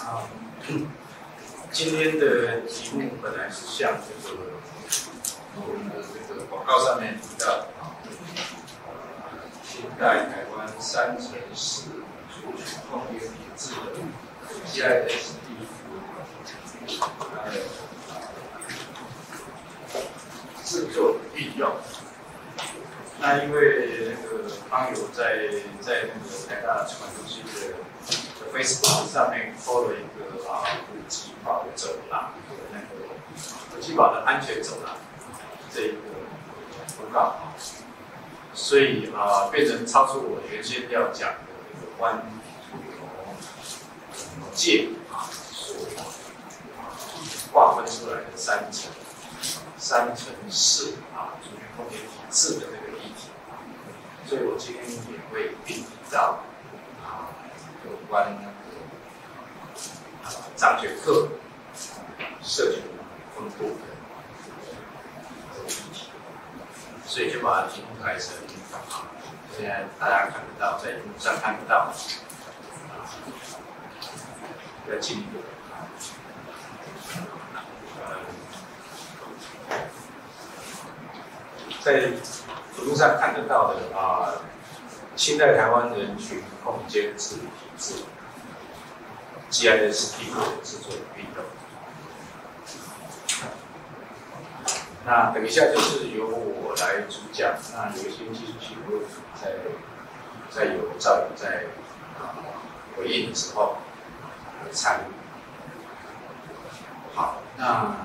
啊，今天的题目本来是像我们的这个广告上面提到的清代台湾3层式储存空间体制的 GISD， 制作运用。那因为那个方友在那个台大出版中心的 Facebook 上面 po 了一个古迹堡的走廊，那个古迹堡的安全走廊这一个公告，所以变成超出我原先要讲的有关界所划分出来的3层式储存空间体制的这个议题，所以我今天也会并提到有关那个张学克社群分布的这个议题，所以就把题目改成现在大家看得到，在荧幕上看得到，比较近一点。在图录上看得到的清代台湾人群空间治理体制 GISD 的制作运动。那等一下就是由我来主讲，那有一些技术性的问题在由赵勇在回应的时候参与。好，那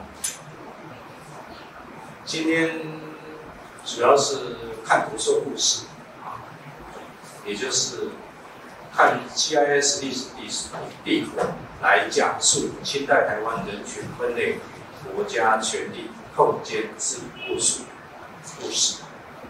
今天主要是看图说故事也就是看 GIS 历史地图来讲述清代台湾人群分类国家权力空间治理部署故事。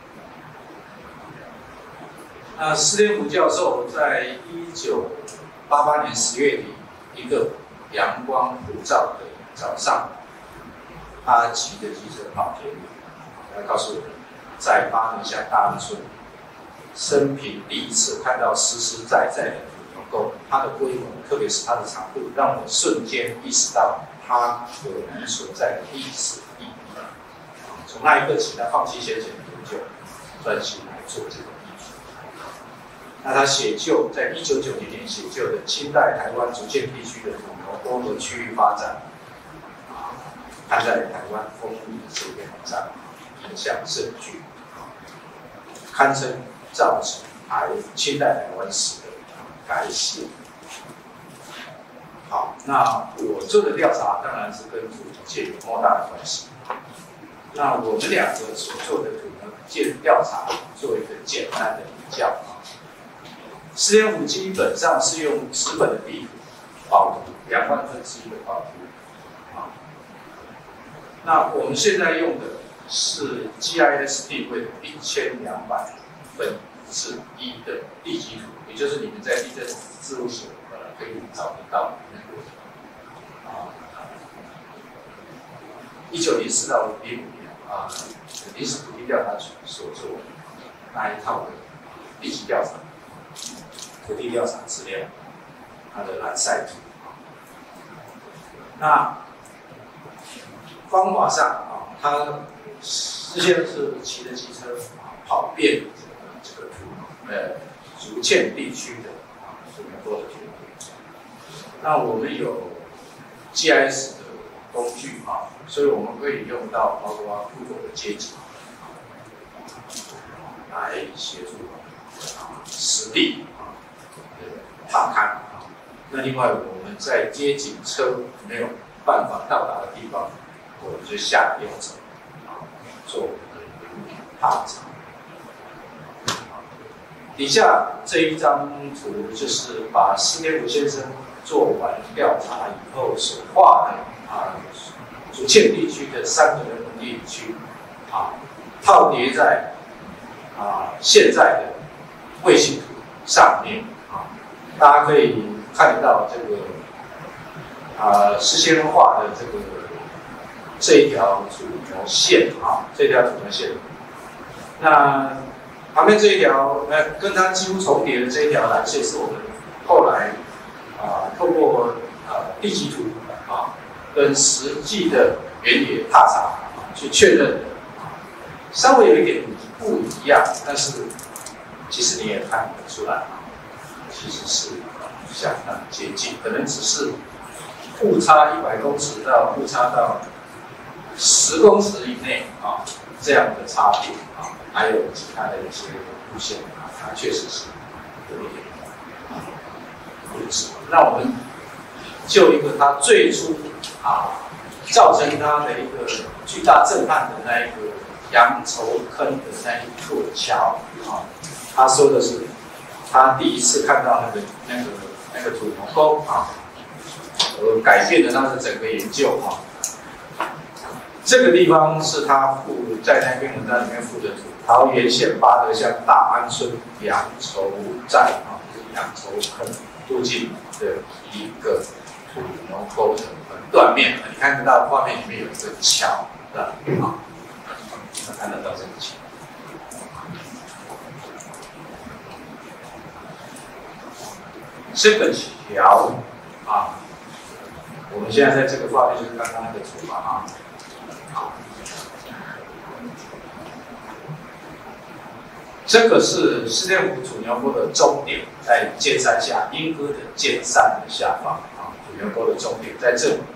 那施连福教授在1988年10月底一个阳光普照的早上，他骑着机车跑田里，他告诉我们，在巴德乡大安村，生平第一次看到实实在在的土牛沟，它的规模，特别是它的长度，让我瞬间意识到它可能存在的历史意义。从那一刻起，他放弃先前的研究，专心来做这个议题。那他写就在1990年写就的清代台湾竹堑地区的土牛沟和区域发展，看在台湾风物的这篇文章影响甚巨，堪称造成清代台湾史的改写。好，那我做的调查当然是跟土牛界有莫大的关系。那我们两个所做的土牛界调查做一个简单的比较。施连福基本上是用纸本的地图保图2万分之一的保图。那我们现在用的是 GIS 地位的1200分之一的地基图，也就是你们在地震事务所可以找得到那个1904到05年临时土地调查局所做的那一套的地基调查、土地调查资料，它的蓝晒图。那方法上他事先是骑着机车跑遍这个竹堑地区的土牛沟的土牛。那我们有 GIS 的工具所以我们可以用到包括Google的街景来协助实地踏勘。那另外我们在街景车没有办法到达的地方，我们就下游走做踏查。底下这一张图就是把施连福先生做完调查以后所画的竹堑地区的3个人文地区套叠在现在的卫星图上面大家可以看得到这个施先生画的这一条土牛线这条土牛线，那旁边这一条跟它几乎重叠的这一条蓝线是我们后来透过地籍图跟实际的原野踏查去确认，稍微有一点不一样，但是其实你也看得出来其实是相当接近，可能只是误差100公尺到误差到10公尺以内这样的差别还有其他的一些路线它确实是有一点不止。那我们就一个它最初造成它的一个巨大震撼的那一个羊稠坑的那一座桥他说的是他第一次看到那个土牛沟而改变了他的整个研究这个地方是他在那篇文章里面附的图，桃园县八德乡大安村羊稠寨羊稠坑附近的一个土牛沟的断面，你看得到画面里面有一个桥的看得到这个桥。这个桥我们现在在这个画面就是刚刚那个图这个是市政府土牛沟的终点，在剑山下莺歌的剑山的下方土牛沟的终点在这里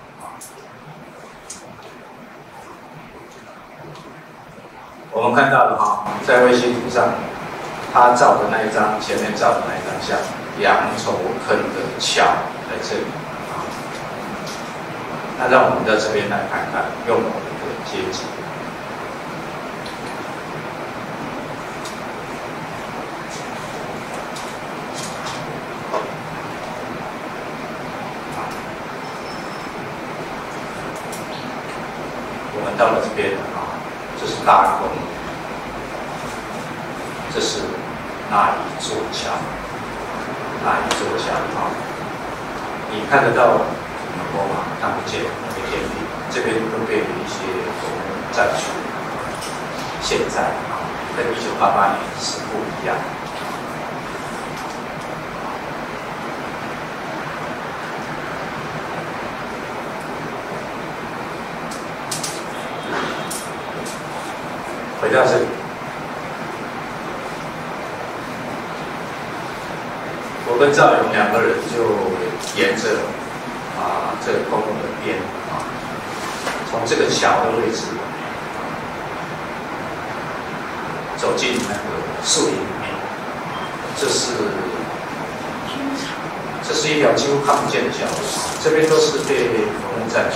我们看到了在卫星图上，他照的那一张，前面照的那一张像羊稠坑的桥在这里那让我们在这边来看看，用我们的阶级。我们到了这边这是大坑，这是那一座桥，你看得到土牛沟吗？看不见，那个天地，这边都被一些土木占据。现在跟1988年是不一样。回到这里，我跟赵勇2个人就沿着这个公路的边从这个桥的位置走进那个树林里面。这是一条几乎看不见的小路，这边都是被坟墓占据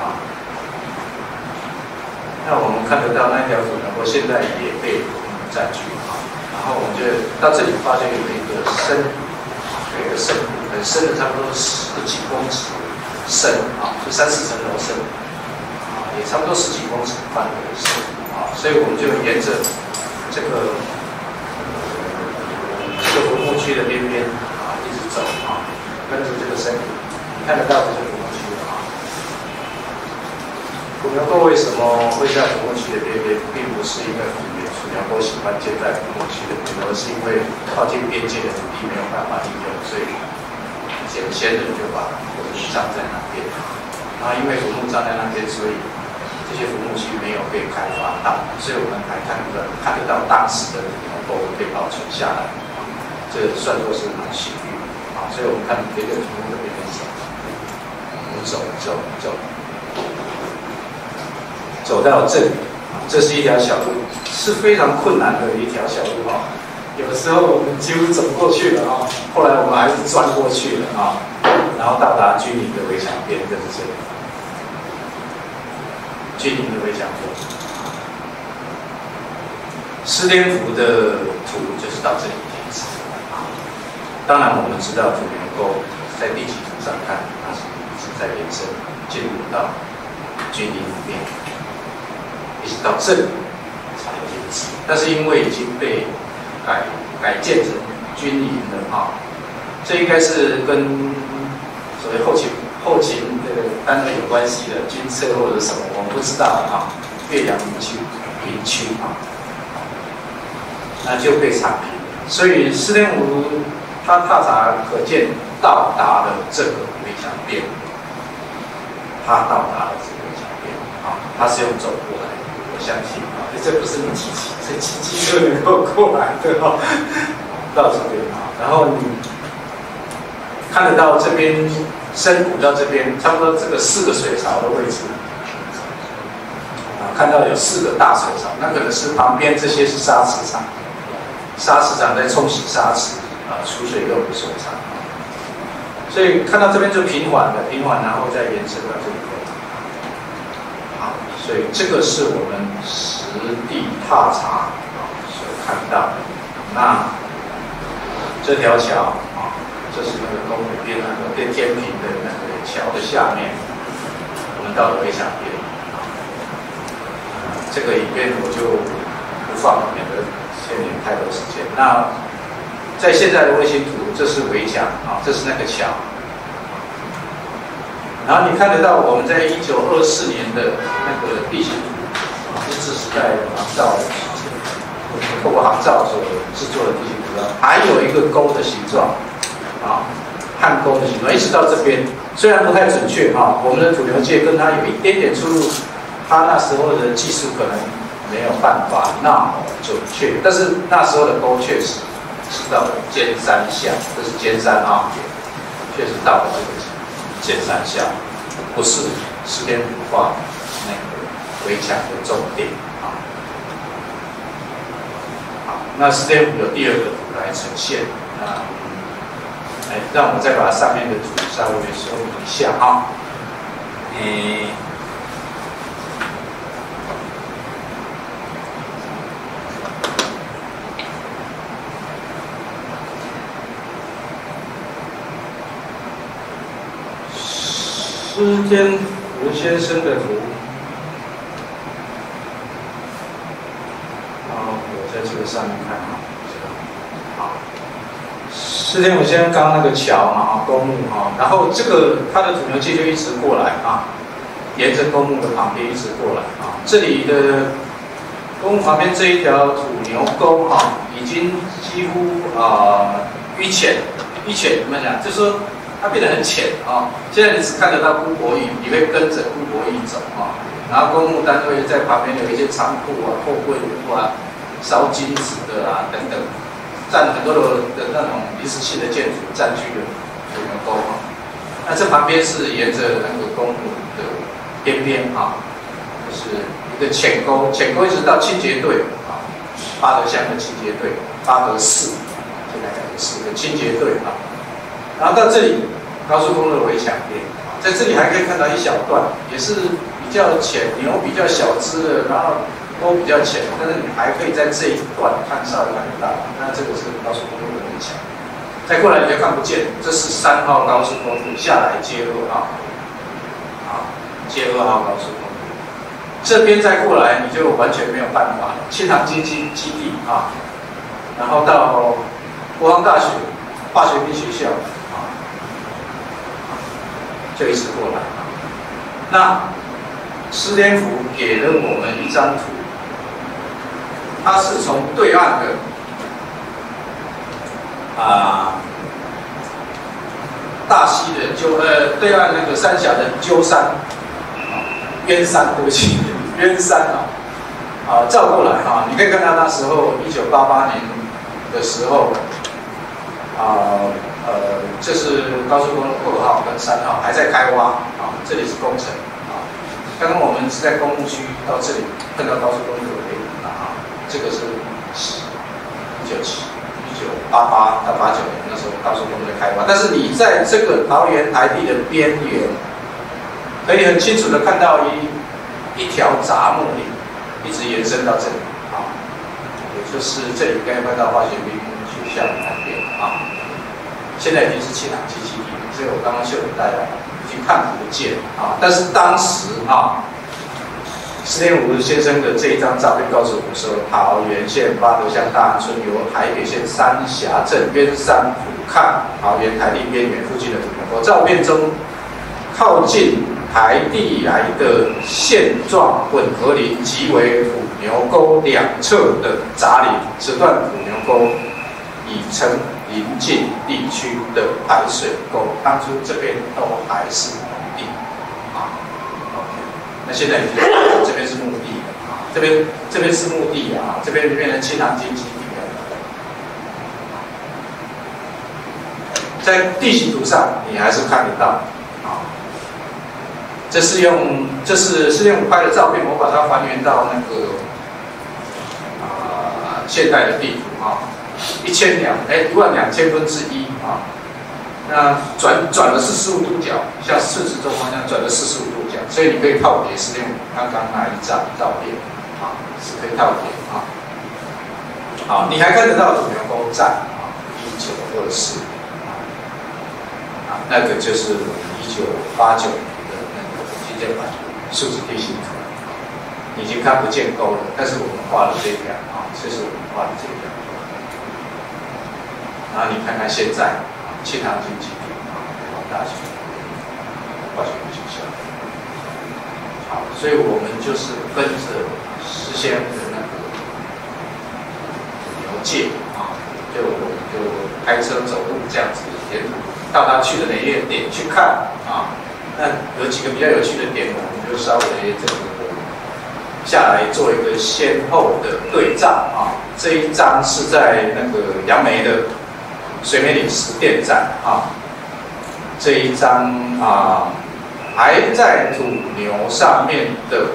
那我们看得到那条土牛沟现在也被坟墓占据然后我们就到这里发现有一个深度，很深的，差不多10几公尺深就3、4层楼深也差不多10几公尺宽的深所以我们就沿着这个坟墓区的边边一直走跟着这个深度，你看得到这个坟墓区土牛沟为什么会在坟墓区的边边，并不是因为土牛沟喜欢建在坟墓区的边，而是因为靠近边界的土地没有办法利用，所以先人就把坟墓葬在那边。因为坟墓葬在那边，所以这些坟墓区没有被开发到，所以我们还看得到当时的土牛沟被保存下来，这算作是蛮幸运所以我们看沿着土木的边边走，我们走到这里，这是一条小路，是非常困难的一条小路有的时候我们几乎走过去了后来我们还是钻过去了然后到达军营的围墙边，就是这里。军营的围墙边，施天福的图就是到这里停止当然，我们知道土牛沟在地籍图上看，它是一直在延伸，进入到军营里面。一直到这里才停止，但是因为已经被改建成军营了这应该是跟所谓后勤的单位有关系的军车或者什么，我们不知道岳阳营区那就被铲平。所以施天福他踏查可见到达了这个围墙边他到达了这个桥边啊，他是用走过来的，我相信啊，这不是你骑机车能够过来的哦，到这边啊，然后你看得到这边深谷到这边，差不多这个4个水槽的位置啊，看到有4个大水槽，那可能是旁边这些是沙池场，沙池场在冲洗沙池啊，储水用的水槽。所以看到这边就平缓的，然后再延伸到这里。好，所以这个是我们实地踏查所看到的。那这条桥啊，这是那个东北边那个变天平的那个桥的下面，我们到了围墙边。这个影片我就不放了，免得牵连太多时间。那在现在的卫星图，这是围墙啊，这是那个桥。然后你看得到我们在1924年的那个地形图，日治时代航照，透过航照所制作的地形图，还有一个沟的形状啊，汉沟的形状，一直到这边，虽然不太准确啊，我们的土牛界跟它有一点点出入，它那时候的技术可能没有办法那么准确，但是那时候的沟确实是到了尖山下，这是尖山啊，确实到了这个尖山下，不是石田古画那个围墙的重点啊。好，那石田古有第2个图来呈现，让我再把上面的图稍微说明一下啊。石田福先生的图，我在这个上面看啊，好，石田福先生刚刚那个桥嘛，公墓啊，然后这个他的土牛界就一直过来啊，沿着公墓的旁边一直过来啊，这里的公墓旁边这一条土牛沟啊，已经几乎淤浅，怎么讲？就是说它变得很浅啊。现在你只看得到姑婆芋，你会跟着姑婆芋走啊。然后公墓单位在旁边有一些仓库啊、货柜屋啊、烧金子的啊等等，占很多的那种临时性的建筑占据了土牛沟啊。那这旁边是沿着那个公墓的边边啊，就是一个浅沟，一直到清洁队啊，八德乡的清洁队，八德市。现在讲的是个清洁队啊，然后到这里高速公路的围墙边，在这里还可以看到一小段，也是比较浅，牛比较小只的，然后沟比较浅，但是你还可以在这一段稍微看得到。那这个是高速公路的围墙，再过来你就看不见，这是3号高速公路下来接2号，接2号高速公路，这边再过来你就完全没有办法了。庆塘经济基地啊，然后到国防大学化学兵学校啊，就一直过来。那施天福给了我们一张图，它是从对岸的大溪的对岸那个三峡的鸠山渊山，对不起，渊山照过来啊，你可以看到那时候1988年的时候。这是高速公路2号跟3号还在开挖啊，这里是工程啊。刚刚我们是在公墓区到这里碰到高速公路的北部啊，这个是1988到89年那时候高速公路在开挖，但是你在这个桃园台地的边缘，可以很清楚的看到一条杂木林一直延伸到这里啊，也就是这里可以看到化学兵学校那边啊。现在已经是庆塘基地，所以我刚刚秀给大家已经看不见啊。但是当时施天福先生的这一张照片告诉我们说，桃园县八德乡大安村由台北县三峡镇渊山俯瞰桃园台地边缘附近的土牛沟。照片中靠近台地来的线状混合林即为土牛沟2侧的杂林，此段土牛沟已成邻近地区的排水沟，当初这边都还是农地啊， 那现在已经这边是墓地了啊，这边是墓地啊，这边变成清塘经基地了。在地形图上你还是看得到啊。这是用拍的照片，我把它还原到那个现代的地图啊，12000分之一啊。那转了45度角，像顺时钟方向转了45度角，所以你可以套叠是用刚刚那一张照片啊，是可以套叠啊。好，你还看得到土牛沟站啊，1924啊，那个就是1989年的那个基建版数字地形图，已经看不见沟了，但是我们画了这条啊，这是我们画的这条。然后你看看现在。清塘经基地啊，北华大学化学学校。好，所以我们就是跟着事先的那个牛界啊，就开车走路这样子沿途到他去的哪些点去看啊。那有几个比较有趣的点，我们就稍微这个下来做一个先后的对照啊。这一张是在那个杨梅的水美岭石电站啊，这一张还在土牛上面的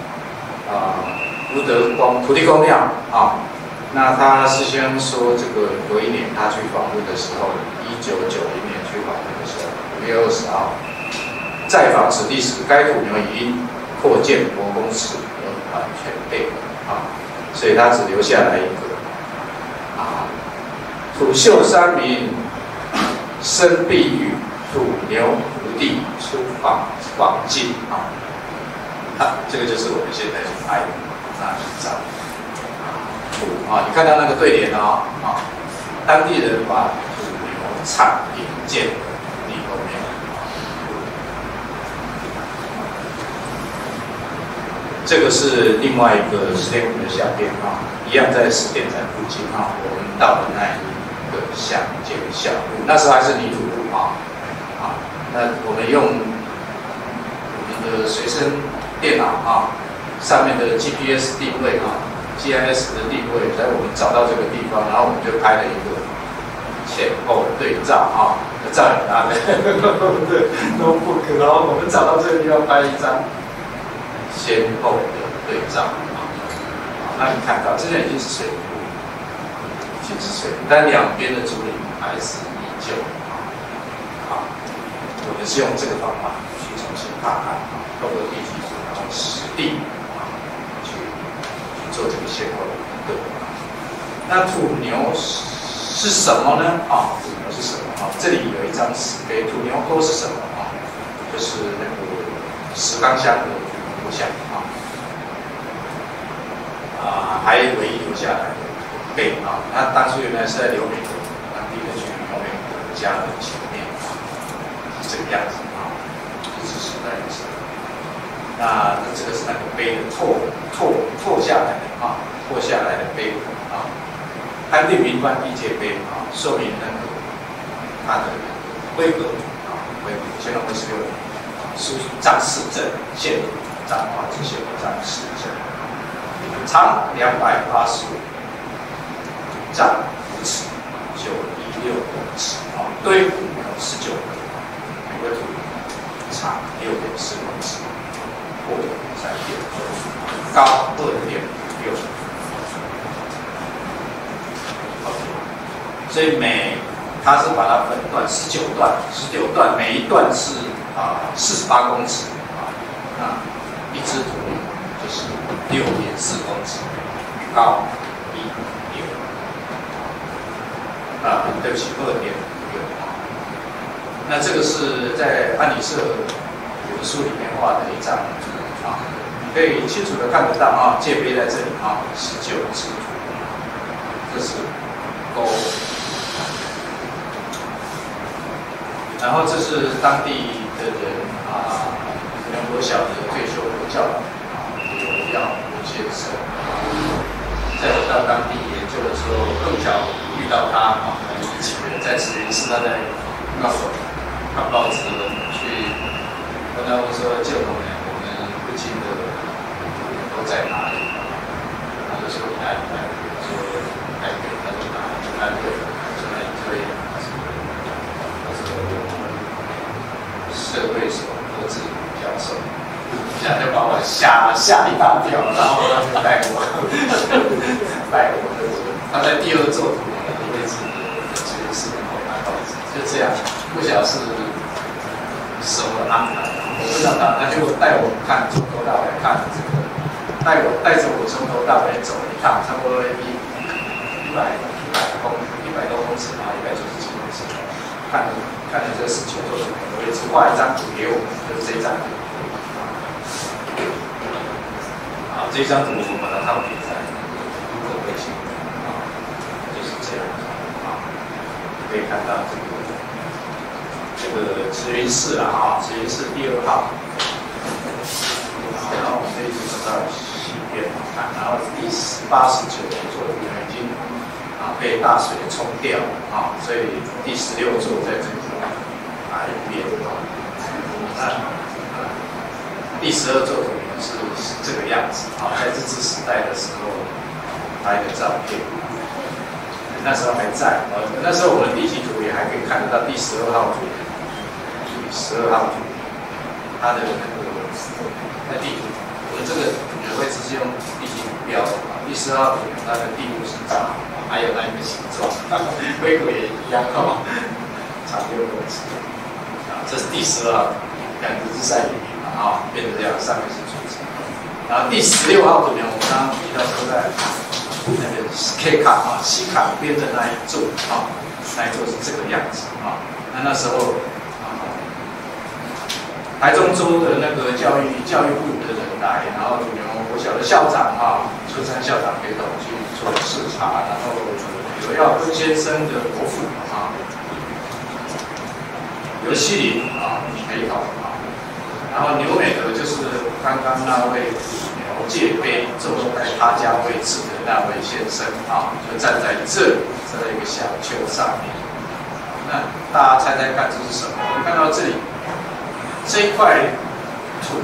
福德宫土地公庙啊，那他事先说这个有一年他去访问的时候，1990年去访问的时候，5月20号，在访此地时，该土牛已因扩建5公尺而完全被毁啊，所以他只留下来一个土秀山民生必与土牛土地出访境啊，这个就是我们现在去拍的那一张土啊，你看到那个对联啊，当地人把土牛场引建地后面，这个是另外一个石电湖的相片啊，一样在石电站附近啊，我们到的那一乡间小路，那时候还是泥土路那我们用我们的随身电脑上面的 GPS 定位GIS 的定位，所以我们找到这个地方，然后我们就拍了一个前后对照照很大的notebook，然后我们找到这个地方拍一张先后的对照那你看到这边已经是水库。但两边的竹林还是依旧我们是用这个方法去重新看看透过地基图，然后实地去做这个先后的比对。那土牛是什么呢？土牛是什么？这里有一张石碑，土牛沟是什么？就是那个石冈乡的土牛像还唯一留下来的。那当初原来是在刘美国当地的去刘美国家的前面是这个样子日治时代的时候。那这个是那个碑的拓下来的拓下来的碑安定民官地界碑说明那个它的规格乾隆26年书张氏镇县彰化知县张氏镇，长285。占5尺，916公尺堆土牛19个，每个土长6.4公尺，厚3.9，高2.56。所以它是把它分段19段，每一段是48公尺那一只土牛就是6.4公尺，高对不起，2.56。那这个是在安理社有的书里面画的一张图你可以清楚的看得到界碑在这里19只土，这是沟，然后这是当地的人可能国小的退休国教刘耀国先生，在我到当地研究的时候，碰巧遇到他一起在慈云寺，他在告诉我看报纸去跟他们说，舅母呢，我们不附近的都在哪里？他就说哪里，说台北，他就哪里，台北，说那里对，社会所郭志教授，这样就把我吓一大跳，然后他就带我，他在第二座图的位置，就是门口拿报纸，就这样，不晓得是什么安排，我不知道他就带我看，从头到尾看这个，带着我从头到尾走一趟，差不多100多公尺吧，190几公尺，看了这19座图的位置，画一张图给我，就是这张图。啊，这张图我把它套贴在Google微信，就是这样啊，可以看到这个慈云寺了啊，慈云寺第2号。然后我们这一次走到西边看，然后第89座图已经被大水冲掉啊，所以第16座在这里一边啊，第12座图是这个样子啊，在日治时代的时候拍的照片，那时候还在，那时候我们地基图也还可以看得到第12号图，12号图，它的那个在地图，我们这个位置是用地基图标的，第12号图它的地图是长，还有那一个形状，规格也一样哦，长6公尺啊，这是第12号图，两个是晒雨淋啊，变成这样，上面是柱子。然后第16号图呢，我们刚刚提到说在那个 K 卡啊，西卡边的那一座啊，那一座是这个样子啊。那时候台中州的那个教育部的人来，然后国小的校长啊，春山校长陪同去做视察，然后有耀坤先生的伯父啊，刘希林啊陪同啊。然后牛美的就是刚刚那位牛界碑坐在他家位置的那位先生啊，就站在这里，在一个小丘上面。那大家猜猜看这是什么？我们看到这里这一块土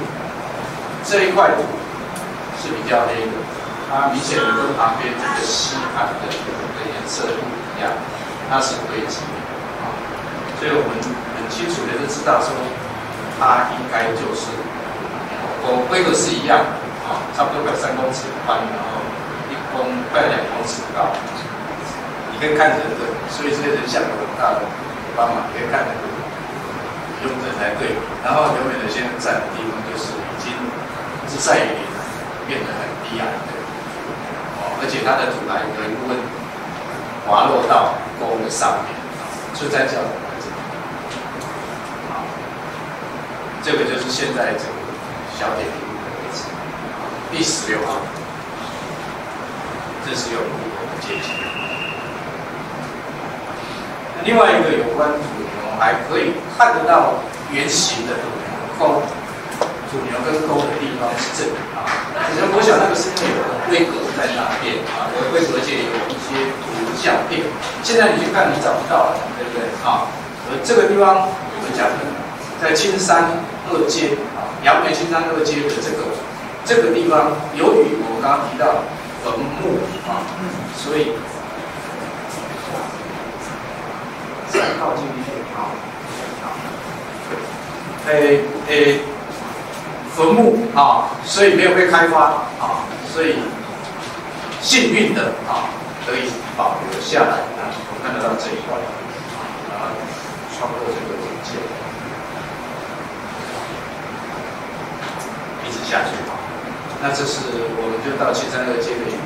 是比较黑的，它明显的跟旁边这个西岸的颜色不一样，它是堆积啊，所以我们很清楚的就知道说。它应该就是规格是一样的啊，差不多快3公尺宽，然后快2公尺高。你可以看人的，所以这些人像有很大的帮忙，可以看人用人来对比。然后刘美的先生站的地方就是已经日晒雨淋，变得很低矮的，而且它的土台有一部分滑落到沟的上面，就在这样。这个就是现在这个小点地的位置，第16号，这是用木头的阶级。另外一个有关土牛，还可以看得到圆形的土牛沟，土牛跟沟的地方是这里啊。我想那个是因为有规格在那边啊，有规格界有一些图像片，现在你去看你找不到了，对不对啊？而这个地方我们讲的。在青山2街啊，杨梅青山2街的这个地方，由于我刚刚提到坟墓啊，所以再靠近一点啊，坟墓啊，所以没有被开发啊，所以幸运的啊，可以保留下来啊，我看得到这一块啊，穿过这个路线。下去，那这是我们就到青山2街的一个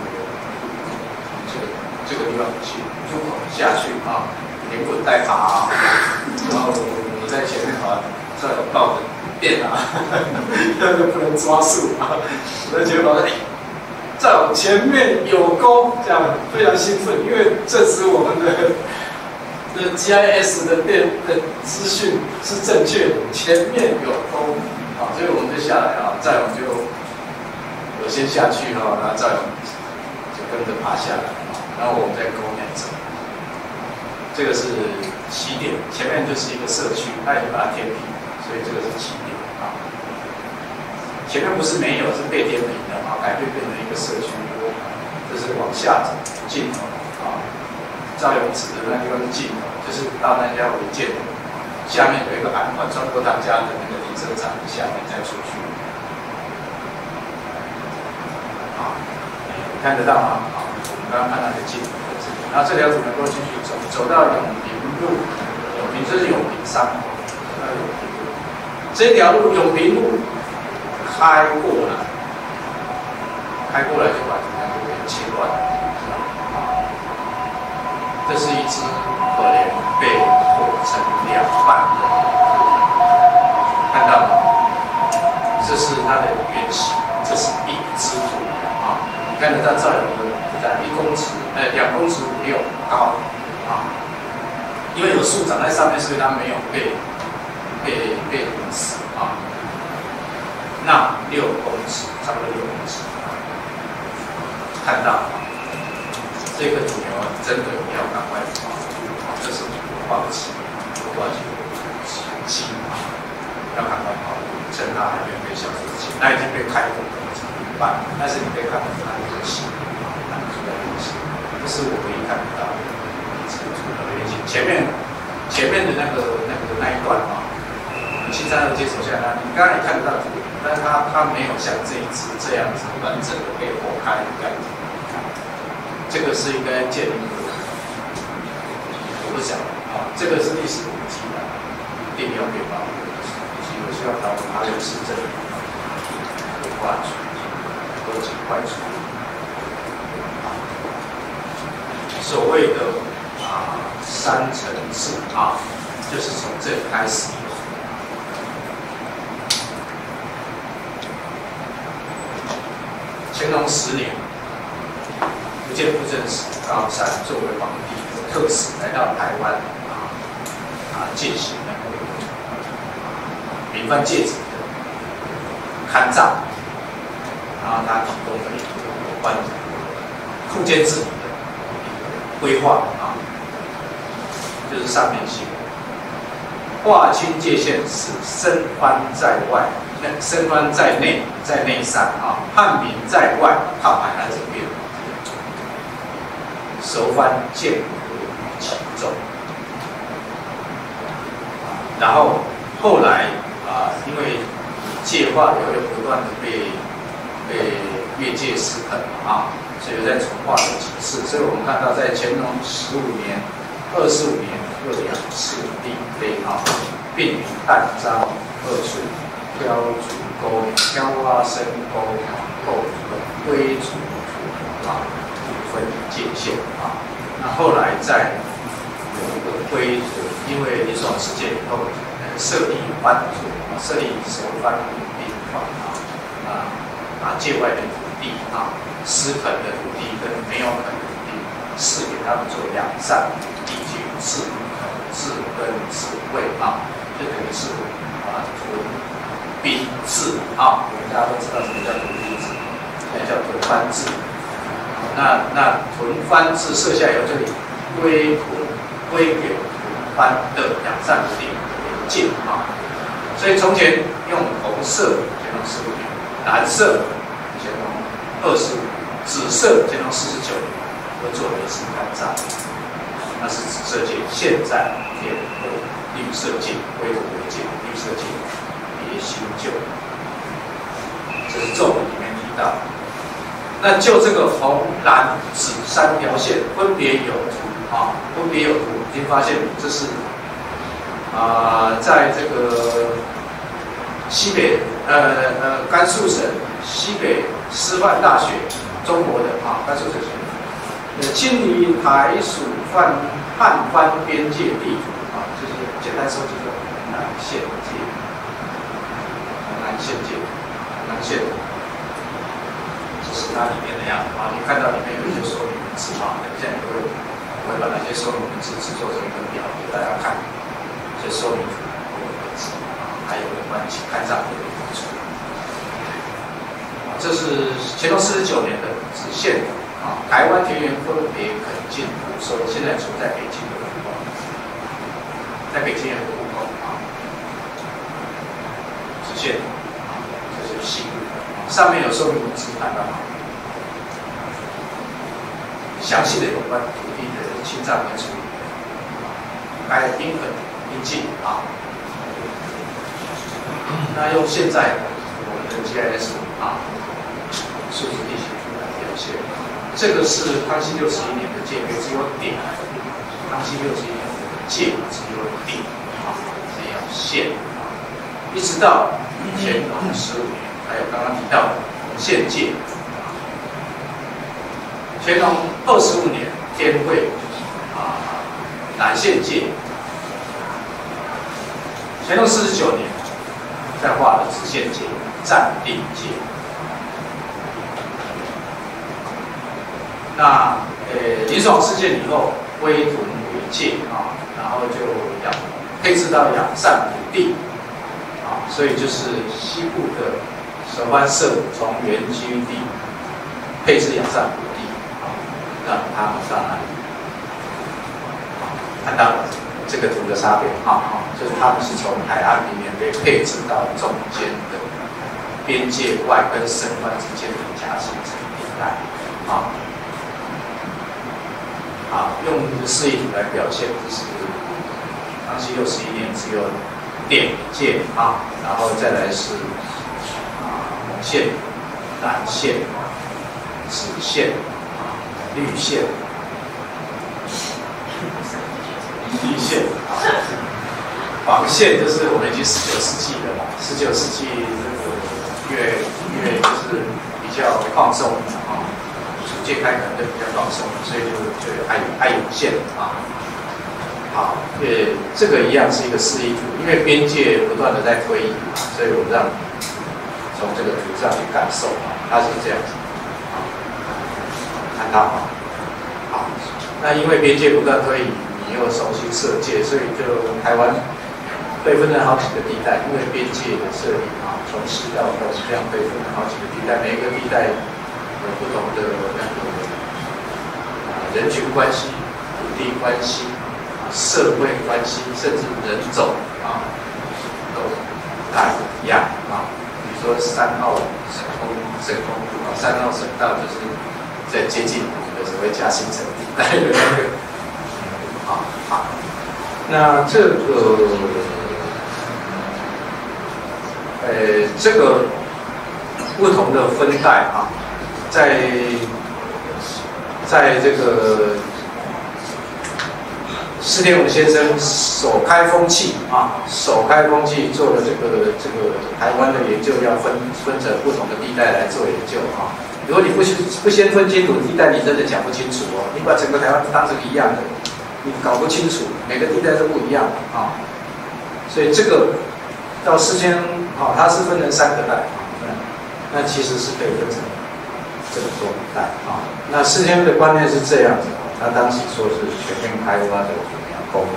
这个地方去入口下去啊，连滚带爬啊，然后我在前面好像这有抱着电啊，那个不能抓树啊，我在前面在我前面有沟，这样非常兴奋，因为证实我们的 GIS 的资讯是正确的，前面有沟。好，所以我们就下来啊，再我们就我先下去哈，然后再我们就跟着爬下来，然后我们再沟内走。这个是起点，前面就是一个社区，它已经把它填平，所以这个是起点啊。起前面不是没有，是被填平的啊，改变变成一个社区。这是往下走尽头啊，赵永子的那地方是尽头，就是到那家违建，下面有一个涵管穿过他家的那个停车场下面再出去。啊，看得到吗？啊，我们刚刚看到的尽头在这里，然后这条路能够继续走，走到永平路，永平这是永平山口，到永平路，这条路永平路开过来，就把这条路给切断了。这是一只可怜被剖成两半的，看到吗？这是它的原型，这是一只土啊，你看得到这有个在1公尺，2公尺5/6高啊，因为有树长在上面，所以它没有被堵死啊。那6公尺，差不多6公尺，看到。这个土牛真的要赶快跑，这是放弃，鸡啊，要赶快跑，趁它还没有被消失之前，那已经被开过了，但是你可以看到它有血，看得出来有血，这是我唯一看不到的这个土牛的原型。前面的那一段啊，我们732接手下来，你刚才也看得到土牛，但是它没有像这一只这样子完整的被剖开的感觉。这个是应该建立的，我不想啊，这个是历史古迹的，一定要被保护的历史古迹。我希望到哪里市政规划处都尽快处理。所谓的3层制啊，就是从这里开始。乾隆10年。福建布政使高山作为皇帝的特使来到台湾进行那个民藩戒指的勘照，然后他提供了一个有关空间治理的规划啊，就是上面写划清界限是深藩在外，深藩在内，在内山啊，汉民在外，靠海岸这边。熟藩建国于其中，然后后来因为界划有不断的被越界失衡啊，所以再重划了几次。所以我们看到，在乾隆15年、25年各2次立碑啊，并于淡章2处雕竹沟、挑蛙深沟、后归竹土啊。分界限啊，那后来在有一个规则，因为林爽事件以后，设立藩主，设立熟藩土地法界外的土地私垦的土地跟没有垦的土地，是给他们做良善土地去治根治位就等于是屯兵制我们大家都知道什么叫屯兵制，现在叫屯藩制。那屯藩制设下以后，这里归给屯藩的良善土地为界所以从前用红色乾隆15年，蓝色乾隆25年，紫色乾隆49年，都做了一次勘照，那是紫色界，现在变为绿色界，归土为界，绿色界别新旧，这是咒语里面提到。那就这个红、蓝、紫3条线分别有图分别有图，已经发现这是在这个西北甘肃省西北师范大学中国的甘肃省清理台属汉藩边界地图就是简单说就是红南县界，这是它里面的样子你看到里面有一些说明文字等一下我会把那些说明文字制作成一个表给大家看，这说明文字还有有关勘照的图出这是乾隆49年的直线台湾田园分别垦进捕收，现在处在北京的故宫，在北京有个故宫直线这是西故宫。 上面有说明文字看到吗？详细的有关土地的清账跟处理，该应衡应尽啊。那用现在我们的 GIS 啊，数字地形图来表现。这个是康熙61年的界约，只有点。康熙61年的界只有点啊，没有线啊，一直到乾隆15年，还有刚刚提到的县界。乾隆25年天会南县界，乾隆49年再画的直线界、暂定界。那林爽事件以后，归屯为界啊，然后就配置到养善土地啊，所以就是西部的蛇湾社从原居地配置养善土地啊，让他们上来。看到这个图的差别啊，就是他们是从海岸平面被配置到中间的边界外跟省湾之间的夹形成地带啊。用示意图来表现，就是康熙61年只有点界啊，然后再来是红线、蓝线、紫线、绿线。绿线黄线就是我们已经19世纪了嘛，19世纪这个越就是比较放松啊，逐渐开垦就比较放松，所以就有爱永线啊。好，这个一样是一个示意图，因为边界不断的在推移嘛，所以我让从这个图上去感受啊，它是这样子啊，看到啊，好，那因为边界不断推移。你又重新设界，所以就台湾被分成好几个地带，因为边界的设立啊，从西到东这样被分成好几个地带，每一个地带有不同的那个人群关系、土地关系、社会关系，甚至人种啊，都不太一样啊。比如说3号省公路啊，3号省道就是在接近我们的所谓夹心层地带的那个。好，那这个不同的分带啊，在这个施天武先生首开风气做了这个台湾的研究，要分成不同的地带来做研究啊。如果你不先分清楚地带，你真的讲不清楚哦。你把整个台湾当成一样的。你搞不清楚，每个地带都不一样啊，所以这个到4000它是分成3个带那其实是可以分成这个多带啊。那4000的观念是这样子他当时说是全面开挖的土苗沟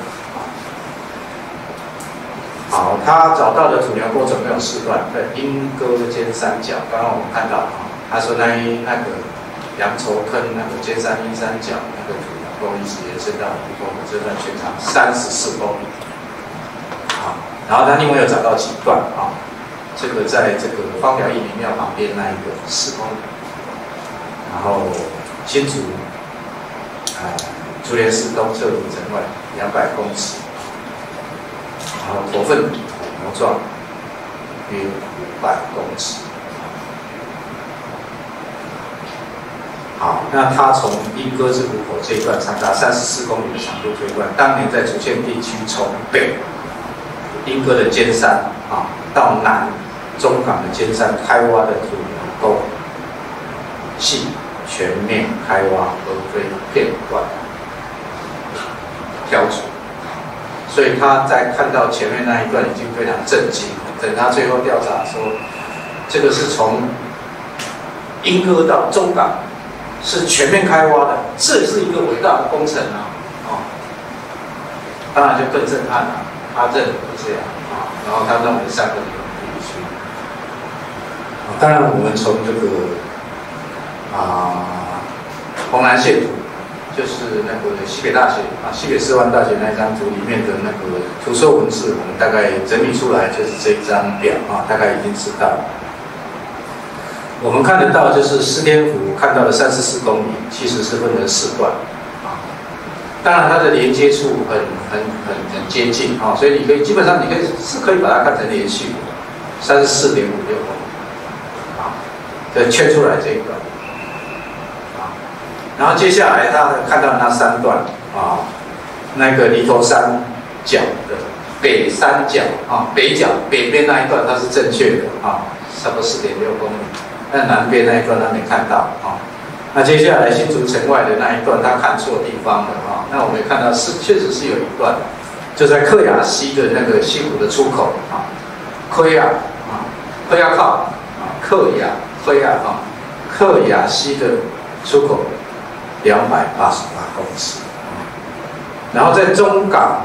好，他找到的土苗沟总共有4段，在莺歌尖三角，刚刚我们看到他说那个羊稠坑那个尖山鹰三角那个土苗沟一直延伸到5公里，这段全长34公里。好，然后他另外又找到几段啊，这个在这个方条义民庙旁边那一个4公里，然后新竹竹联寺东侧路城外200公尺，然后驼粪苗状约500公尺。好，那他从莺歌至湖口这一段长达34公里的长度推断，当年在竹县地区从北莺歌的尖山到南中港的尖山开挖的土苗沟，系全面开挖而非片段挑除，所以他在看到前面那一段已经非常震惊。等他最后调查说，这个是从莺歌到中港。是全面开挖的，这是一个伟大的工程当然就更震撼了。他认为这样然后他认为3个理由可以去。当然，我们从这个红蓝线图，就是那个西北大学西北师范大学那张图里面的那个图说文字，我们大概整理出来就是这一张表大概已经知道了。 我们看得到，就是四天湖看到的34公里，其实是分成4段啊。当然，它的连接处很接近啊，所以基本上可以把它看成连续的34.56公里啊，这圈出来这一段啊。然后接下来他看到那3段啊，那个犁头山脚的北山脚啊，北角北边那一段它是正确的啊，差不多4.6公里。那南边那一段他没看到啊。那接下来新竹城外的那一段他看错地方了啊。那我们也看到确实是有一段，就在客雅溪的那个西湖的出口啊，客雅靠啊，客雅溪的出口288公尺。然后在中港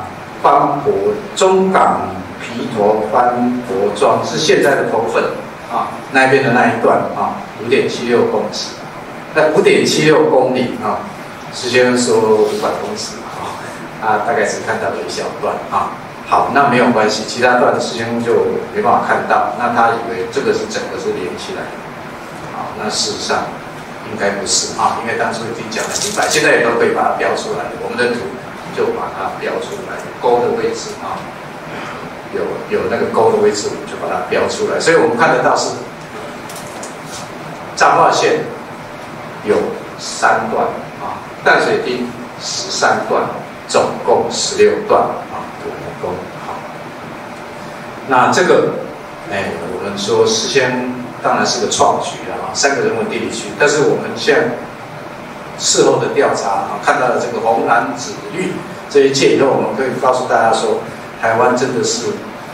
皮头番婆庄是现在的头份啊，那边的那一段啊，5.76公尺，那5.76公里啊，师兄说500公尺啊，大概只看到了一小段啊。好，那没有关系，其他段师兄就没办法看到，那他以为这个是整个是连起来的，好，那事实上应该不是啊，因为当初已经讲得明白，现在也都可以把它标出来，我们的图就把它标出来，沟的位置啊。有那个沟的位置，我们就把它标出来。所以我们看得到是彰化县有3段啊，淡水町13段，总共16段啊，土牛沟。好，那这个我们说事先当然是个创举了啊，3个人文地理区，但是我们现在事后的调查啊，看到了这个红蓝紫绿这一届以后，我们可以告诉大家说。台湾真的是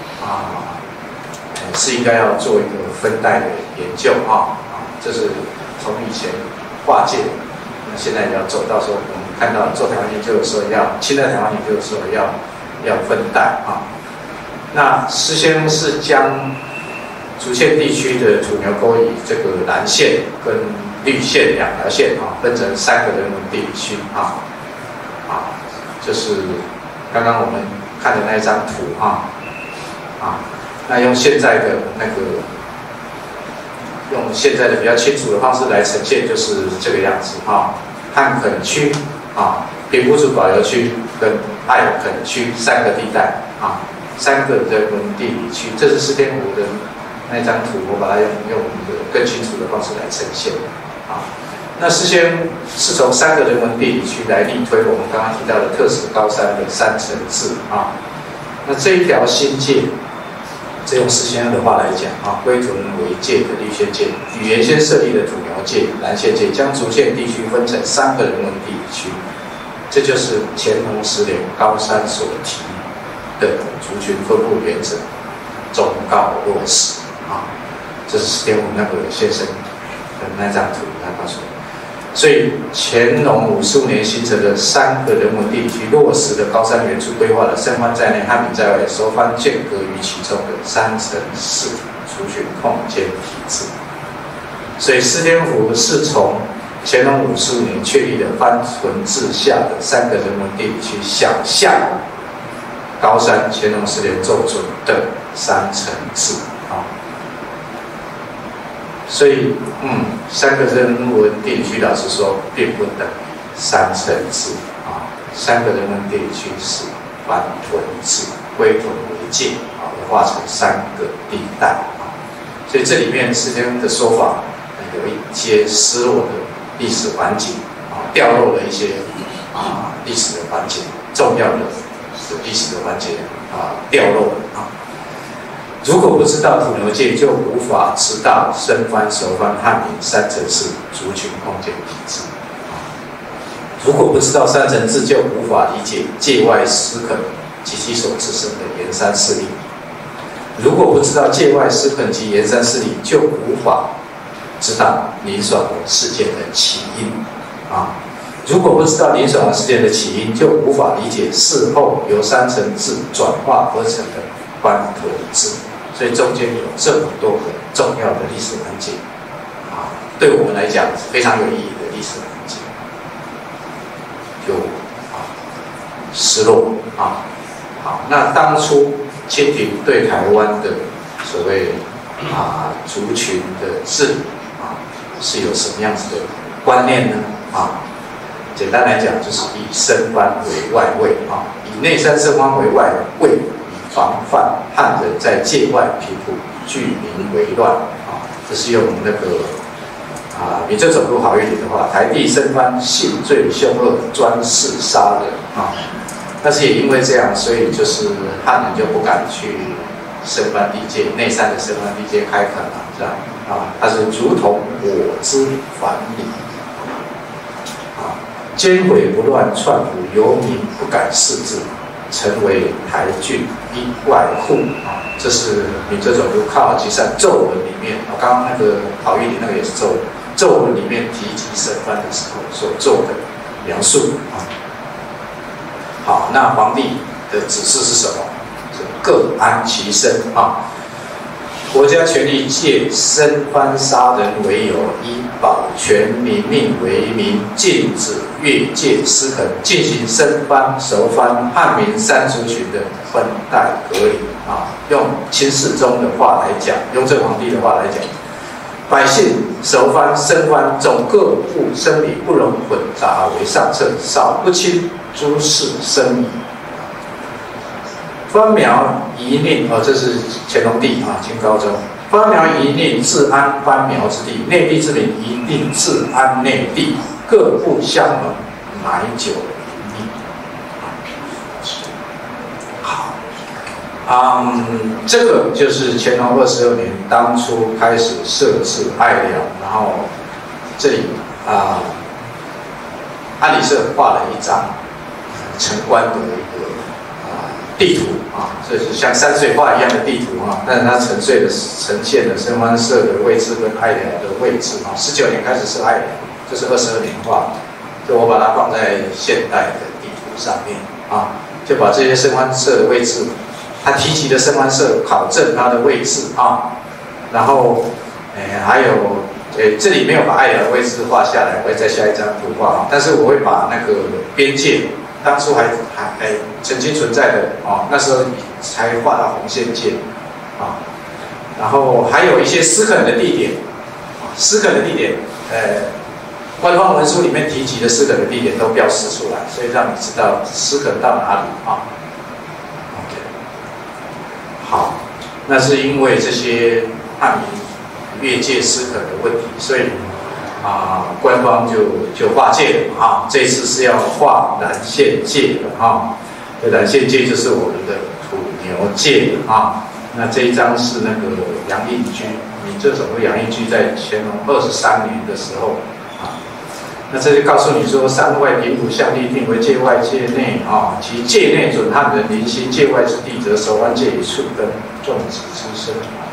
是应该要做一个分代的研究这是从以前划界，那现在要走到说我们看到做台湾研究的时候清代台湾研究的时候要分代啊。那师先是将竹堑地区的土牛沟以这个蓝线跟绿线2条线分成3个人文地理区就是刚刚我们看的那一张图那用现在的比较清楚的方式来呈现，就是这个样子汉垦区平埔族保留区跟爱垦区3个地带3个人文地理区，这是四天湖的那张图，我把它用一个更清楚的方式来呈现那事先是从3个人文地理区来力推我们刚刚提到的特色高山的3层制那这一条新界，这用事先的话来讲归屯为界的绿线界，与原先设立的土牛界、蓝线界，将竹堑地区分成3个人文地理区，这就是乾隆10年高山所提的族群分布原则，忠告落实这是史天武那个先生的那张图，他告诉我。所以乾隆55年形成的3个人文地理区落实的高山原处规划的深番在内、汉民在外，收番间隔于其中的3层式族群空间体制。所以四天湖是从乾隆55年确立的番屯制下的3个人文地理区，想象高山乾隆10年奏准的3层制所以3个人文地理区，老实说并不等于3层制3个人文地理区是番屯制，归屯为界划成3个地带所以这里面之间的说法有一些失落的历史环境掉落了一些历史的环境，重要的历史的环节掉落了如果不知道土牛界，就无法知道深番、熟番、汉民3层式族群空间体制。如果不知道3层制，就无法理解界外施垦及其所滋生的沿山势力。如果不知道界外施垦及沿山势力，就无法知道林爽文事件的起因如果不知道林爽文事件的起因，就无法理解事后由3层制转化而成的番屯制。所以中间有这么多个重要的历史环节对我们来讲是非常有意义的历史环节，就失落好，那当初清廷对台湾的所谓族群的治理是有什么样子的观念呢？简单来讲，就是以身藩为外卫以内山身藩为外卫，以防范汉人在界外平复聚民为乱这是用那个你这走路好一点的话，台地身藩性最凶恶，专事杀人但是也因为这样，所以就是汉人就不敢去身藩地界，内山的身藩地界开垦这样它是如同我之反礼奸匪不乱，篡捕游民不敢视之，成为台郡一外户这是闽浙总督抗澳集善奏文里面刚刚那个郝玉林那个也是奏文，奏文里面提及身藩的时候所做的描述好，那皇帝的指示是什么？各安其身国家权力借身藩杀人为由，以保全民命为名，禁止越界私垦，进行身藩、熟藩、汉民三族群的分代隔离用清世宗的话来讲，雍正皇帝的话来讲，百姓熟藩、身藩总各户生理不容混杂为上策，少不清诸事生矣。藩苗遗令这是乾隆帝清高宗。藩苗遗令治安藩苗之地，内地之民一定治安内地，各不相盟，买酒饮蜜。好，这个就是乾隆22年当初开始设置爱寮，然后这里安理社画了一张城关的一个地图这是像山水画一样的地图但是它呈现了身藩社的位置跟爱寮的位置19年开始设爱寮，这是22年画，就我把它放在现代的地图上面就把这些身藩社的位置，他提及的身藩社考证它的位置然后还有这里没有把爱寮的位置画下来，我会再下一张图画但是我会把那个边界。当初还曾经存在的那时候才画到红线界然后还有一些私垦的地点官方文书里面提及的私垦的地点都标示出来，所以让你知道私垦到哪里OK， 好，那是因为这些汉民越界私垦的问题，所以。官方就划界了这次是要划蓝线界的这蓝线界就是我们的土牛界那这一张是那个杨应居，闽浙总督杨应居在乾隆23年的时候那这就告诉你说，山外平埔相地定为界外界内其界内准汉人临心，界外之地则熟湾界以树根种植之身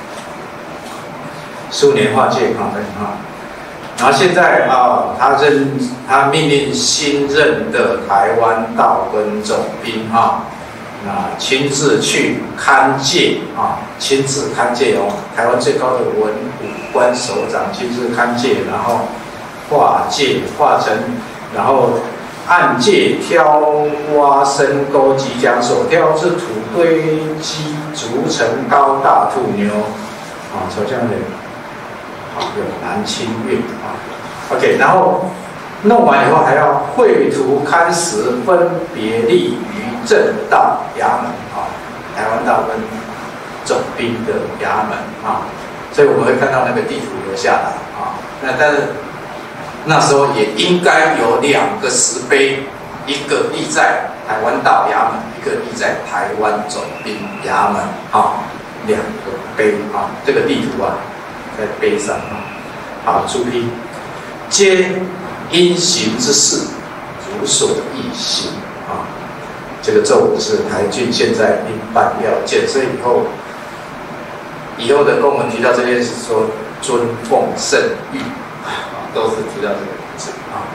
15年划界然后现在他命令新任的台湾道跟总兵亲自去勘界亲自勘界台湾最高的文武官首长亲自勘界，然后画界画成，然后按界挑挖深沟及将所挑之土堆积筑成高大土牛朝向人。有南清韵OK， 然后弄完以后还要绘图刊实，分别立于正道衙门台湾道跟总兵的衙门所以我们会看到那个地图留下来但是那时候也应该有2个石碑，一个立在台湾道衙门，一个立在台湾总兵衙门2个碑这个地图在碑上好，注批，皆因行之事，如所易行这个奏文是台郡现在应办要件，所以以后的公文提到这件事说尊奉圣谕都是提到这个名字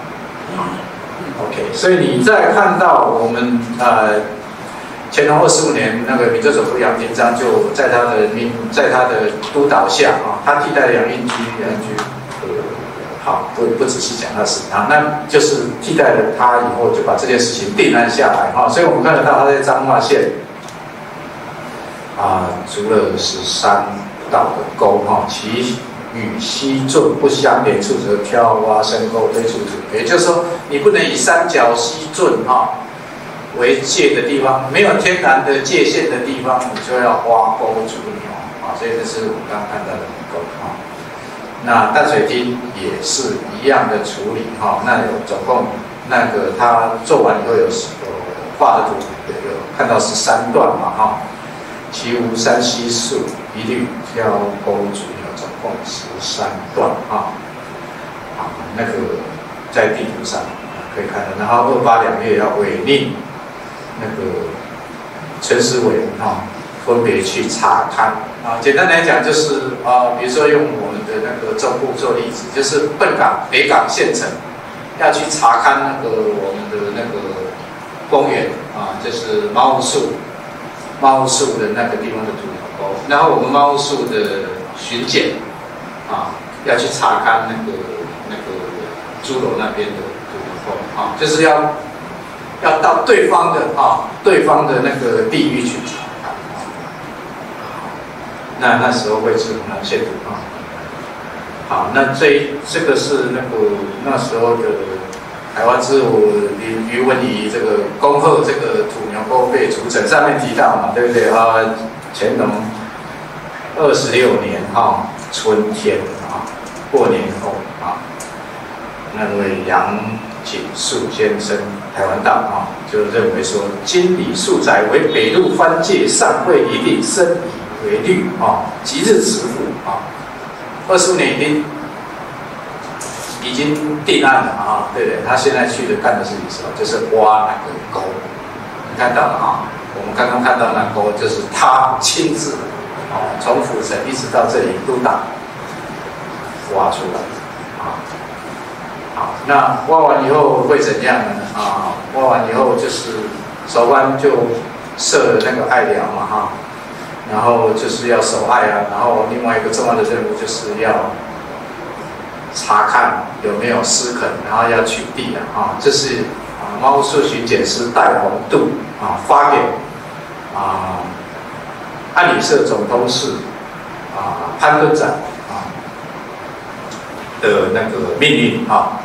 OK， 所以你再看到我们乾隆25年，那个闽浙总督杨廷章就在他的督导下他替代了杨应居好，不只是讲他是那就是替代了他以后，就把这件事情定案下来所以我们看得到他在彰化县筑了13道的沟其与西圳不相连处，则漂蛙深沟堆出土。也就是说，你不能以三角西圳为界的地方，没有天然的界限的地方，你就要挖沟筑鸟啊。所以这是我们刚刚看到的沟啊。那淡水厅也是一样的处理哈。那有总共那个他做完以后有画的图有看到13段嘛哈。其无山溪树，一律挑沟筑鸟，总共13段啊。好，那个在地图上可以看到。然后28两月要委令那个陈时伟分别去查勘啊。简单来讲就是比如说用我们的那个中部做例子，就是笨港、北港县城要去查勘那个我们的那个公园啊，就是猫树的那个地方的土鸟沟。然后我们猫树的巡检啊，要去查勘那个猪楼那边的土鸟沟啊，就是要到对方的那个地域去查勘。那时候会是红蓝线图啊。好，那这个是那时候的台湾之母余文仪这个恭贺这个土鸟沟被除城，上面提到嘛，对不对啊？乾隆26年春天过年后那位杨景树先生台湾道就认为说，今李树宅为北路藩界尚未一定，深以为律即日辞赋25年已经定案了对不对？他现在去的干的事情是什么？就是挖那个沟。你看到了我们刚刚看到那沟，就是他亲自从府城一直到这里都打挖出来好，那挖完以后会怎样呢？挖完以后就是守关就设了那个爱寮嘛然后就是要守爱然后另外一个重要的任务就是要查看有没有失垦，然后要取缔这是猫树巡检师戴宏度发给安理社总通事潘敦展的那个命令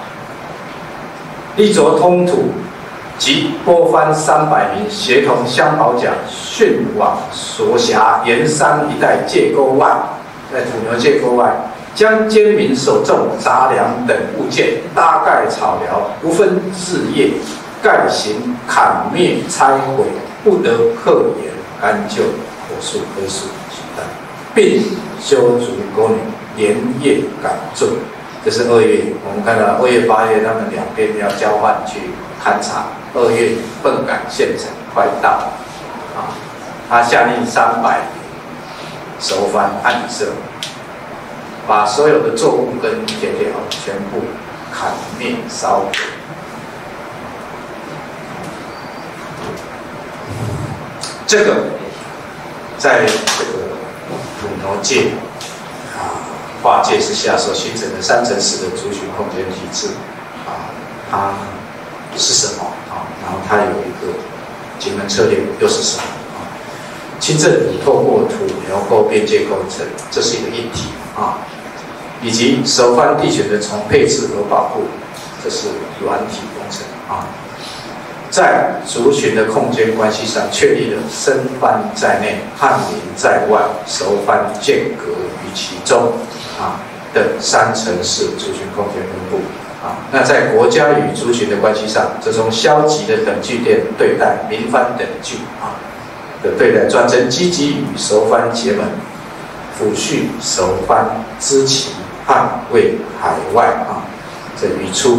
立着通土及拨番300名，协同乡保甲迅往所辖沿山一带界沟外，在土牛界沟外，将奸民所种杂粮等物件搭盖草寮，不分日夜，概行砍灭拆毁，不得克言甘就火树棵树取代，并修筑沟牛，连夜赶种。这是2月，我们看到2月、8月，他们两边要交换去勘察。2月笨港县城快到他下令300熟番按理社，把所有的作物跟田寮全部砍灭烧毁。这个在这个土牛界划界之下所形成的3乘4的族群空间体制它是什么然后它有一个经门策略又是什么清政府透过土牛沟边界工程，这是一个议题以及熟番地权的重配置和保护，这是软体工程在族群的空间关系上确立了生番在内，汉民在外，熟番间隔于其中的3乘4族群空间分布那在国家与族群的关系上，这种消极的等距链对待民番等距的对待，转成积极与熟番结盟，抚恤熟番知其捍卫海外这语出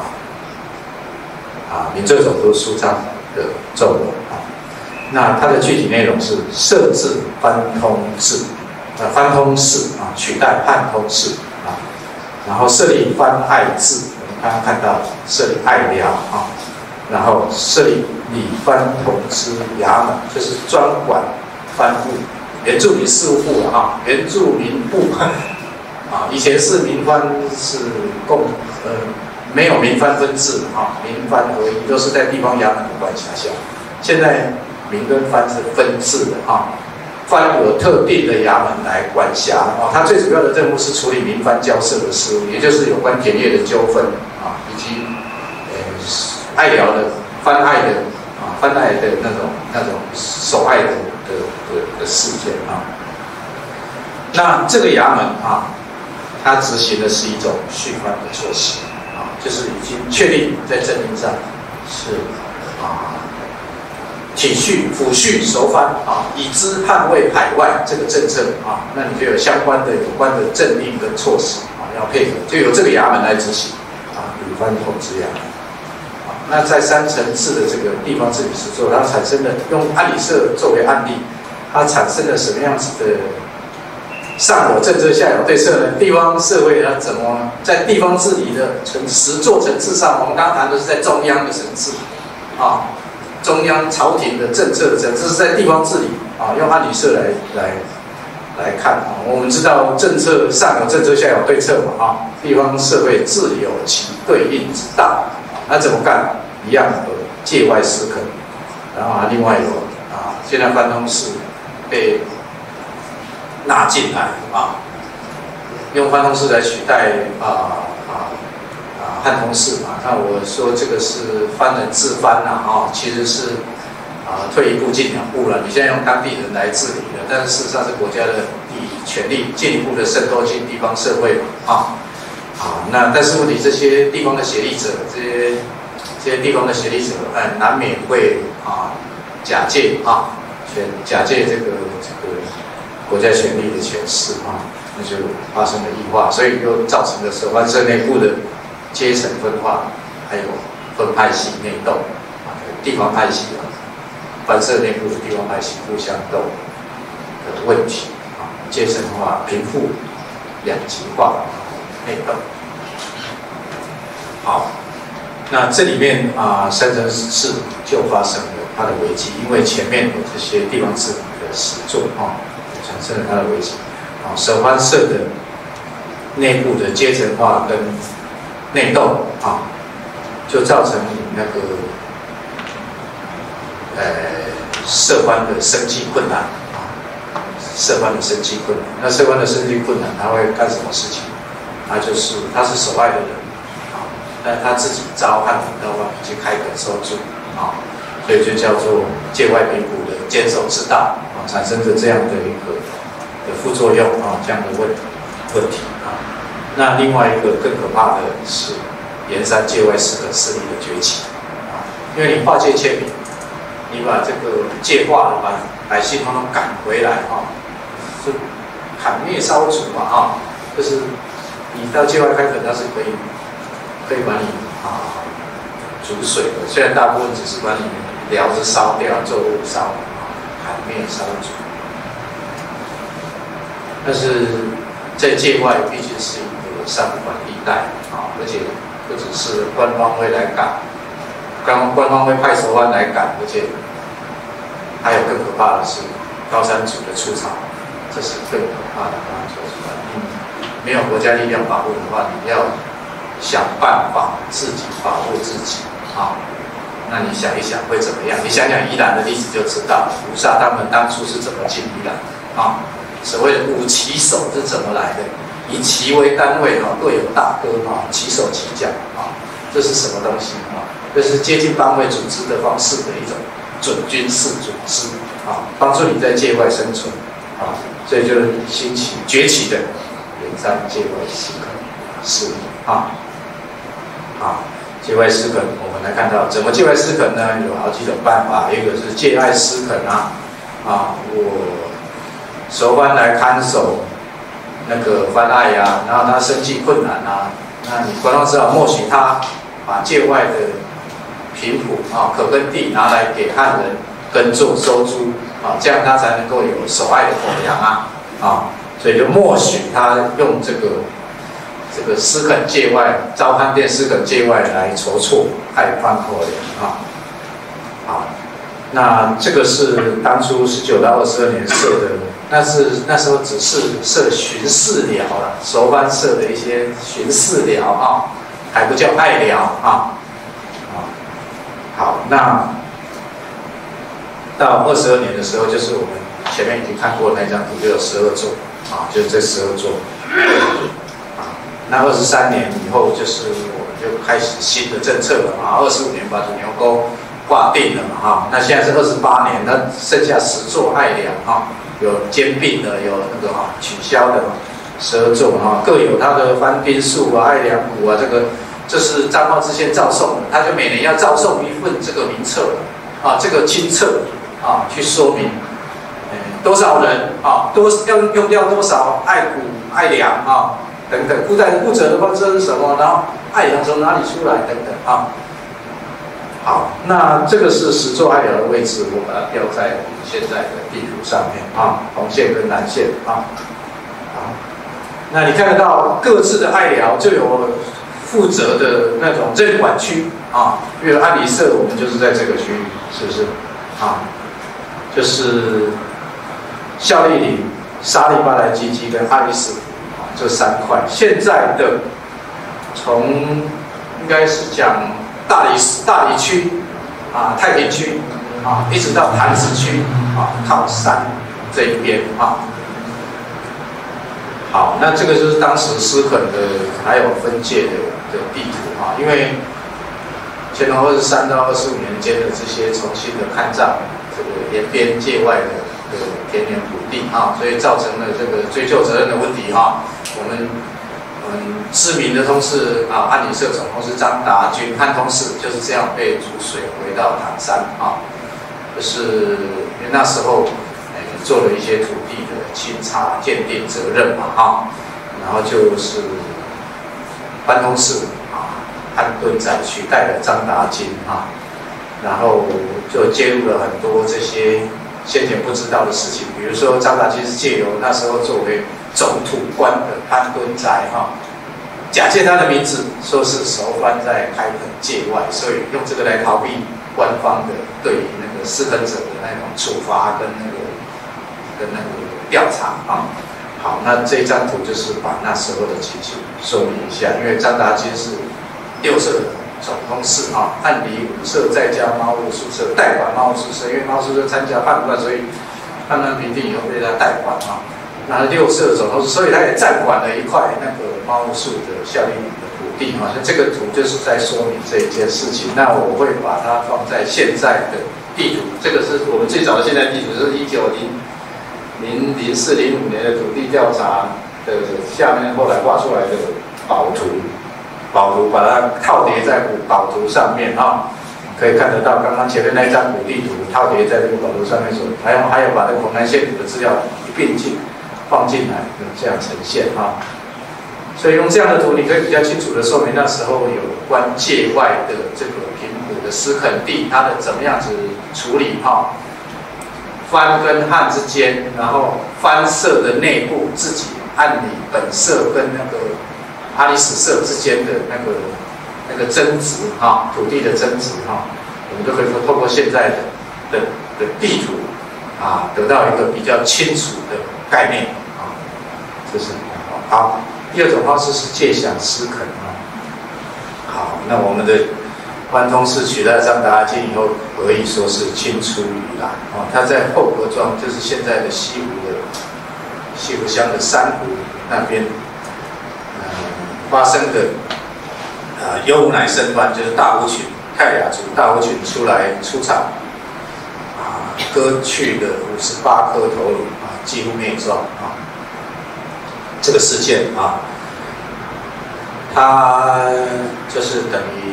民政总督书章的奏文那它的具体内容是设置番通制番通事取代汉通事然后设立番爱制，我们刚刚看到设立爱寮然后设立理番同知衙门，就是专管番务，原住民事务部原住民部以前是民番是没有民番分治民番合一，都是在地方衙门的管辖下。现在民跟番是分治的藩有特定的衙门来管辖啊，它最主要的任务是处理民藩交涉的事务，也就是有关田业的纠纷啊，以及爱寮的藩爱的藩爱的那种守爱的事件啊。那这个衙门啊，它执行的是一种续藩的措施啊，就是已经确定在政令上是体恤、抚恤、熟藩啊，以资捍卫海外这个政策啊，那你就有相关的有关的政令跟措施啊，要配合，就由这个衙门来执行啊，旅藩统治衙门。那在3层次的这个地方治理实作，它产生的用安理社作为案例，它产生了什么样子的上有政策下有对策呢？地方社会它怎么在地方治理的实作层次上，我们刚刚谈的是在中央的层次啊。中央朝廷的政策的层次是在地方治理啊，用安理社来看啊。我们知道政策上有政策，下有对策嘛啊。地方社会自有其对应之道，那怎么干？一样有界外施垦，然后另外有现在关东市被纳进来啊，用关东市来取代汉通市嘛，那我说这个是藩人治藩呐，其实是退一步进两步了。你现在用当地人来治理了，但是事实上是国家的权力进一步的渗透进地方社会嘛，那但是问题这些地方的协力者，这些地方的协力者，难免会假借这个国家权力的权势那就发生了异化，所以又造成了守藩社内部的阶层分化，还有分派系内斗地方派系藩社内部的地方派系互相斗的问题阶层化、贫富两极化、内斗。好，那这里面3层市就发生了它的危机，因为前面有这些地方治理的实作产生了它的危机守藩社的内部的阶层化跟内斗就造成那个社官的生计困难社官的生计困难。那社官的生计困难，他会干什么事情？他是守爱的人但他自己招汉人到外面去开垦收租所以就叫做界外贫苦的坚守之道产生着这样的一个副作用这样的问题那另外一个更可怕的是盐山界外施垦势力的崛起因为你划界迁民，你把这个界划了，把百姓统统赶回来是砍灭烧除嘛就是你到界外开垦，它是可以把你煮水的，虽然大部分只是把你寮子烧掉，作物烧砍灭烧煮，但是在界外毕竟是一个三不管地带而且不只是官方会来赶，官方会派守藩来赶，而且还有更可怕的是高山族的出草，这是更可怕的没有国家力量保护的话，你要想办法自己保护自己那你想一想会怎么样？你想想宜兰的例子就知道，五沙他们当初是怎么进宜兰所谓的五旗手是怎么来的？以旗为单位各有大哥旗手旗将这是什么东西这是接近邦卫组织的方式的一种准军事组织帮助你在界外生存所以就崛起的盐山界外施垦势力界外施垦，我们来看到怎么界外施垦呢？有好几种办法，一个是界外施垦我守藩来看守那个藩爱然后他生计困难那你官方只好默许他把界外的贫苦可耕地拿来给汉人耕作收租这样他才能够有守爱的口粮所以就默许他用这个施垦界外招汉店施垦界外来筹措爱藩口粮那这个是当初19到22年设的，那时候只是设巡视寮了，守藩设的一些巡视寮还不叫爱寮好，那到22年的时候，就是我们前面已经看过那张图，就有12座啊，就是这12座啊。那23年以后，就是我们就开始新的政策了啊，25年把土牛沟划定了嘛哈。那现在是28年，那剩下10座爱良哈，有兼并的，有那个取消的12座哈，各有它的番町树啊、爱良谷啊，这是彰化知县造送的，他就每年要造送一份这个名册啊，这个清册啊，去说明，多少人啊，要用掉多少爱谷、爱良啊等等，负责的方式是什么，然后爱良从哪里出来等等啊。好，那这个是10座爱寮的位置，我把它标在我们现在的地图上面啊，红线跟蓝线啊。好，那你看得到各自的爱寮就有负责的那种任管区啊，比如安里社，我们就是在这个区域，是不是？啊，就是孝利林、沙利巴莱基基跟阿里斯啊这3块。现在的从应该是讲大理区啊、太平区啊，一直到潭子区啊，靠山这一边啊。好，那这个就是当时施垦的还有分界的地图啊，因为乾隆23到25年间的这些重新的勘障，这个沿边界外的田园土地啊，所以造成了这个追究责任的问题啊。我们知名的通事啊，安里社总通事张达钧汉通事就是这样被逐水回到唐山啊，就是因为那时候做了一些土地的清查鉴定责任嘛哈，然后就是班通事啊，安顿仔取代了张达钧啊，然后就介入了很多这些先前不知道的事情，比如说张达钧是借由那时候作为总土官的安顿仔哈，假借他的名字说是熟番在开垦界外，所以用这个来逃避官方的对于那个施垦者的那种处罚跟那个调查啊。好，那这张图就是把那时候的情形说明一下，因为张达钧是6社总通事啊，按理5社再加猫屋宿舍代管猫屋宿舍，因为猫屋宿舍参加判断，所以判断评定以后被他代管啊。那6社总通事，所以他也暂管了一块那个猫屋宿的孝利林的土地啊。那这个图就是在说明这一件事情。那我会把它放在现在的地图，这个是我们最早的现在地图，是1904、05年的土地调查的下面后来画出来的宝图，把它套叠在宝图上面啊，可以看得到刚刚前面那张古地图套叠在这个宝图上面所，还有把这个澎南县土的资料一并放进来，这样呈现啊。所以用这样的图，你可以比较清楚的说明那时候有关界外的这个平埔的施垦地，它的怎么样子处理哈。番跟汉之间，然后番社的内部自己按理本社跟那个阿里史社之间的那个争执哈，土地的争执哈，我们就可以说透过现在的地图啊，得到一个比较清楚的概念啊，这是好。第二种方式是借饷施垦啊，好，那我们的关通事取代张达钧以后，可以说是青出于蓝啊。他在后河庄，就是现在的西湖乡的珊瑚那边，发生的幽湖乃生番，就是大湖群泰雅族大湖群出场割去的58颗头颅啊，几乎灭状啊。这个事件啊，它就是等于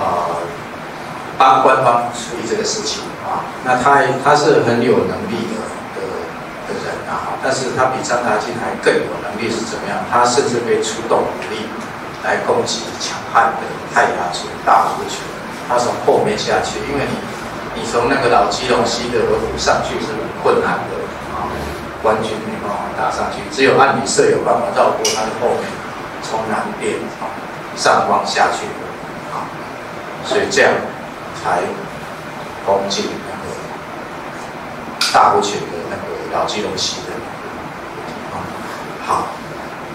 帮官方处理这个事情啊。那他是很有能力的人啊，但是他比张达钧还更有能力是怎么样？他甚至可以出动武力来攻击强悍的泰雅族大湖群。他从后面下去，因为你从那个老基隆溪的河谷上去是很困难的啊，官军没办法打上去，只有按理社有办法绕过他的后面，从南边上望下去的啊，所以这样才攻进那个大湖群的那个老基隆溪的好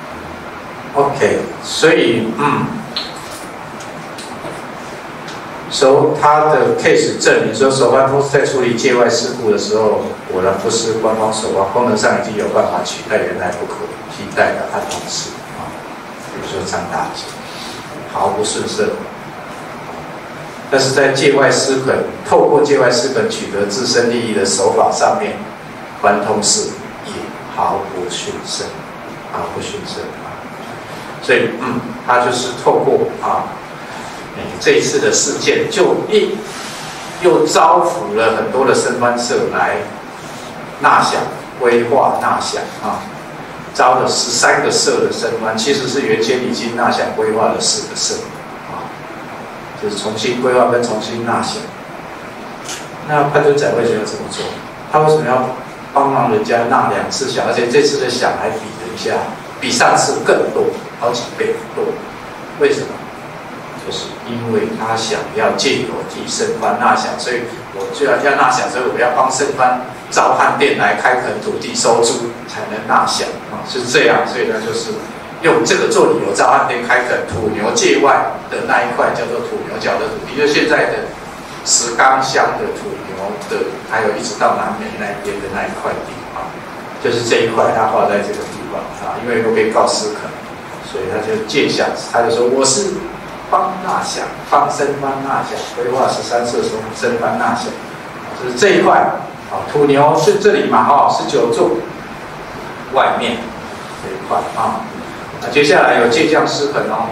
OK， 所以他的 case 证明说，手环公司在处理界外事故的时候，果然不是官方手环，功能上已经有办法取代原来不可替代的按钮式啊，比如说张大姐，毫不逊色。但是在界外施垦，透过界外施垦取得自身利益的手法上面，关通式也毫不逊色，毫不逊色啊。所以，他就是透过这一次的事件，又招抚了很多的生番社来纳饷、规划纳饷啊，招了13个社的生番，其实是原先已经纳饷规划的4个社啊，就是重新规划跟重新纳饷。那潘敦仔为什么要这么做？他为什么要帮忙人家纳2次饷，而且这次的饷还比上次更多，好几倍多？为什么？就是因为他想要借由替生番纳饷，所以我就要纳饷，所以我要帮生番造汉店来开垦土地收租，才能纳饷啊，是这样。所以呢，就是用这个做理由，造汉店开垦土牛界外的那一块叫做土牛角的土地，就现在的石冈乡的土牛的，还有一直到南美那边的那一块地啊，就是这一块他划在这个地方啊，因为又被告私垦，所以他就借饷，他就说我是帮纳饷，帮生番纳饷，规划13社生番纳饷，就是这一块啊，土牛是这里嘛，19座外面这一块啊，那接下来有借将施垦哦，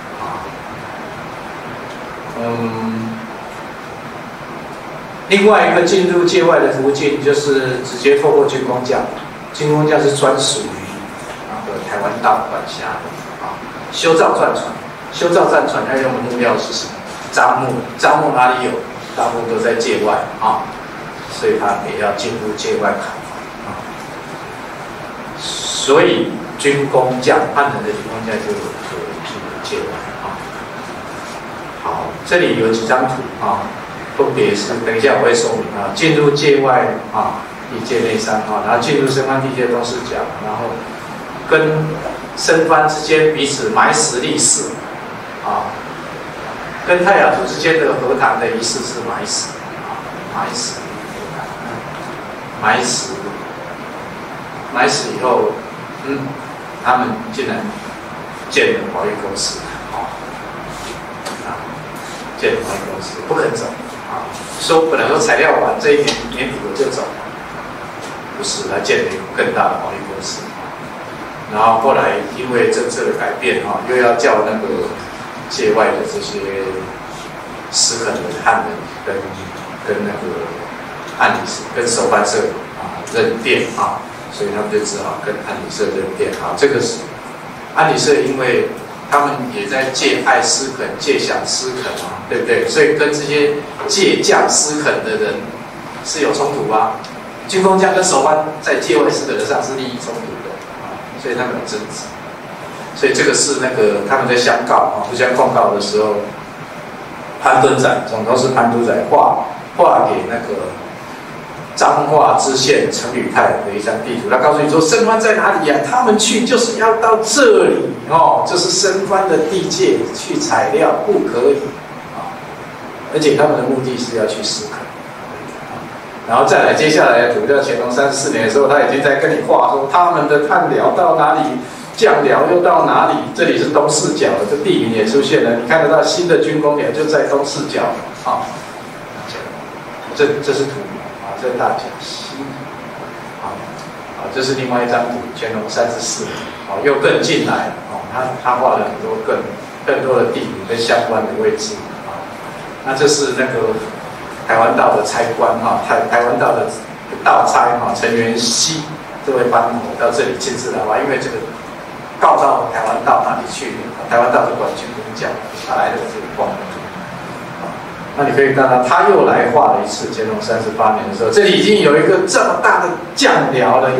另外一个进入界外的途径就是直接透过军工匠，军工匠是专属于那个台湾道管辖的啊，修造战船。修造战船要用的目标是什么？樟木哪里有？大部分都在界外啊，所以他也要进入界外砍伐啊。所以军工匠，汉人的军工匠就进入界外啊。好，这里有几张图啊，分别是等一下我会说明啊，进入界外啊，地界内山啊，然后进入生番地界东四角，然后跟生番之间彼此埋石立誓。啊，跟泰雅族之间的和谈的仪式是埋石啊，埋石以后，他们竟然建了保育公司建了保育公司不肯走啊，说本来说材料完这一年底我就走，不是，他建了一个更大的保育公司，然后后来因为政策的改变又要叫那个界外的这些施垦的汉人跟那个按理社跟手番社认店所以他们就只好跟按理社认店这个是按理社，因为他们也在借爱施垦、借饷施垦对不对？所以跟这些借将施垦的人是有冲突军工匠跟手番在界外施垦上是利益冲突的所以他们有争执。所以这个是那个他们在相告互相控告的时候，潘敦仔总统是潘敦仔画给那个彰化知县陈履泰的一张地图，他告诉你说生番在哪里呀？他们去就是要到这里这是生番的地界，去采料不可以而且他们的目的是要去施垦然后再来接下来的图，叫乾隆34年的时候，他已经在跟你画说他们的炭寮到哪里。酱寮又到哪里？这里是东四角的，这地名也出现了。你看得到新的军工寮就在东四角这是图这是大甲溪这是另外一张图，乾隆34年又更进来他画了很多更多的地名跟相关的位置那这是那个台湾道的差官台湾道的道差陈元熙这位班头到这里亲自来画，因为这个。告到台湾道哪里去？台湾道是管军工匠，他来的这个画那你可以看到，他又来画了一次。乾隆38年的时候，这里已经有一个这么大的酱寮了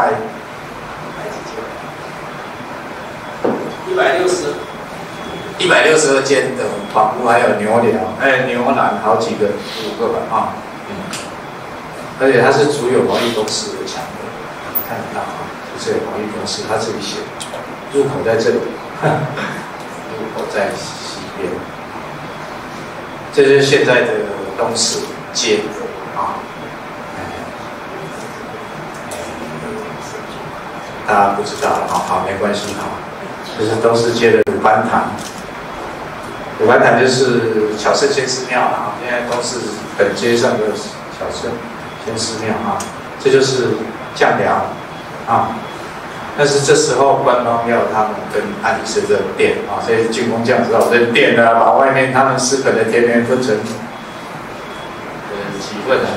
162间的房屋，还有牛寮，牛栏好几个，5个吧而且它是足有保育公司的墙的，看得到这有保育公司，他这里写。入口在这里，入口在西边。 这就是现在的东势街啊。大家不知道了，好，没关系哈。这是东势街的鲁班堂，鲁班堂就是巧圣先师庙啊。现在都是本街上的巧圣先师庙啊，这就是酱寮啊。但是这时候关公庙他们跟安理社认店啊，所以进宫将知道认店的，把外面他们私垦的田园分成几份呢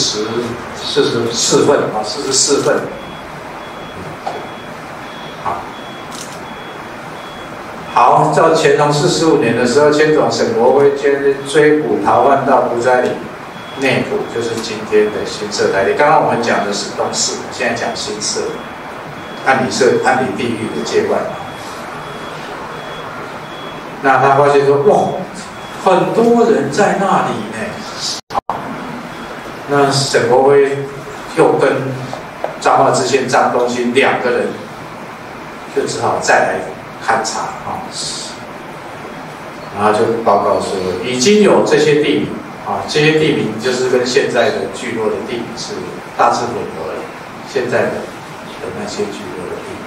？44份啊，44份。好，到乾隆45年的时候，千总沈国辉追捕逃犯到埔仔里内埔，就是今天的新社台地。刚刚我们讲的是东市，现在讲新社。安理地狱的界外，那他发现说，哇，很多人在那里呢。那沈国辉又跟彰化知县张东兴2个人，就只好再来勘察啊，然后就报告说，已经有这些地名啊，这些地名就是跟现在的聚落的地名是大致吻合了，现在的那些聚落的地名，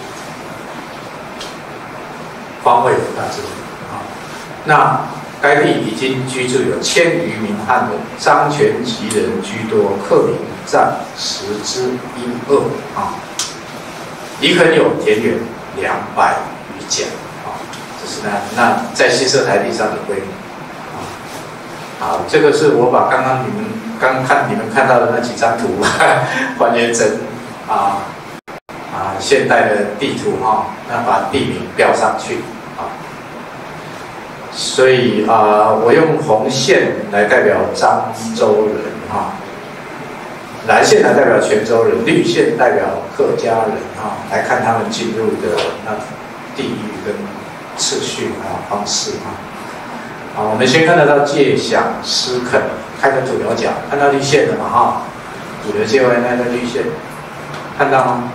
方位大致啊。那该地已经居住有1000余名汉人，漳泉籍人居多，客民占10之1/2啊。已垦有田园200余甲啊，这是那在新社台地上的规模啊。好，这个是我把刚刚你们看到的那几张图还原成现代的地图哈，那把地名标上去啊。所以我用红线来代表漳州人哈，蓝线来代表泉州人，绿线代表客家人啊，来看他们进入的那地域跟次序方式啊。好，我们先看得到界响诗垦，开垦土牛角，看到绿线了嘛哈？土牛界外那个绿线，看到吗？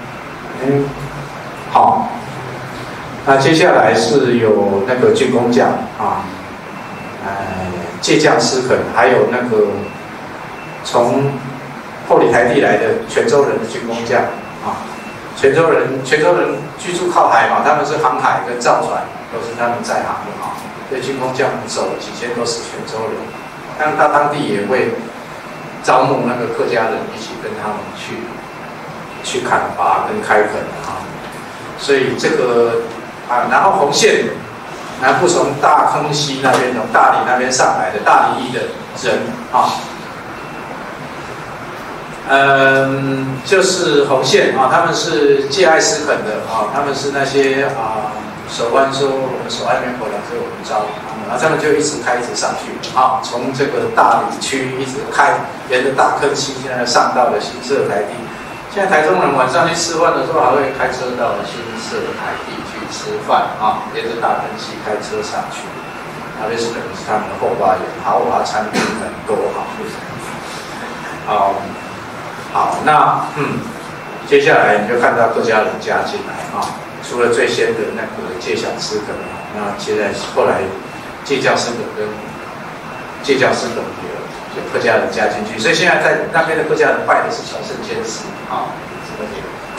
好。那接下来是有那个军工匠啊，界匠诗垦，还有那个从后里台地来的泉州人的军工匠啊。泉州人居住靠海嘛，他们是航海跟造船都是他们在行的啊。所以军工匠走几千都是泉州人，但他当地也会招募那个客家人一起跟他们去砍伐跟开垦啊。所以这个然后红线南部从大坑溪那边，从大理那边上来的大理的人啊。就是红线啊，他们是界爱诗垦的啊，他们是那些手腕说我们手腕面口粮，所以我们招然后他们就一直开一直上去啊，从这个大理区一直开，沿着大坑溪现在上到了新社台地。现在台中人晚上去吃饭的时候，还会开车到新社台地去吃饭啊，沿着大坑溪开车上去，那边是等于是他们的后花园，豪华餐厅很多好，那接下来你就看到客家人加进来啊，除了最先的那个界响诗垦，那现在后来界匠诗垦跟界匠诗垦有客家人加进去，所以现在在那边的客家人拜的是小圣先师啊，这个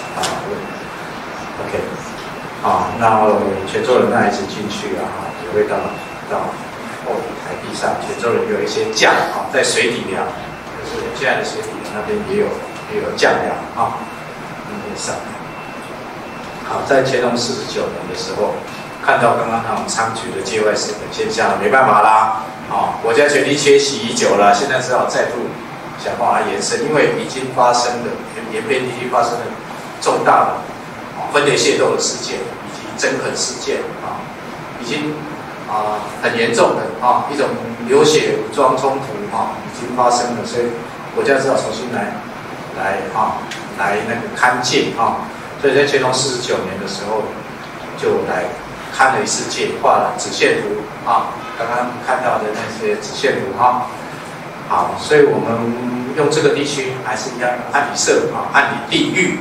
OK， 那泉州人那一次进去也会到后台地上，泉州人有一些匠在水底梁。就是现在的水底那边也有酱料那边上来。好，在乾隆49年的时候，看到刚刚那种猖獗的界外诗垦现象，没办法啦，国家权力缺席已久了，现在只好再度想办法延伸，因为已经发生了延边地区发生了重大的分裂械斗的事件，以及征垦事件已经很严重的一种流血武装冲突已经发生了，所以国家只好重新来那个勘界所以在乾隆49年的时候就来勘了一次界，画了子线图刚刚看到的那些子线图好，所以我们用这个地区还是一样按理社按理地域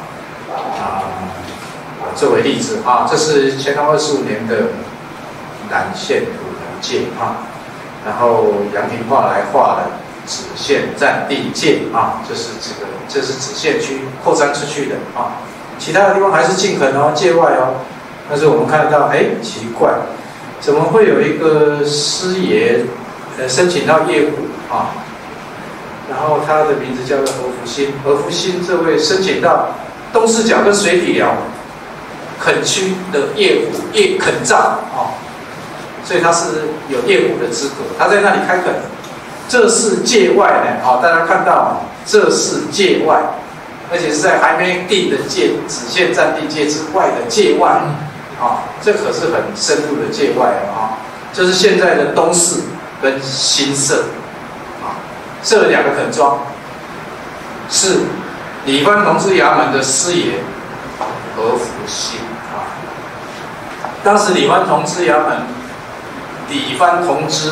作为例子这是乾隆25年的南线土牛界然后杨廷画来画了直线暂定界啊，就是这是直线区扩张出去的啊，其他的地方还是尽可能界外哦。但是我们看到，哎，奇怪，怎么会有一个师爷申请到业务啊？然后他的名字叫做何福兴，何福兴这位申请到东势角跟水底寮垦区的业务垦造啊，所以他是有业务的资格，他在那里开垦。这是界外呢，好，大家看到这是界外，而且是在还没定的界直线暂定界之外的界外，啊，这可是很深入的界外啊，就是现在的东势跟新社，啊，这两个垦庄是李番同知衙门的师爷何福兴啊，当时李番同知衙门李番同知。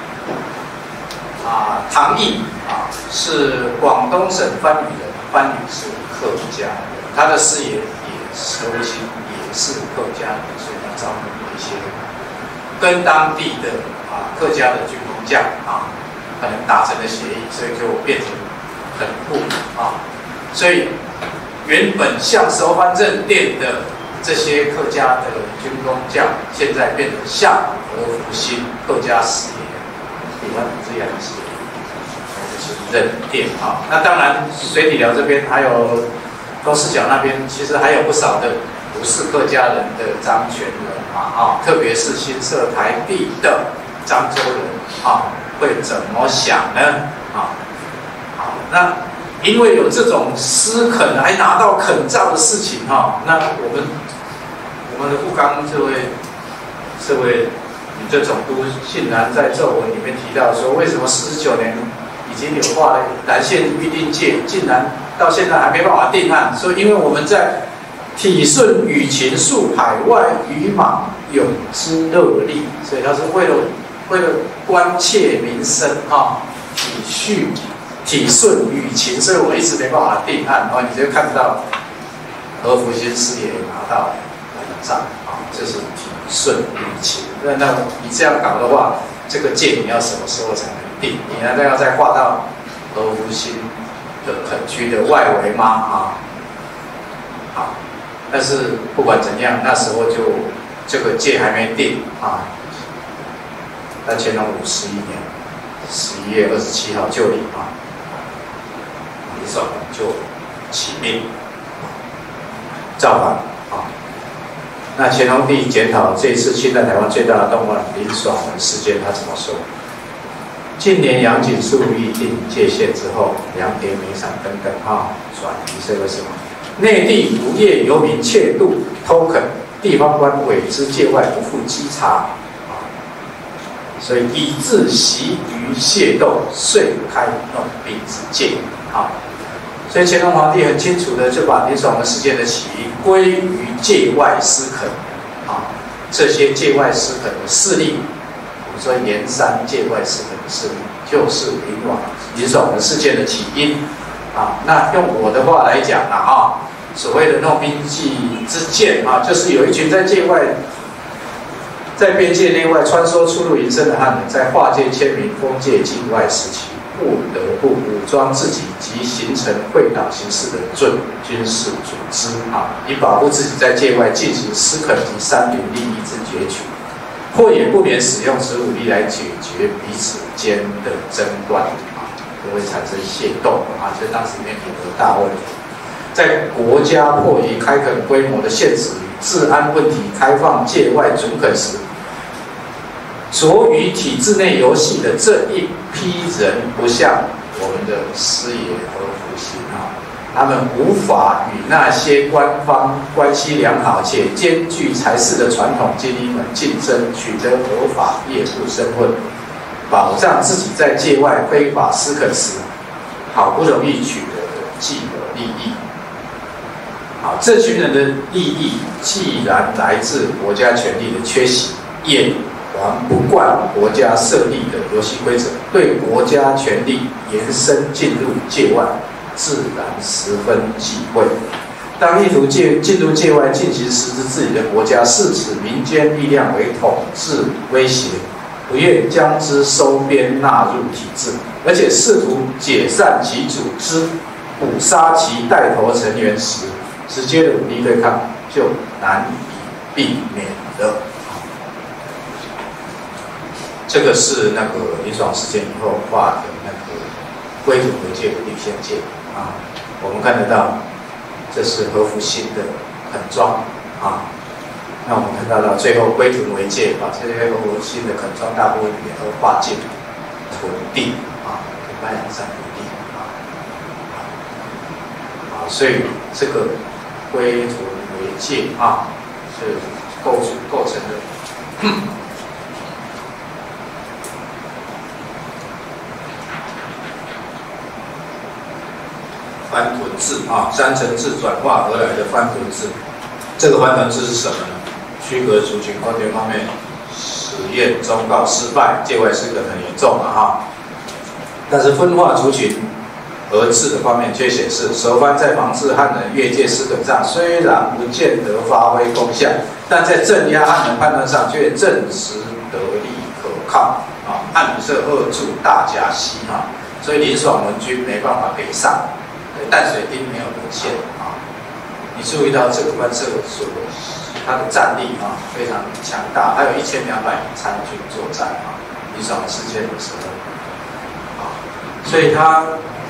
唐毅啊，是广东省番禺人，番禺是客家人，他的师爷也是何福兴，也是客家人，所以他招募了一些跟当地的客家的军工匠啊，可能达成了协议，所以就变成垦户啊，所以原本像熟番正店的这些客家的军工匠，现在变成像何福兴客家师爷，李番同知衙门师爷。认店啊，那当然水底寮这边还有东势角那边，其实还有不少的不是客家人的漳泉人啊，特别是新社台地的漳州人啊，会怎么想呢？啊，好，那因为有这种私垦还拿到垦造的事情哈，那我们的富冈这位女政总督竟然在奏文里面提到说，为什么49年？已经有画了蓝线预定界，竟然到现在还没办法定案，所以因为我们在体顺雨禽树海外渔马有之乐利，所以他是为了关切民生啊，体顺雨禽，所以我一直没办法定案。然后你就看到何福兴师爷拿到蓝章啊，这是体顺雨禽。那你这样搞的话，这个界你要什么时候才能？你难道要再画到何福兴的垦区的外围吗？啊，好，但是不管怎样，那时候就这个界还没定啊。在乾隆51年11月27号就礼啊，李爽就起兵造反啊。那乾隆帝检讨这一次侵占台湾最大的动乱林爽文事件，他怎么说？近年杨景树预定界限之后，良田名产等等转移社会什么？内地无业游民窃渡偷垦，地方官委之界外不负稽查，所以以致习于械斗，遂开弄兵之界啊。所以乾隆皇帝很清楚的就把林爽文事件的起因归于界外私垦啊，这些界外私垦的势力。所以盐山界外私垦的势力，就是林爽文事件的起因啊。那用我的话来讲啊，所谓的弄兵计之见啊，就是有一群在界外、在边界内外穿梭出入营生的汉人，在划界签名封界境外时期，不得不武装自己及形成会党形式的军事组织啊，以保护自己在界外进行私垦及山林利益之攫取。或也不免使用之武力来解决彼此间的争端啊，就会产生械斗啊，所以当时面临的大问题。在国家迫于开垦规模的限制与治安问题，开放界外主垦时，着于体制内游戏的这一批人，不像我们的师爷何福兴啊，他们无法与那些官方关系良好且兼具才识的传统精英们竞争，取得合法业务身份，保障自己在界外非法私垦时好不容易取得的既得利益。好，这群人的利益既然来自国家权力的缺席，也还不惯国家设立的游戏规则，对国家权力延伸进入界外，自然十分忌讳。当意图进入界外进行实质治理的国家，视此民间力量为统治威胁， 不愿将之收编纳入体制，而且试图解散其组织，捕杀其带头成员时，直接的武力对抗就难以避免了。这个是那个林爽事件以后画的那个归土为界的立宪界啊，我们看得到，这是何福新的垦庄啊。那我们看到最后归屯为界，把这些何福新的垦庄大部分也都划进屯地啊，土班养山土地啊，所以这个归屯为界啊，是构成的。藩屯制啊，山城制转化而来的藩屯制，这个藩屯制是什么呢？区隔族群官权方面实验忠告失败，界外失梗很严重嘛哈。但是分化族群而治的方面却显示，熟藩在防治汉人越界失梗上虽然不见得发挥功效，但在镇压汉人叛乱上却证实得力可靠啊。汉旅社扼住大甲溪啊，所以林爽文军没办法北上。淡水町没有沦陷啊！你注意到这个官舍所它的战力啊非常强大，还有1200参军作战啊！林爽事件的时候啊，所以他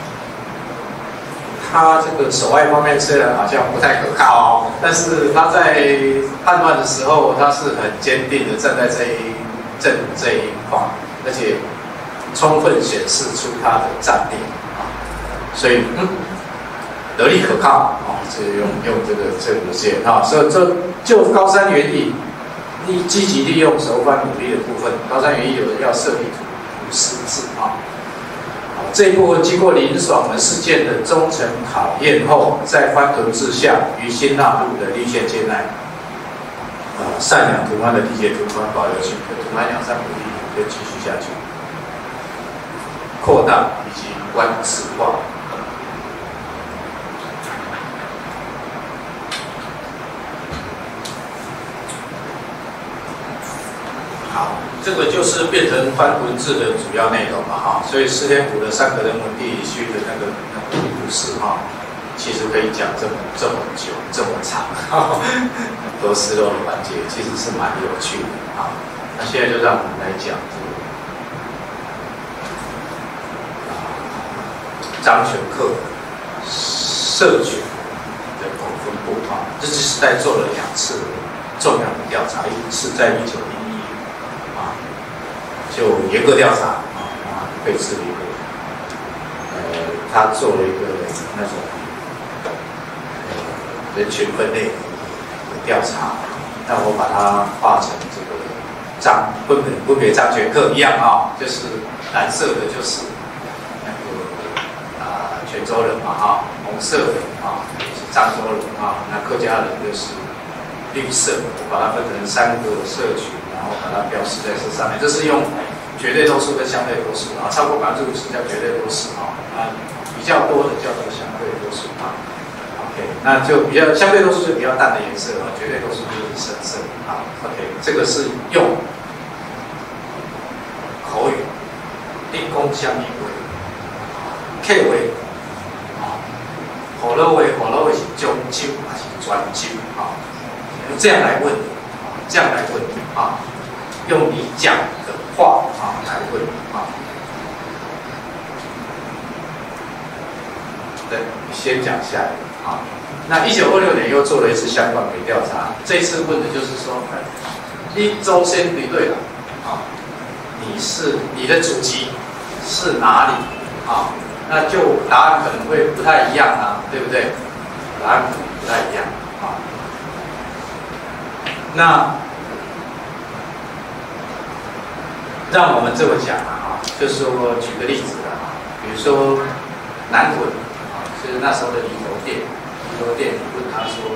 这个守外方面虽然好像不太可靠哦，但是他在叛乱的时候，他是很坚定的站在这一块，而且充分显示出他的战力啊，所以得力可靠啊，这个用这个线啊，所以这就高山原意，你积极利用熟藩努力的部分，高山原意有人要设立土司制啊。这一部分经过林爽的事件的忠诚考验后，在藩屯制下，于新纳入的立宪界内，赡养土藩的缔结土藩保留区，土藩养山土地就继续下去，扩大以及官制化。好，这个就是变成藩屯制的主要内容嘛，哈，所以施天府的三个人文地理区的那个故事哈，其实可以讲这么久这么长，都失落的环节其实是蛮有趣的啊。那现在就让我们来讲这个张全克社群的分布啊，日治时代做了2次重要的调查，一次在1911年啊，就严格调查啊，配置了一个他做了一个那种人群分类的调查，那我把它画成这个分别张全克一样啊，就是蓝色的就是那个泉州人嘛哈，红色的啊是漳州人啊，那客家人就是绿色，我把它分成3个社群，然后把它标示在这上面，这是用绝对多数跟相对多数啊，超过50%叫绝对多数啊，比较多的叫做相对多数啊。OK， 那就比较相对多数就比较淡的颜色啊，绝对多数就是深色啊。OK， 这个是用口语定功相应为 K 为火肉味是中酒还是专酒啊？用这样来问，这样来问啊，用你讲的话啊来问啊。对，先讲下来啊。那1926年又做了一次相关的调查，这一次问的就是说，你周先比对了啊，你的祖籍是哪里啊？那就答案可能会不太一样啊，对不对？答案可能不太一样啊。那让我们这么讲啊，就是说举个例子啊，比如说南屯啊，就是那时候的里头店，你问他说，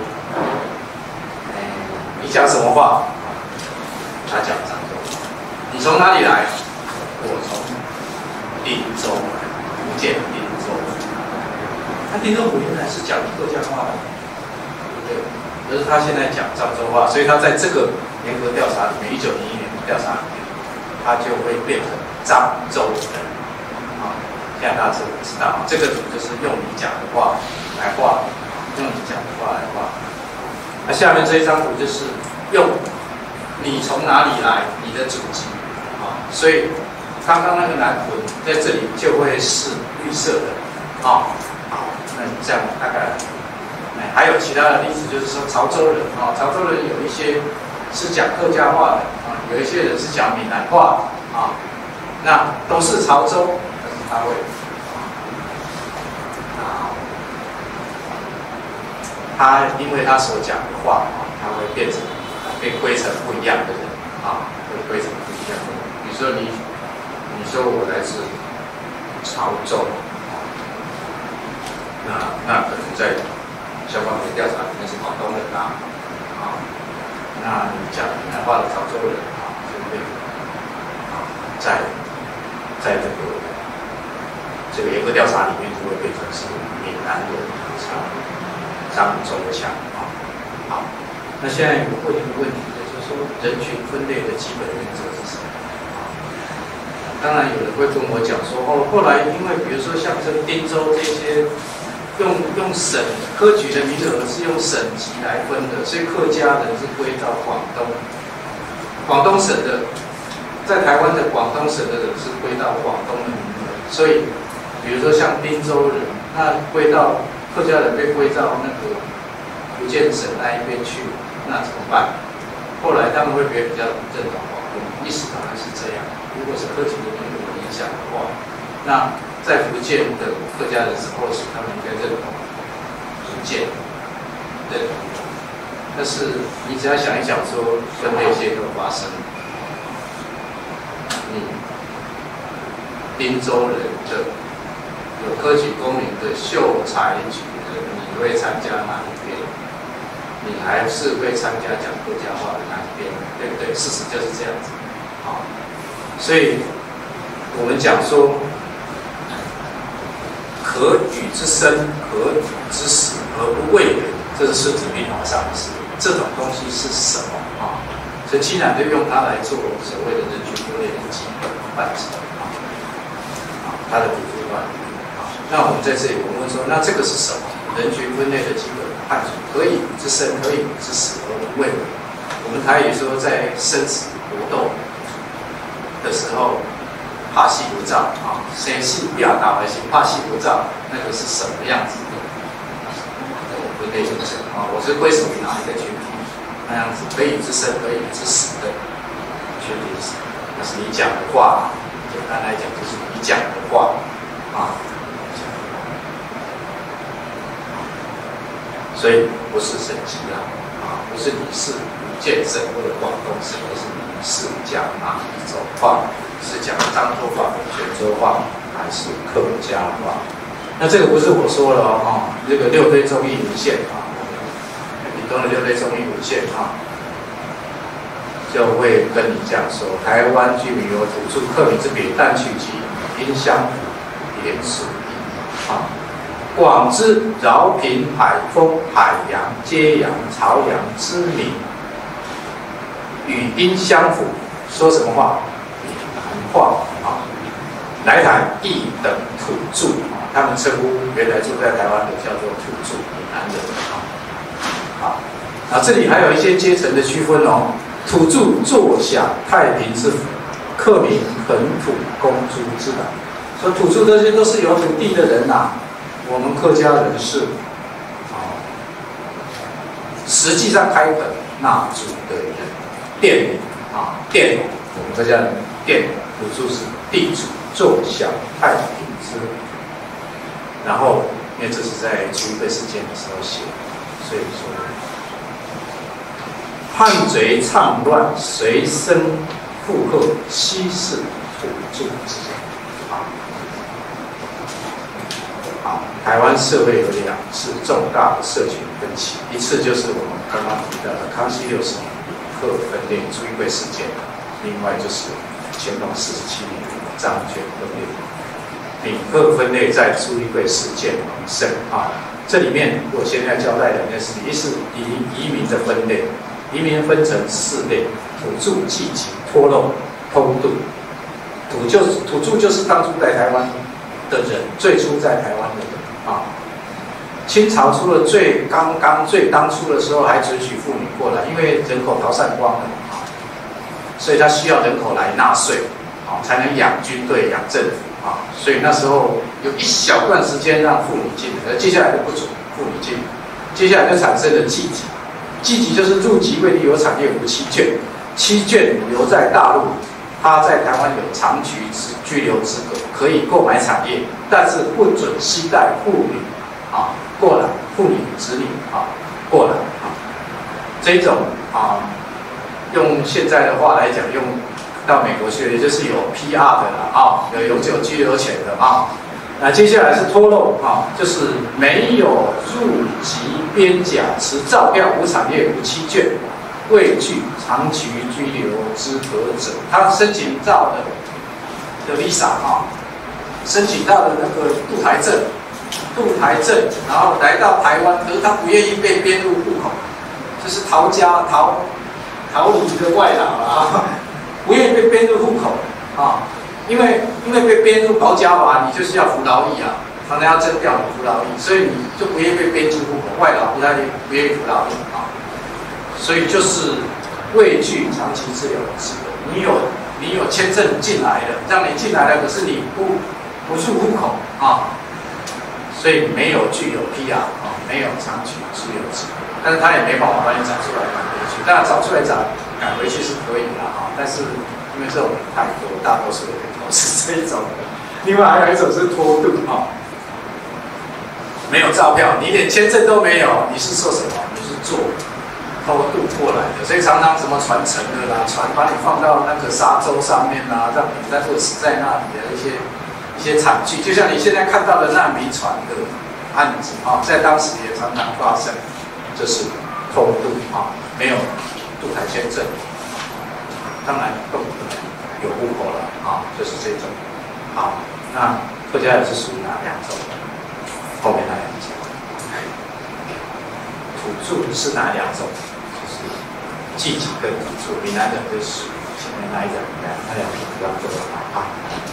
你讲什么话？他讲漳州话。你从哪里来？我从汀州来。福建汀州，那汀州府原来是讲客家话的，对不对？可是他现在讲漳州话，所以他在这个联合调查里面，1901年调查里面， 它就会变成漳州人。啊，现在大家知道，这个就是用你讲的话来画，用你讲的话来画。那下面这一张图就是用你从哪里来，你的祖籍啊，所以刚刚那个南屯在这里就会是绿色的啊。好，那这样大概。还有其他的例子，就是说潮州人啊，潮州人有一些是讲客家话的啊，有一些人是讲闽南话啊，那都是潮州，但是他会他因为他所讲的话啊，他会变成被归成不一样的人啊，会归成不一样的人。比如说你说我来自潮州啊，那可能在相关的调查里面是广东人啊，那你讲闽南话的潮州人啊，就会在这个严格调查里面就会变成是闽南人漳州腔啊。好，那现在有问一个问题的，就是说人群分类的基本原则是什么？当然有人会跟我讲说，后来因为比如说像这汀州这些。用省科举的名额是用省级来分的，所以客家人是归到广东省的，在台湾的广东省的人是归到广东的名额，所以比如说像汀州人，那归到客家人被归到那个福建省那一边去，那怎么办？后来他们会比较认同广东，意思当然是这样。如果是科举的名额影响的话，那在福建的客家人是或许他们应该认同福建认同，但是你只要想一想说分类械斗发生，汀州人的有科举功名的秀才举人，你会参加哪一边？你还是会参加讲客家话的哪一边？对不对？事实就是这样子。好，所以我们讲说。可与之生，可与之死，而不畏人，这是《孙子兵法》上的事。这种东西是什么啊？所以既然就用它来做所谓的人群分类的基本范畴它的辅助范那我们在这里我们问说，那这个是什么？人群分类的基本范畴，可以与之生，可以与之死，而不畏人。我们台语说，在生死搏斗的时候。怕戏不照啊，谁戏不要打还行，怕戏不照，那个是什么样子的？分类就是啊，我是归属于哪一个群体？那样子可以与之生，可以与之死的群体是，那是你讲的话，简单来讲就是你讲的话啊。所以不是省级啊，不是你是福建省或者广东省，而是你是讲哪一种话？是讲漳州话、泉州话还是客家话？那这个不是我说了哦，这个六堆忠义文献啊，屏东的六堆忠义文献啊，就会跟你讲说，台湾居民有土著客民之别，但取其因相符，连属异啊。广之饶平、海丰、海洋、揭阳、潮阳之民，与因相符，说什么话？话啊，来台一等土著啊，他们称呼原来住在台湾的叫做土著闽南人啊。这里还有一些阶层的区分哦。土著坐享太平之福，客民垦土公诸之党。说土著这些都是有土地的人呐，我们客家人是实际上开垦纳租的人，佃农啊，佃农，我们客家人佃农。土著是地主坐享太平之福，然后因为这是在朱一贵事件的时候写，所以说叛贼倡乱，随声附和，悉是土著之人。好，台湾社会有两次重大的社群分歧，一次就是我们刚刚提到的康熙60年闽客分裂朱一贵事件，另外就是乾隆47年漳泉分裂，闽客分类在朱一贵事件萌生啊。这里面我现在交代两件事情，一是移民的分类，移民分成4类：土著、寄籍、脱漏偷渡，土著就是当初在台湾的人，最初在台湾的人啊。清朝出了最当初的时候还准许妇女过来，因为人口逃散光了啊，所以他需要人口来纳税啊，才能养军队、养政府啊。所以那时候有一小段时间让妇女进来，接下来就不准妇女进，接下来就产生了季籍。季籍就是入籍未立有产业无期眷，期眷留在大陆，他在台湾有长期居留资格，可以购买产业，但是不准携带妇女啊过来，妇女子女啊过来啊，这种啊，用现在的话来讲，用到美国去，也就是有 PR 的了啊，有永久居留权的啊。那接下来是脱漏啊，就是没有入籍边甲持照票无产业无期眷，未具长期居留资格者，他申请到的 Visa 啊，申请到的那个渡台证，然后来到台湾，可是他不愿意被编入户口，就是逃离的外劳啊，不愿意被编入户口啊，因为被编入保甲法，你就是要服劳役啊，常常要征调你服劳役，所以你就不愿意被编入户口，外劳不愿意服劳役啊，所以就是未具长期滞留的资格，你有签证进来了，让你进来了，可是你不入户口啊。所以没有具有 PR 啊，没有长期居留资格，但是他也没办法把你找出来赶回去。当然找出来赶回去是可以的啊，但是因为这种人太多，大多数的人都是这一种的。另外还有一种是脱渡啊，没有照票，你连签证都没有，你是做什么？你是做偷渡过来的，所以常常什么船沉了啦，船把你放到那个沙洲上面啦，让你在饿死在那里的一些惨剧，就像你现在看到的难民船的案子啊，在当时也常常发生，就是偷渡啊，没有渡台签证，当然更不可能有户口了啊，就是这种。好，那客家人是属于哪两种？后面那两种。土著是哪两种？就是季籍跟土著，闽南人就是前面那一种，那两种比较多啊。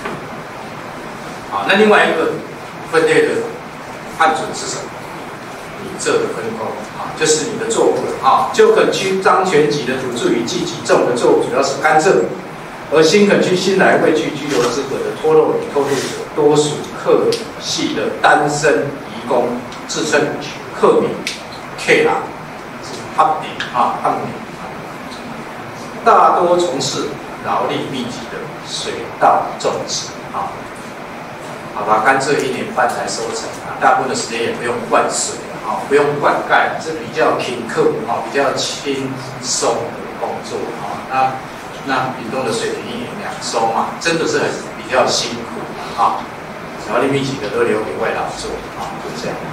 好，那另外一个分类的判准是什么？你这的分工啊，就是你的作物了啊。旧垦区当权籍的土著与季籍种的作物主要是甘蔗，而新垦区新来未具居留资格的脱漏与偷渡者，多属客系的单身移工，自称客民 K 啦，汉民啊，汉民，大多从事劳力密集的水稻种植啊。好吧，甘蔗1年半才收成啊，大部分的时间也不用灌水啊，不用灌溉，是比较平克啊，比较轻松的工作啊。那屏东的水田1年2收嘛，真的是比较辛苦啊。劳力密集的都留给外劳做啊，就这样。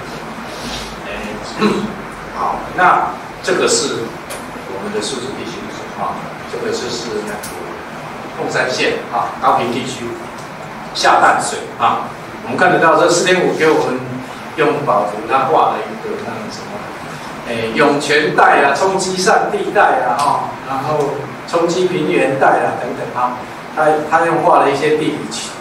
好，那这个是我们的宿主地形图啊，这个就是那个凤山县啊高屏地区。下淡水啊，我们看得到这4.5给我们用宝图，他画了一个那个什么，涌泉带啊、冲积扇地带啊，然后冲积平原带啊等等啊，他用画了一些地理区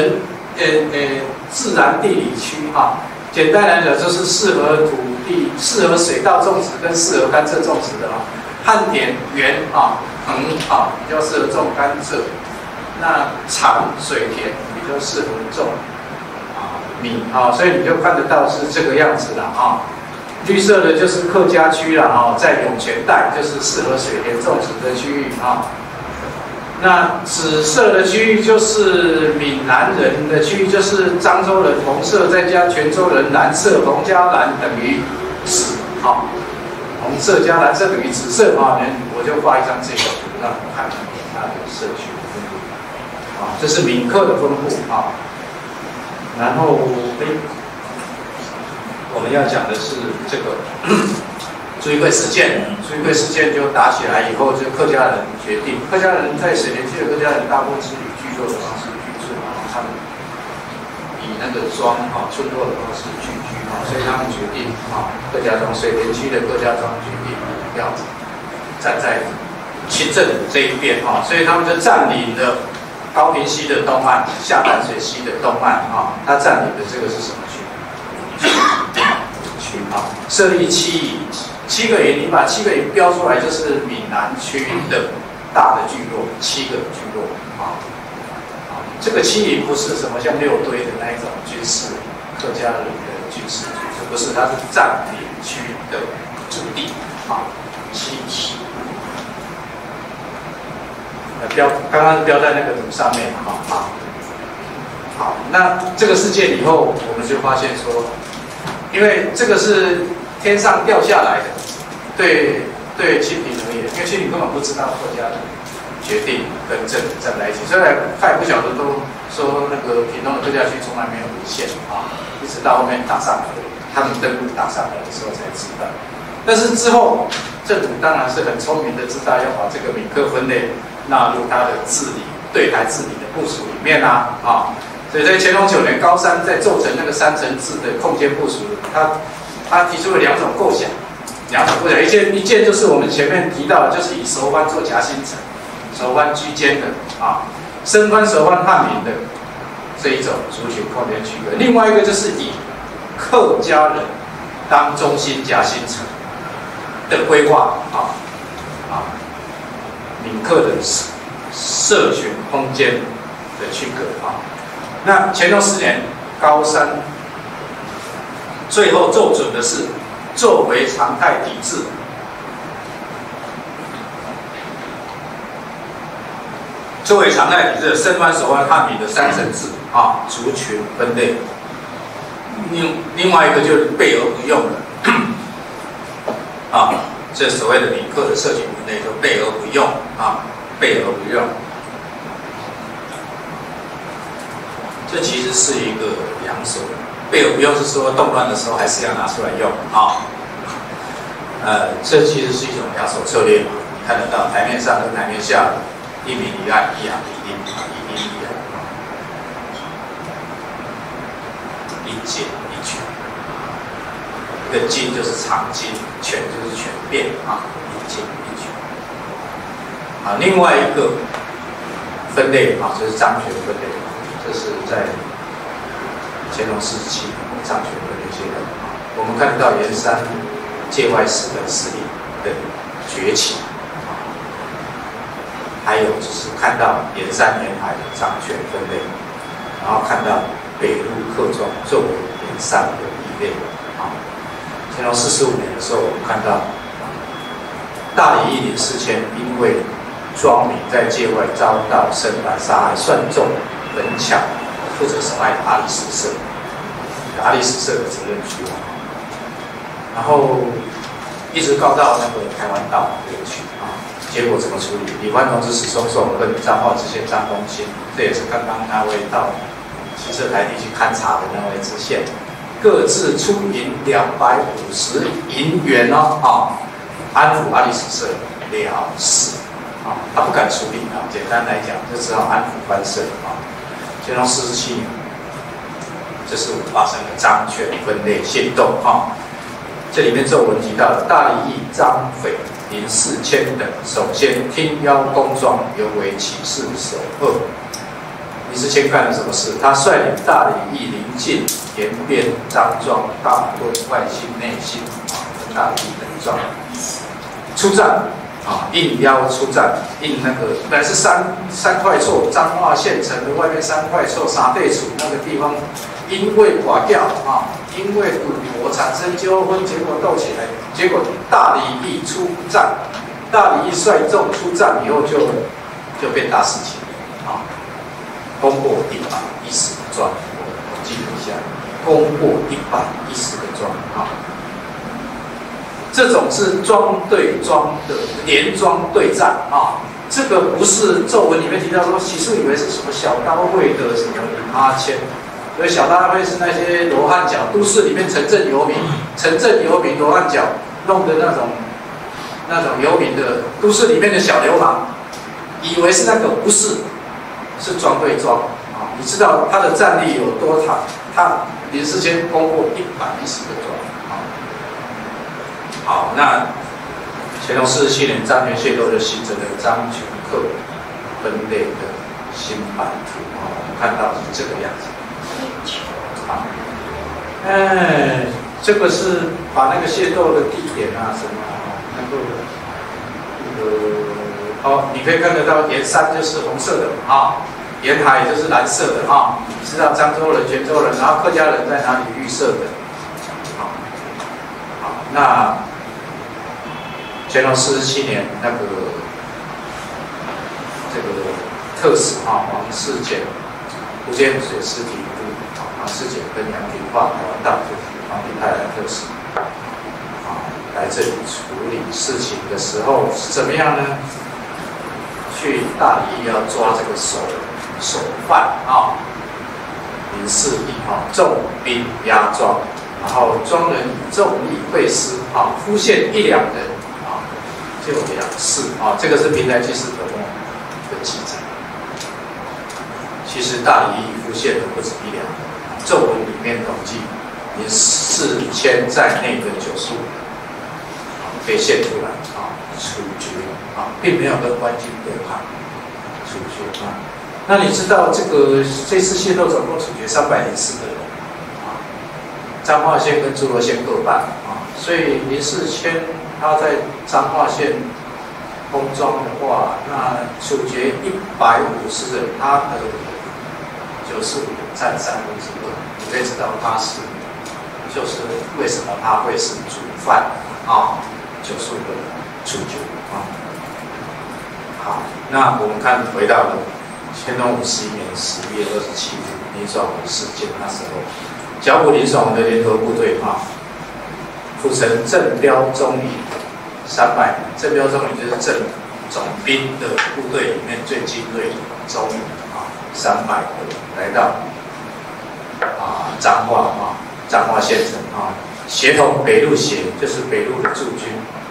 自然地理区啊，简单来讲就是适合土地、适合水稻种植跟适合甘蔗种植的啊，旱点圆啊、横啊比较适合种甘蔗，那长水田比较适合种米啊，所以你就看得到是这个样子了啊。绿色的就是客家区了啊，在涌泉带就是适合水田种植的区域啊。那紫色的区域就是闽南人的区域，就是漳州人红色再加泉州人蓝色，红加蓝等于紫啊，红色加蓝色等于紫色啊。我就画一张这个图让你看它的社区分布啊，这是闽客的分布啊。然后我们要讲的是这个朱一贵事件。朱一贵事件就打起来以后，就客家人决定，客家人在水田区的客家人大部分是以聚落的方式居住啊，他们以那个庄啊村落的方式聚居啊，所以他们决定啊，客家庄水田区的客家庄决定要站在清政府这一边啊，所以他们就占领了高屏溪的东岸、下淡水溪的东岸啊。他占领的这个是什么区？区啊，设立7个营，你把7个营标出来，就是闽南区的大的聚落，7个聚落啊。这个7营不是什么像6堆的那一种军事客家人的军事组织，不是，它是占领区的驻地啊，7营。刚刚标在那个图上面哈啊。好，那这个事件以后，我们就发现说，因为这个是天上掉下来的，对清廷而言，因为清廷根本不知道客家人决定跟政府站在一起，虽然他也不晓得都说那个屏东的客家区从来没有沦陷啊，一直到后面打上来，他们登陆打上来的时候才知道。但是之后政府当然是很聪明的，知道要把这个闽客分类纳入他的治理、对台治理的部署里面啊。所以在乾隆9年，高山在奏成那个3层制的空间部署，他提出了2种构想，一件就是我们前面提到的，就是以熟番做夹心层，熟番居间的啊，生番、熟番汉民的这一种族群空间区隔。另外一个就是以客家人当中心夹心层的规划闽客的社群空间的区隔啊。那乾隆10年，高山最后奏准的是作为常态体制，作为常态体制的生番、熟番汉民的3层制啊，族群分类。另外一个就是备而不用的啊，这所谓的闽客的社群分类就备而不用啊，备而不用。这其实是一个两手，备而不用是说动乱的时候还是要拿出来用啊。这其实是一种两手策略嘛，你看得到台面上跟台面下一明一暗，一阳一阴，一阴一阳，一简一全。一个精就是常精，全就是全变啊，一精一全。啊，另外一个分类啊，就是张权分类。这是在乾隆47年张权分类阶段啊，我们看得到盐山界外史的势力的崛起啊，还有就是看到盐山沿海的张权分类，然后看到北路客庄作为盐山的一类啊。乾隆45年的时候，我们看到大理义领事迁，因为庄民在界外遭到生反杀害，算中本抢负责守爱的阿里史社，阿里史社的责任区，然后一直告到那个台湾道这个区啊，结果怎么处理？李欢同志、史松寿跟彰化知县张公兴，这也是刚刚那位到新社台地去勘察的那位知县，各自出银250银元哦，安抚阿里史社了事啊，他不敢处理啊，简单来讲就只好安抚官社啊。乾隆47年，这是发生了张权分类行动啊。这里面奏文提到的大理义、张斐、林世谦等，首先听邀公庄，犹为起事首恶。林世谦干了什么事？他率领大理义临近延边、张庄、大墩、外兴、内兴啊，大理义等庄出战。啊，应邀出战，应那个本来是三块厝，彰化县城的外面3块厝沙地处那个地方，因为寡掉啊，因为赌博产生纠纷，结果斗起来，结果大理义出战，大理义率众出战以后就变大事情啊，攻破110个庄，我记录一下，攻破110个庄啊。这种是庄对庄的连庄对战啊，这个不是奏文里面提到说，起诉以为是什么小刀会的什么阿谦，所以小刀会是那些罗汉脚，都市里面城镇游民罗汉脚弄的那种游民的都市里面的小流氓，以为是那个，不是，是庄对庄啊。你知道他的战力有多大？他林世谦攻破110个庄。好，那乾隆47年，张权械斗就形成了张权客分类的新版图啊，我们看到是这个样子。好，这个是把那个械斗的地点啊什么能够你可以看得到，沿山就是红色的啊，沿海就是蓝色的啊，知道漳州人、泉州人，然后客家人在哪里绿色的。好，那乾隆47年那个这个特使王世坚、福建水师体部王世坚跟杨廷化台湾大副皇帝派来特使来这里处理事情的时候是怎么样呢？去大理要抓这个首犯林世义重兵压庄，然后庄人以重力会师夫县1、2人就2事这个是平台纪事本的记载。其实大理夫县的不止1、2人，奏文里面统计连4000在内的95人被献出来处决并没有跟官军对抗，处决那你知道这次械斗总共处决304个人彰化县跟诸罗县各半所以林世谦他在彰化县封庄的话，那处决150人，他的95占2/3，你可以知道他就是为什么他会是主犯95个处决好，那我们回到了乾隆51年11月27日林爽文事件，那时候剿捕林爽文的联合部队府城镇标中营300人，镇标中营就是镇总兵的部队里面最精锐的中营300个来到彰化县城协同北路协，就是北路的驻军，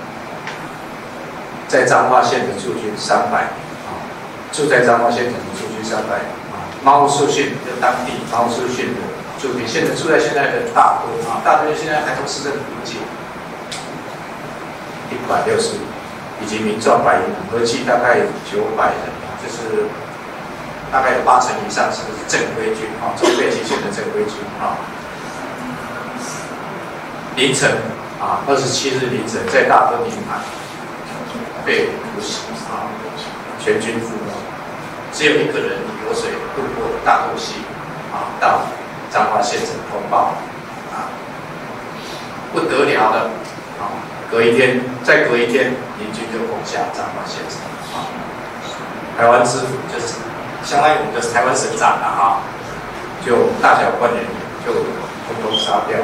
在彰化县的驻军300住在彰化县城的驻军300猫树训就当地猫树训的驻兵，现在住在现在的大墩大墩现在台中市政府附近，160以及民壮100人，合计大概有900人，就是大概有80%以上是正规军中备集训的正规军凌晨27日凌晨在大墩营盘被突袭全军覆没，只有1个人游水渡过大肚溪到彰化县城通报不得了了再隔一天，林军就攻下彰化县城台湾知府就是相当于我们的台湾省长就大小官员就统统杀掉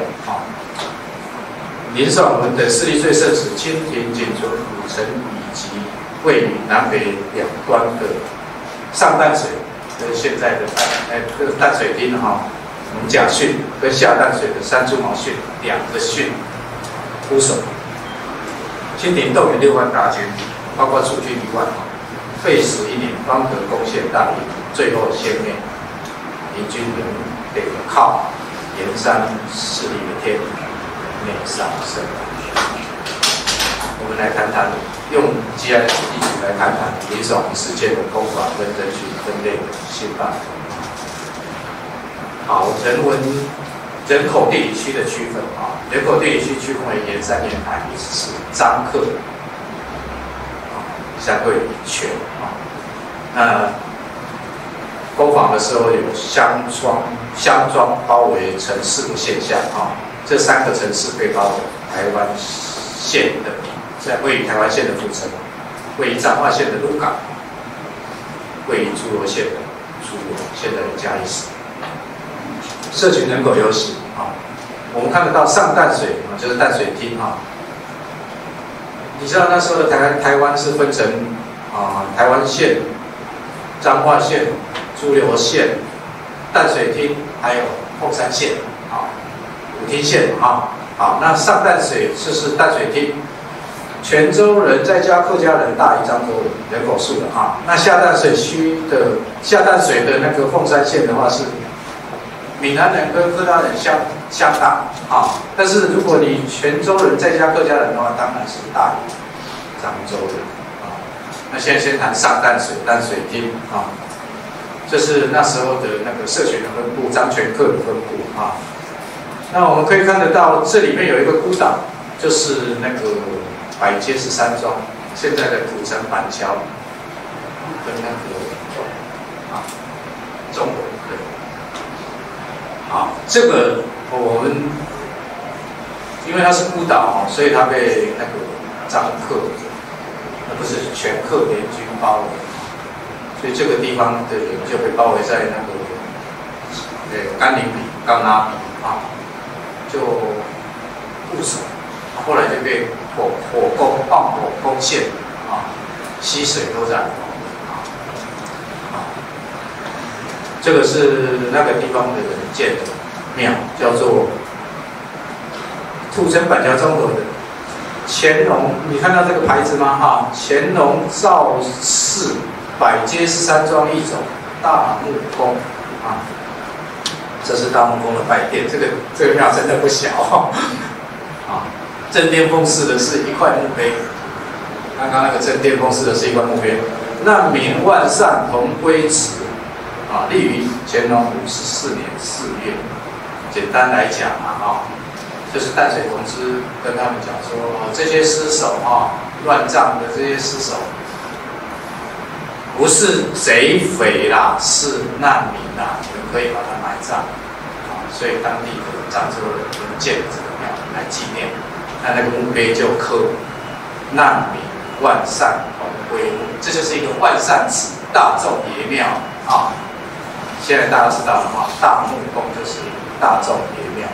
林爽文的势力最盛时，清廷仅存府城以及位于南北两端的上淡水跟现在的淡水町蒙甲汛跟下淡水的山猪毛汛2个汛铺守。清廷动员6万大军，包括驻军1万，费时1年方得攻陷大理，最后歼灭林军人得靠沿山势力的天内上升。我们来谈谈，用 GIS 地图来谈谈林爽文事件的攻防跟人群分类的新办法。好，人口地理区的区分人口地理区区分为沿山沿海，意思是漳客相对于全那攻防的时候有乡庄包围城市的现象这3个城市被包围，台湾县的位于台湾县的府城，位于彰化县的鹿港，位于诸罗县的诸罗，现在的嘉义市。社群人口优势我们看得到上淡水就是淡水厅你知道那时候的台湾是分成台湾县、彰化县、诸罗县、淡水厅，还有凤山县武亭县好，那上淡水就是淡水厅，泉州人再加客家人大于漳州人口数的那下淡水的那个凤山县的话是闽南人跟客家人相大但是如果你泉州人再加客家人的话，当然是大于漳州人啊。那现在先谈上淡水淡水厅啊，这是那时候的那个社群的分布，漳泉客的分布啊。那我们可以看得到，这里面有一个孤岛，就是那个百街市山庄，现在的土城板桥跟那个啊中国对。好，这个我们因为它是孤岛所以它被那个漳客，不是全客联军包围，所以这个地方的人就被包围在那个甘霖比、冈拉比啊，就固守，后来就被火攻放火攻陷啊，溪水都染红啊。这个是那个地方的人建的庙，叫做土城板桥中和的乾隆。你看到这个牌子吗？哈，乾隆赵氏百街市山庄一种大木宫啊，这是大木宫的拜殿。这个庙真的不小啊。正巅峰式的是一块墓碑，刚刚那个正巅峰式的是一块墓碑。难民万善同归祠啊，立于乾隆54年4月。简单来讲就是淡水同知跟他们讲说，这些尸首乱葬的这些尸首，不是贼匪啦，是难民啦，你们可以把它埋葬啊。所以当地的漳州人就建了这个庙来纪念。那个墓碑就刻难民万善同归墓，这就是一个万善祠大众爷庙啊。现在大家知道了大木宫就是大众爷庙。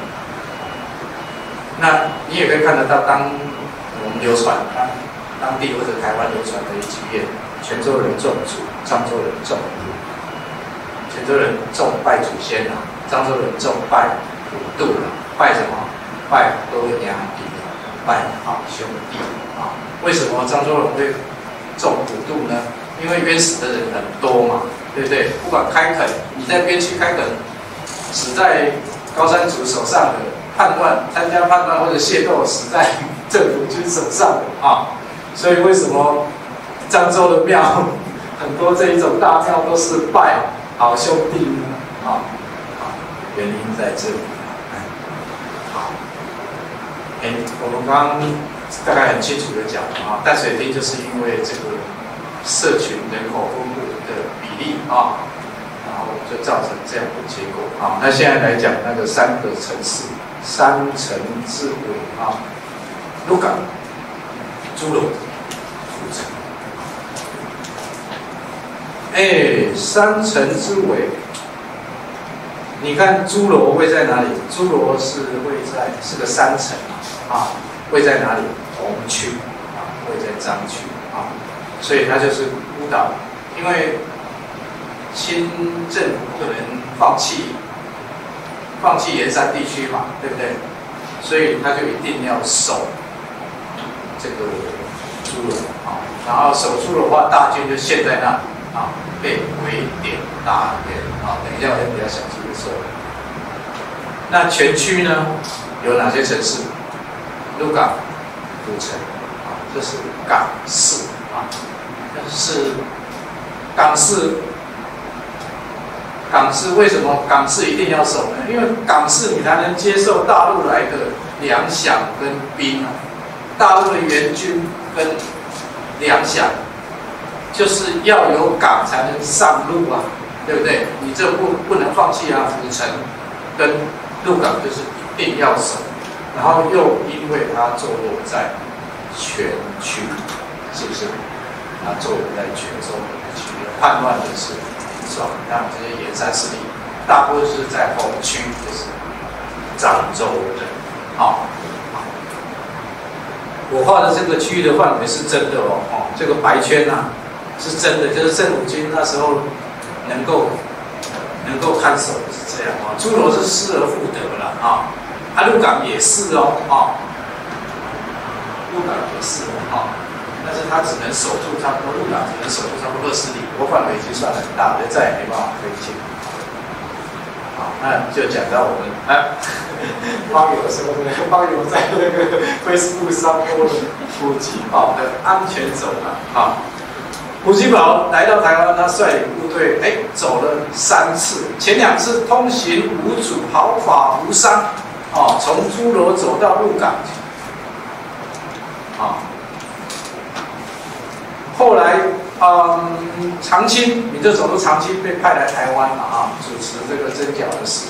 那你也可以看得到，当我们流传当地或者台湾流传的一句谚：泉州人重祖，漳州人重土。泉州人重拜祖先漳州人重拜普渡拜什么？拜多娘弟，拜好兄弟啊。为什么漳州人会重普渡呢？因为冤死的人很多嘛，对不对？不管开垦，你在边区开垦，死在高山族手上的参加叛乱或者械斗死在政府军手上的所以为什么漳州的庙很多这一种大庙都是拜好兄弟呢？原因在这里。我们刚刚大概很清楚的讲了淡水厅就是因为这个社群人口分布的比例然后就造成这样的结果那现在来讲那个3个城市。三城之尾鹿港、诸罗、府城。三城之尾，你看诸罗位在哪里？诸罗是个山城位在哪里？红区位在漳区所以它就是孤岛，因为清政府不可能放弃沿山地区嘛，对不对？所以他就一定要守这个诸罗然后守住的话，大军就陷在那被围点打点等一下我就比较详细的说。那全区呢有哪些城市？鹿港、府城这是港市是港市为什么港市一定要守呢？因为港市你才能接受大陆来的粮饷跟兵大陆的援军跟粮饷，就是要有港才能上路对不对？你这不能放弃府城跟鹿港就是一定要守，然后又因为它坐落在泉区，是不是？它坐落在泉州区，叛乱的是。让这些沿山势力大部分是在红区，就是漳州人我画的这个区域的范围是真的这个白圈是真的，就是政府军那时候能够看守的是这样诸罗是失而复得了鹿港也是鹿港也是但是他只能守住差不多，鹿港只能守住差不多20里，不过范围已经算很大了，再也没办法推进。 那就讲到我们网友说呢，网友在那个 Facebook 上播了普吉岛的安全走廊啊。 普吉堡来到台湾，他率领部队，走了3次，前2次通行无阻，毫发无伤，从诸罗走到鹿港，后来，长青，你这总督长青被派来台湾了主持这个征剿的事，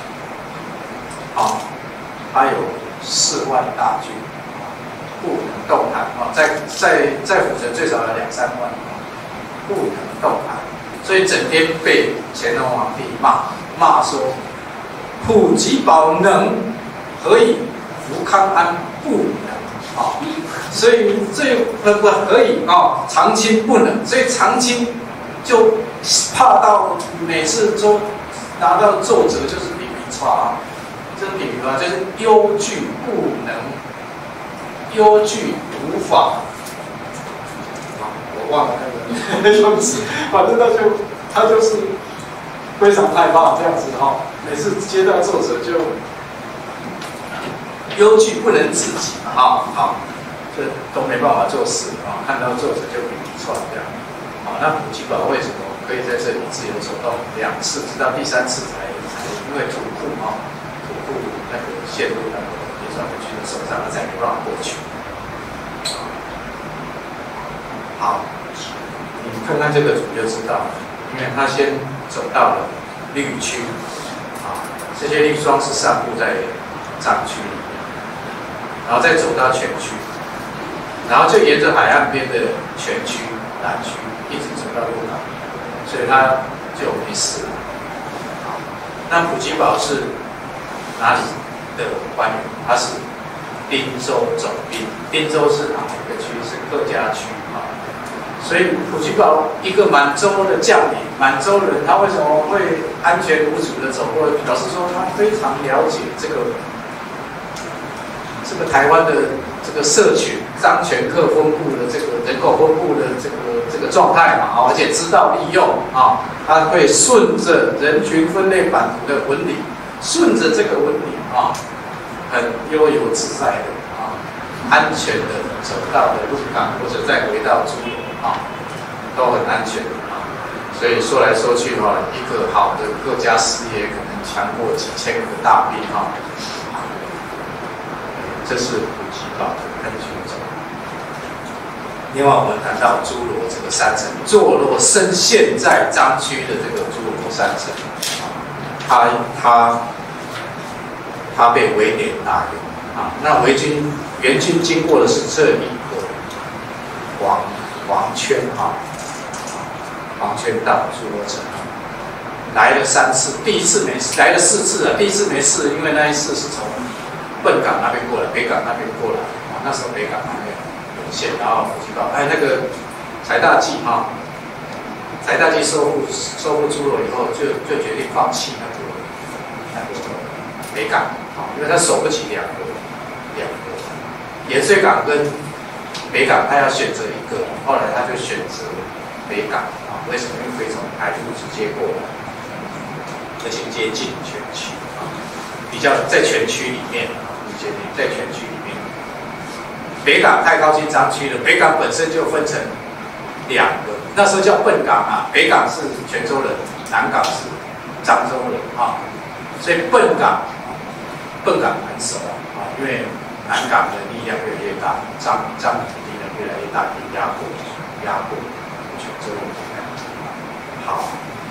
他有4万大军，不能动弹在府城最少有2、3万。不能动弹，所以整天被乾隆皇帝骂说，普吉堡能，何以福康安不能？所以这不可以长青不能，所以长青就怕到每次都拿到奏折就是比叉，这是比叉，就是忧惧不能，忧惧无法。我忘了那个用词，反正他就是非常害怕这样子每次接到奏折就忧惧不能自己这都没办法做事看到奏折就比串这样那普吉堡为什么可以在这里自由走动2次，直到第3次才因为土库那个陷入那个野转回去的手上，他才没办法过去。好。你看看这个图就知道了，因为他先走到了绿区，这些绿桩是散布在漳区里面，然后再走到全区，然后就沿着海岸边的全区、南区一直走到鹿港，所以他就没事了。那普吉堡是哪里的官员？他是汀州总兵，汀州是哪一个区？是客家区所以普吉堡一个满洲的将领，满洲人，他为什么会安全无阻的走过？表示说他非常了解这个台湾的这个社群张权客分布的这个人口分布的这个状态而且知道利用他会顺着人群分类版图的纹理，顺着这个纹理很悠游自在的安全的走到了鹿港，或者再回到诸罗都很安全所以说来说去一个好的各家事业可能强过几千个大兵这是普吉堡的安全走廊。另外，我们谈到诸罗这个山城坐落深陷在漳区的这个诸罗山城它被围点大用那援军经过的是这一个黄圈黄圈到诸罗城来了3次，第1次没事，来了4次第1次没事，因为那一次是从笨港那边过来，北港那边过来那时候北港那边有线，然后普吉堡那个财大济收复诸罗以后，就决定放弃那个北港因为他守不起2个盐水港跟北港，他要选择一个，后来他就选择北港为什么？因为可以从海路直接过来，而且接近全区比较在全区里面在全区里面，北港太靠近漳区了，北港本身就分成2个，那时候叫笨港北港是泉州人，南港是漳州人所以笨港很熟因为南港的力量越来越大，漳的力量越来越大，压过泉州人。好，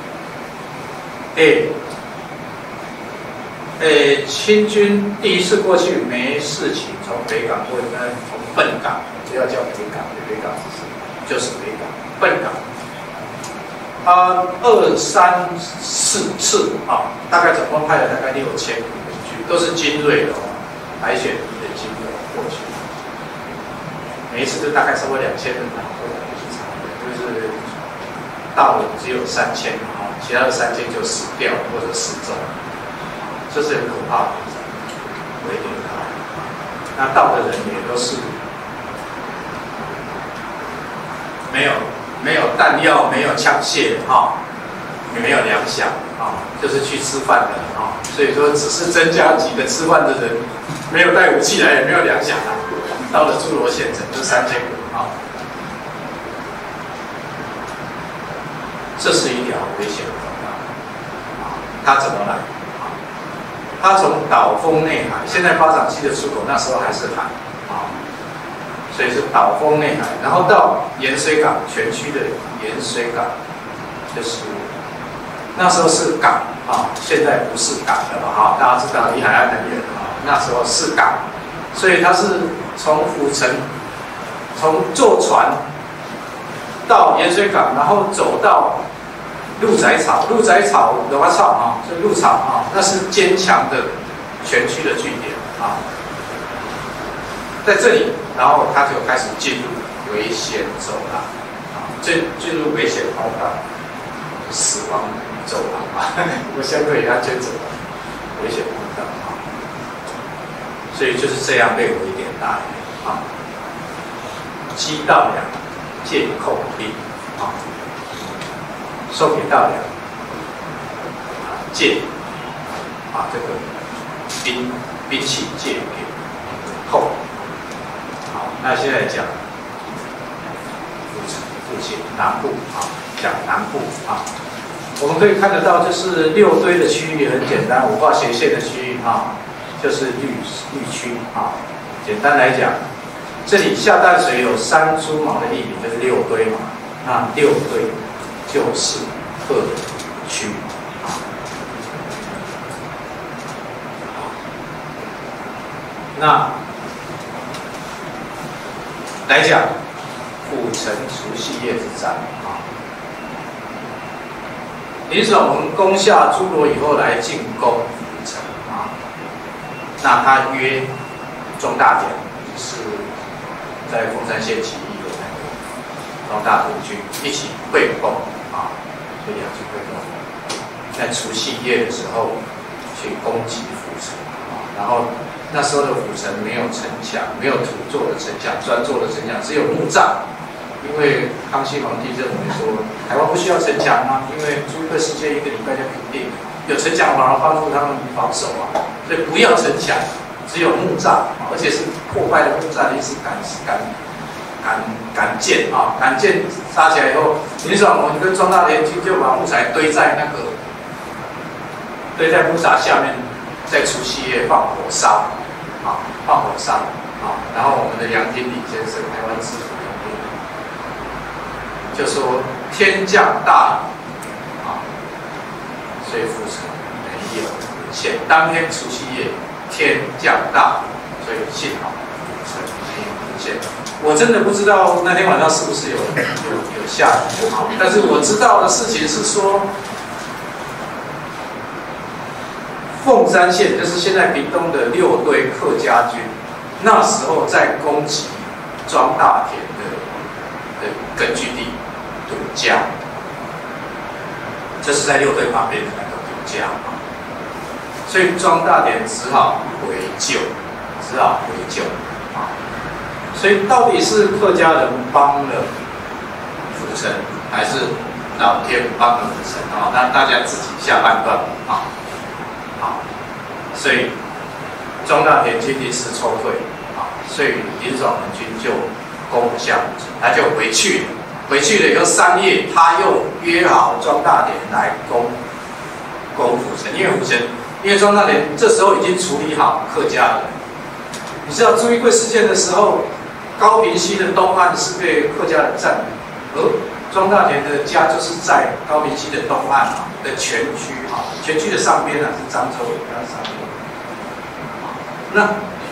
清军第1次过去没事情，从北港过去，从笨港，不要叫北港，北港是什么？就是北港，笨港。2、3、4次大概总共派了大概6000人去，都是精锐的海选敌的精锐过去，每一次都大概超过2000人就是到了只有3000其他的3000就死掉或者失踪。这是很可怕的围点那到的人也都是没有弹药、没有枪械也没有粮饷啊，就是去吃饭的啊，所以说只是增加几个吃饭的人，没有带武器来，也没有粮饷啊。到了诸罗县城就3000个啊，这是一条危险的通道啊。他怎么来啊？他从岛峰内海，现在巴掌溪的出口那时候还是海啊，所以是岛峰内海，然后到盐水港全区的盐水港，就是那时候是港啊，现在不是港了嘛哈，大家知道离海岸很远啊，那时候是港，所以它是从府城，从坐船到盐水港，然后走到鹿仔草，鹿仔草的话草啊，是鹿草啊，那是坚强的全区的据点啊，在这里，然后他就开始进入危险走廊啊，进入危险通道，死亡走廊啊，我相对于安全走廊，危险通道啊，所以就是这样被围点大啊，鸡稻粮，借扣兵啊。收给稻粮，借这个兵器借给后。好，那现在讲附近南部啊，讲南部啊，我们可以看得到，就是6堆的区域很简单，5画斜线的区域啊，就是绿区啊。简单来讲，这里下淡水有3株毛的地名，就是6堆嘛，那6堆。就是各区啊，那来讲府城除夕夜之战啊，林爽攻下诸罗以后来进攻府城啊，那他约庄大典，就是在凤山县起义的那个庄大统军一起会攻。啊，所以要去会攻，在除夕夜的时候去攻击府城啊。然后那时候的府城没有城墙，没有土做的城墙，砖做的城墙，只有木栅。因为康熙皇帝认为说，台湾不需要城墙啊，因为朱贵事件1个礼拜就平定，有城墙反而帮助他们防守啊，所以不要城墙，只有木栅，而且是破败的木栅，临时赶建啊，赶建搭起来以后，林爽文跟庄大典军就把木材堆在木栅下面，在除夕夜放火烧啊，放火烧啊。然后我们的杨廷礼先生，台湾知府杨廷礼，就说天降大雨啊，所以府城没有沦陷。当天除夕夜天降大雨，所以幸好府城没有沦陷。我真的不知道那天晚上是不是有下雨，但是我知道的事情是说，凤山县就是现在屏东的6堆客家军，那时候在攻击庄大田的根据地堵家，这是在6堆旁边的那个堵家啊，所以庄大田只好回救啊。所以到底是客家人帮了府城，还是老天帮了府城啊？那大家自己下判断啊。好，所以庄大田军临时抽退啊，所以林爽文军就攻不下府城，他就回去了。回去了以后3夜，他又约好庄大典来攻府城，因为庄大典这时候已经处理好客家人。你知道朱一贵事件的时候，高屏溪的东岸是被客家人占领，而庄大典的家就是在高屏溪的东岸的全区全区的上边是漳州的上边。那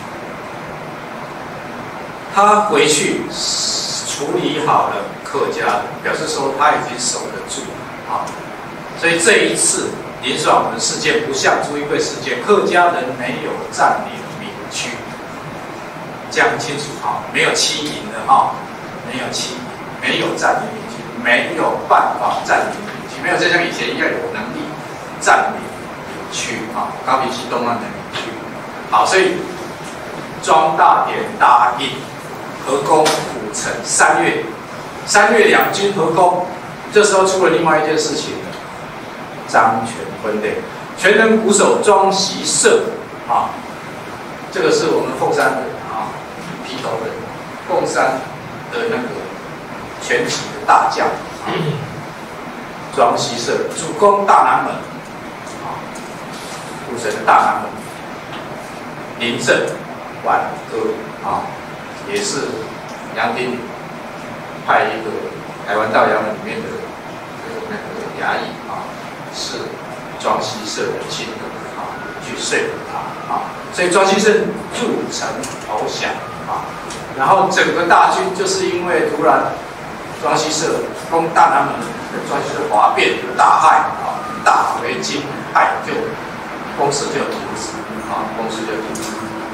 他回去处理好了客家人，表示说他已经守得住所以这一次林爽文事件不像朱一贵事件，客家人没有占领闽区。讲清楚没有欺凌的没有欺凌，没有占领闽区，没有办法占领闽区，没有再像以前一样有能力占领闽区高屏溪东岸的闽区。好，所以庄大典答应合攻府城3月，2军合攻。这时候出了另外一件事情了， 张全分队，全能鼓手庄习社啊，这个是我们凤山人啊，披头人，凤山的那个拳击的大将啊，庄习社，主攻大南门啊，鼓神的大南门，林正晚歌啊，也是杨丁派一个台湾道洋里面的那个衙役啊，是庄习社的亲哥啊，去说服他啊，所以庄习社入城投降啊，然后整个大军就是因为突然庄习社攻大南门，庄习社哗变大害啊，大为惊骇，就攻势就停止啊，攻势就停止，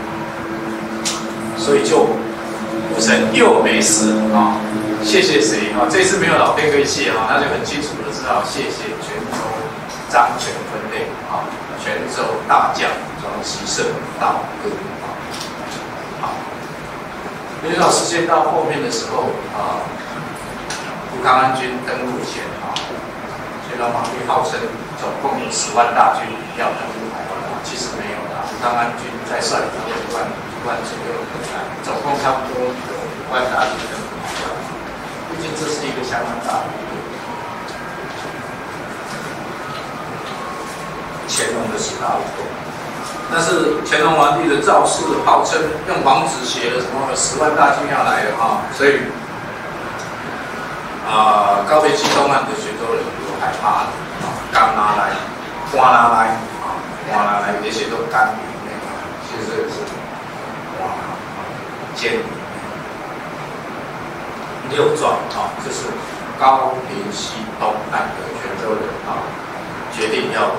所以就武神又没事啊。谢谢谁啊？这次没有老辈可以谢啊，那就很清楚的知道，谢谢泉州张全分队啊，泉州大将庄习社大哥啊。好，因为到时间到后面的时候啊，吴康安军登陆前啊，所以老马律号称总共有10万大军要登陆台湾啊，其实没有的，吴康安军在算1万左右的总共差不多有5万大军登陆台湾。毕竟这是一个相当大的乾隆的10大武功，但是乾隆皇帝的诏书号称用王子写了什么10万大军要来了啊，所以高飞机东岸的泉州人都害怕了啊，干拿来，瓜拿来啊，瓜拿来，这些都干里面啊，其实是瓜尖。6壮啊，这是高平西东岸的泉州人啊，决定要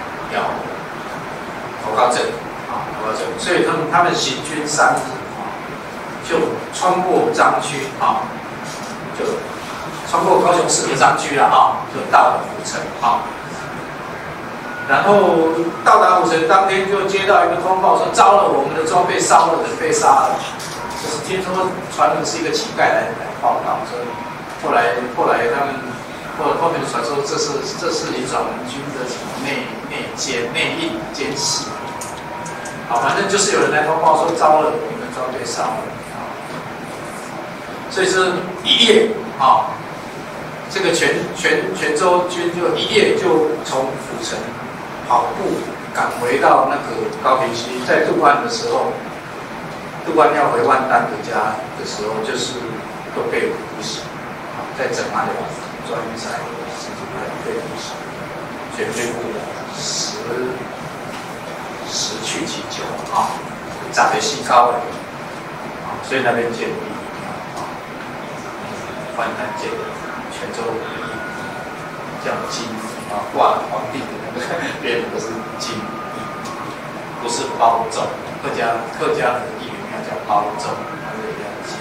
投靠这里啊，投靠这里，所以他们行军3日啊，就穿过漳区啊，就穿过高雄市的漳区了啊，就到了府城啊。然后到达府城当天，就接到一个通报说，糟了，我们的庄被烧了，人被杀了。就是听说传闻是一个乞丐来报道，所以后来他们后面的传说这是林爽文军的什么内应奸细，好，反正就是有人来通报说糟了，我们的庄被烧了，所以是一夜啊，这个泉州军就一夜就从府城跑步赶回到那个高平溪，在渡岸的时候。渡岸要回万丹的家的时候，就是都被突袭，在整安的专业赛被突袭，全军覆没，十去其九啊，长得细高的啊，所以那边建立啊，万丹建立泉州叫金啊，挂皇帝的那个边不是金，不是包粽，客家的地名叫包粽，它是叫金。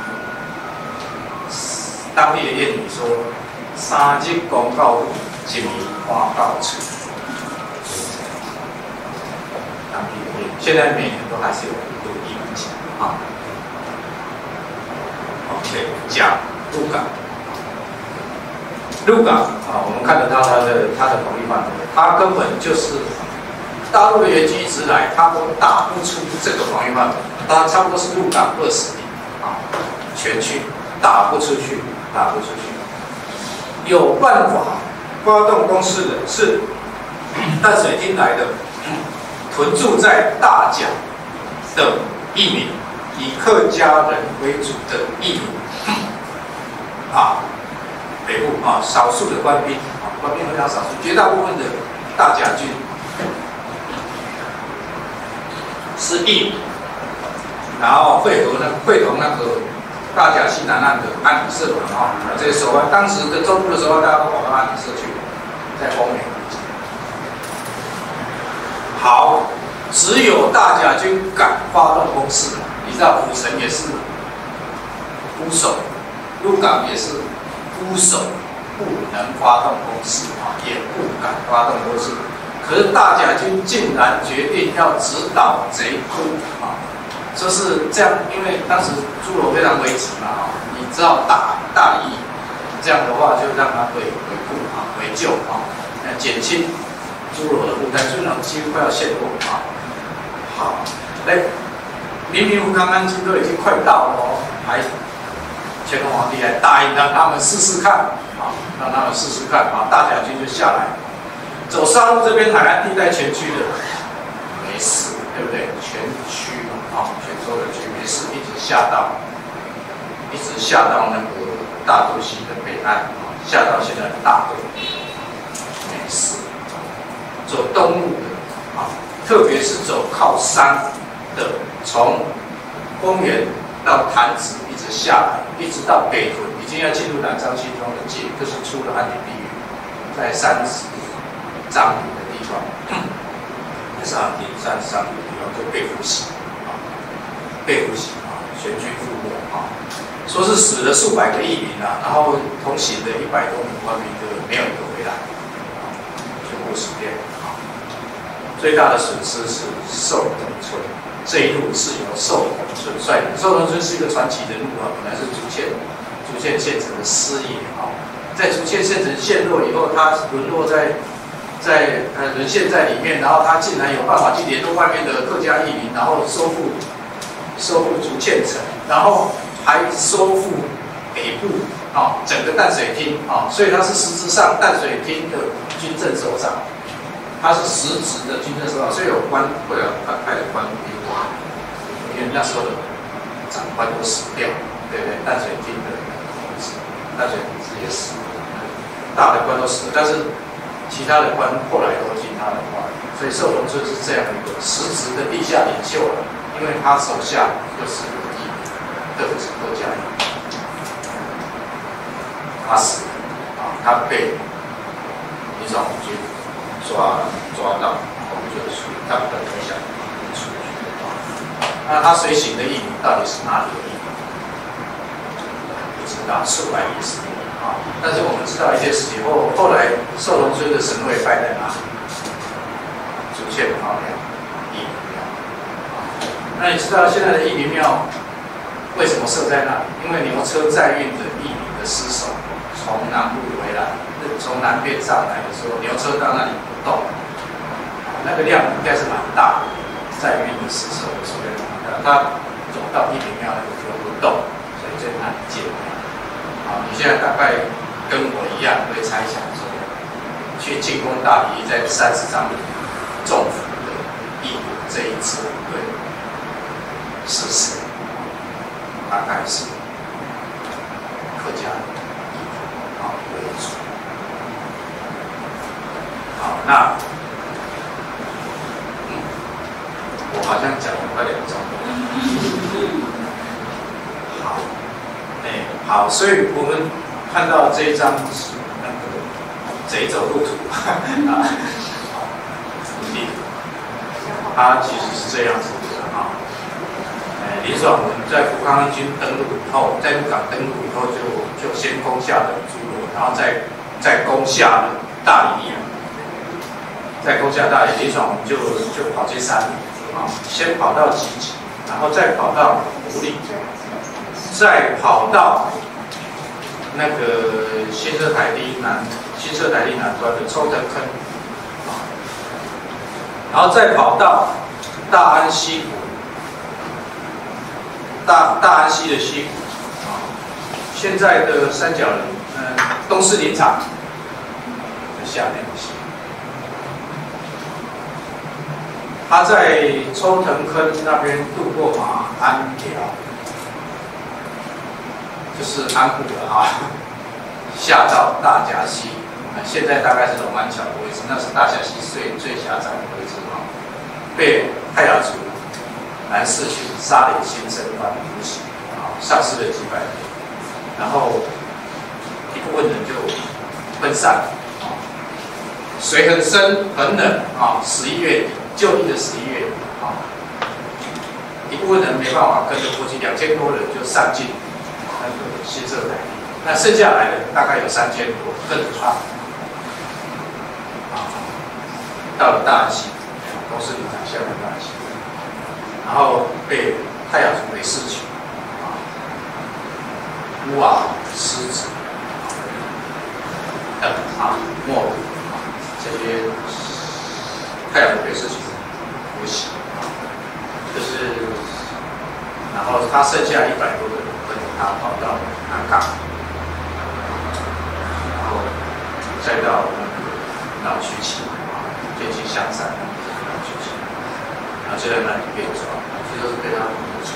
当地的谚语说：“3日公告，1年花到处。”当地的谚语，现在每年都还是有影响啊。OK， 讲鹿港。鹿港啊，我们看得到它的防御范围，它根本就是大陆的援军一直来，它都打不出这个防御范围，它差不多是鹿港20里啊，全区打不出去。有办法发动攻势的是淡水厅来的，屯驻在大甲的义民，以客家人为主的义民啊，北部啊，少数的官兵啊，官兵非常少数，绝大部分的大甲军是义民，然后会同那个。大甲西南岸的安理社啊，这些守安，当时的中部的守安，大家都跑到安理社去，在丰原。好，只有大甲军敢发动攻势。你知道府城也是孤守，鹿港也是孤守，不能发动攻势啊，也不敢发动攻势。可是大甲军竟然决定要直捣贼窟啊！就是这样，因为当时诸罗非常危急嘛，啊，你只好打大义，这样的话就让他回顾啊，回救啊， 减轻诸罗的负担，诸罗几乎快要陷落啊。好，来，明明福康安京都已经快到了哦，还乾隆皇帝还答应让他们试试看啊，让他们试试看啊，大甲军就下来，走沙鹿这边海岸地带全区的没事，对不对？全区啊，全州的区没事，一直下到那个大肚溪的北岸啊，下到现在的大肚，没事。走东路的啊，特别是走靠山的，从公园到潭子一直下来，一直到北屯，已经要进入南彰西庄的界，就是出了安定地域，在30张里的地方，在30张里的地方就被伏袭啊，被伏袭啊，全军覆没啊，说是死了数百个义民啊，然后同行的100多名官兵就没有一个回来，全部死掉啊。最大的损失是寿等村，这一路是由寿等村率领。寿等村是一个传奇人物啊，本来是竹堑县城的师爷啊，在竹堑县城陷落以后，他沦落沦陷在里面，然后他竟然有办法去联络外面的客家义民，然后收复竹堑城，然后还收复北部啊整个淡水厅啊，所以他是实质上淡水厅的军政首长。他是实职的军政首长，所以有官会有派的官兵，因为那时候的长官都死掉，对不对？淡水厅的淡水同志也死了，大的官都死了，但是其他的官后来都进他的官，所以寿龙村是这样一个实职的地下领袖了，因为他手下就是有义民，特别是客家人，他死了啊，他被李爽军抓到，我们就处理，他不能分享处理那他随行的义民到底是哪里的义民？不知道，数百里之内啊。但是我们知道一件事情，后来寿龙村的神位拜在哪里？竹堑方庙义民庙。那你知道现在的义民庙为什么设在那里？因为牛车载运的义民的尸首从南部回来。从南边上来的时候，牛车到那里不动，那个量应该是蛮大的，载运的尸首的数量蛮大。他走到义民庙那个地方不动，所以在那里建。好，你现在大概跟我一样会猜想说，去进攻大理在30张政府的义民这一次对是谁？大概是客家人为主。好，那我好像讲了快2钟头。好，好，所以我们看到这一张是那个贼走路图啊，地图，它其实是这样子的啊。李爽文在福康军登陆以后，在鹿港登陆以后就先攻下了诸罗，然后再攻下了大理。在攻下大理，李爽就跑去山里啊，先跑到集集，然后再跑到湖里，再跑到那个新社台地南端的抽藤坑啊，然后再跑到大安溪谷，大安溪的溪谷啊，现在的三角林，东势林场的下面的溪。他在抽藤坑那边渡过马鞍寮，就是安户了啊，下到大甲溪，现在大概是龙安桥的位置，那是大甲溪最狭窄的位置啊，被泰雅族南势群杀脸新生团突袭啊，丧失了几百人，然后一部分人就分散啊，水很深很冷啊，11月底。旧历的11月底啊，一部分人没办法跟着过去，2000多人就上进那个新社台地，那剩下来的大概有3000多跟着他啊，到了大溪，都是林场下面大溪，然后被泰雅族为氏群啊，乌瓦狮子等啊没入啊，这太阳的北侧其实不行，就是，然后他剩下100多个人跟他跑到南港，然后再到那个老区起接近香山老区起，然后就在那里被抓，这都是被他们抓。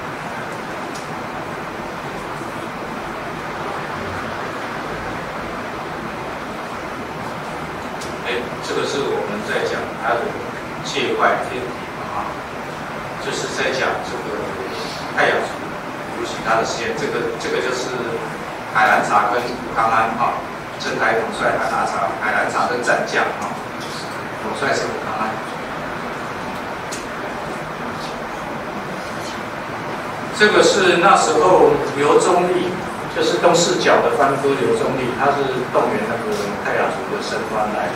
这个是我们在讲它的界外天体啊，就是在讲这个太阳族尤其他的实验。这个就是海兰察跟武康安啊，正台统帅海兰察跟战将啊，统帅是武康安。这个是那时候刘宗立，就是东四角的藩哥刘宗立，他是动员那个太阳族的身官来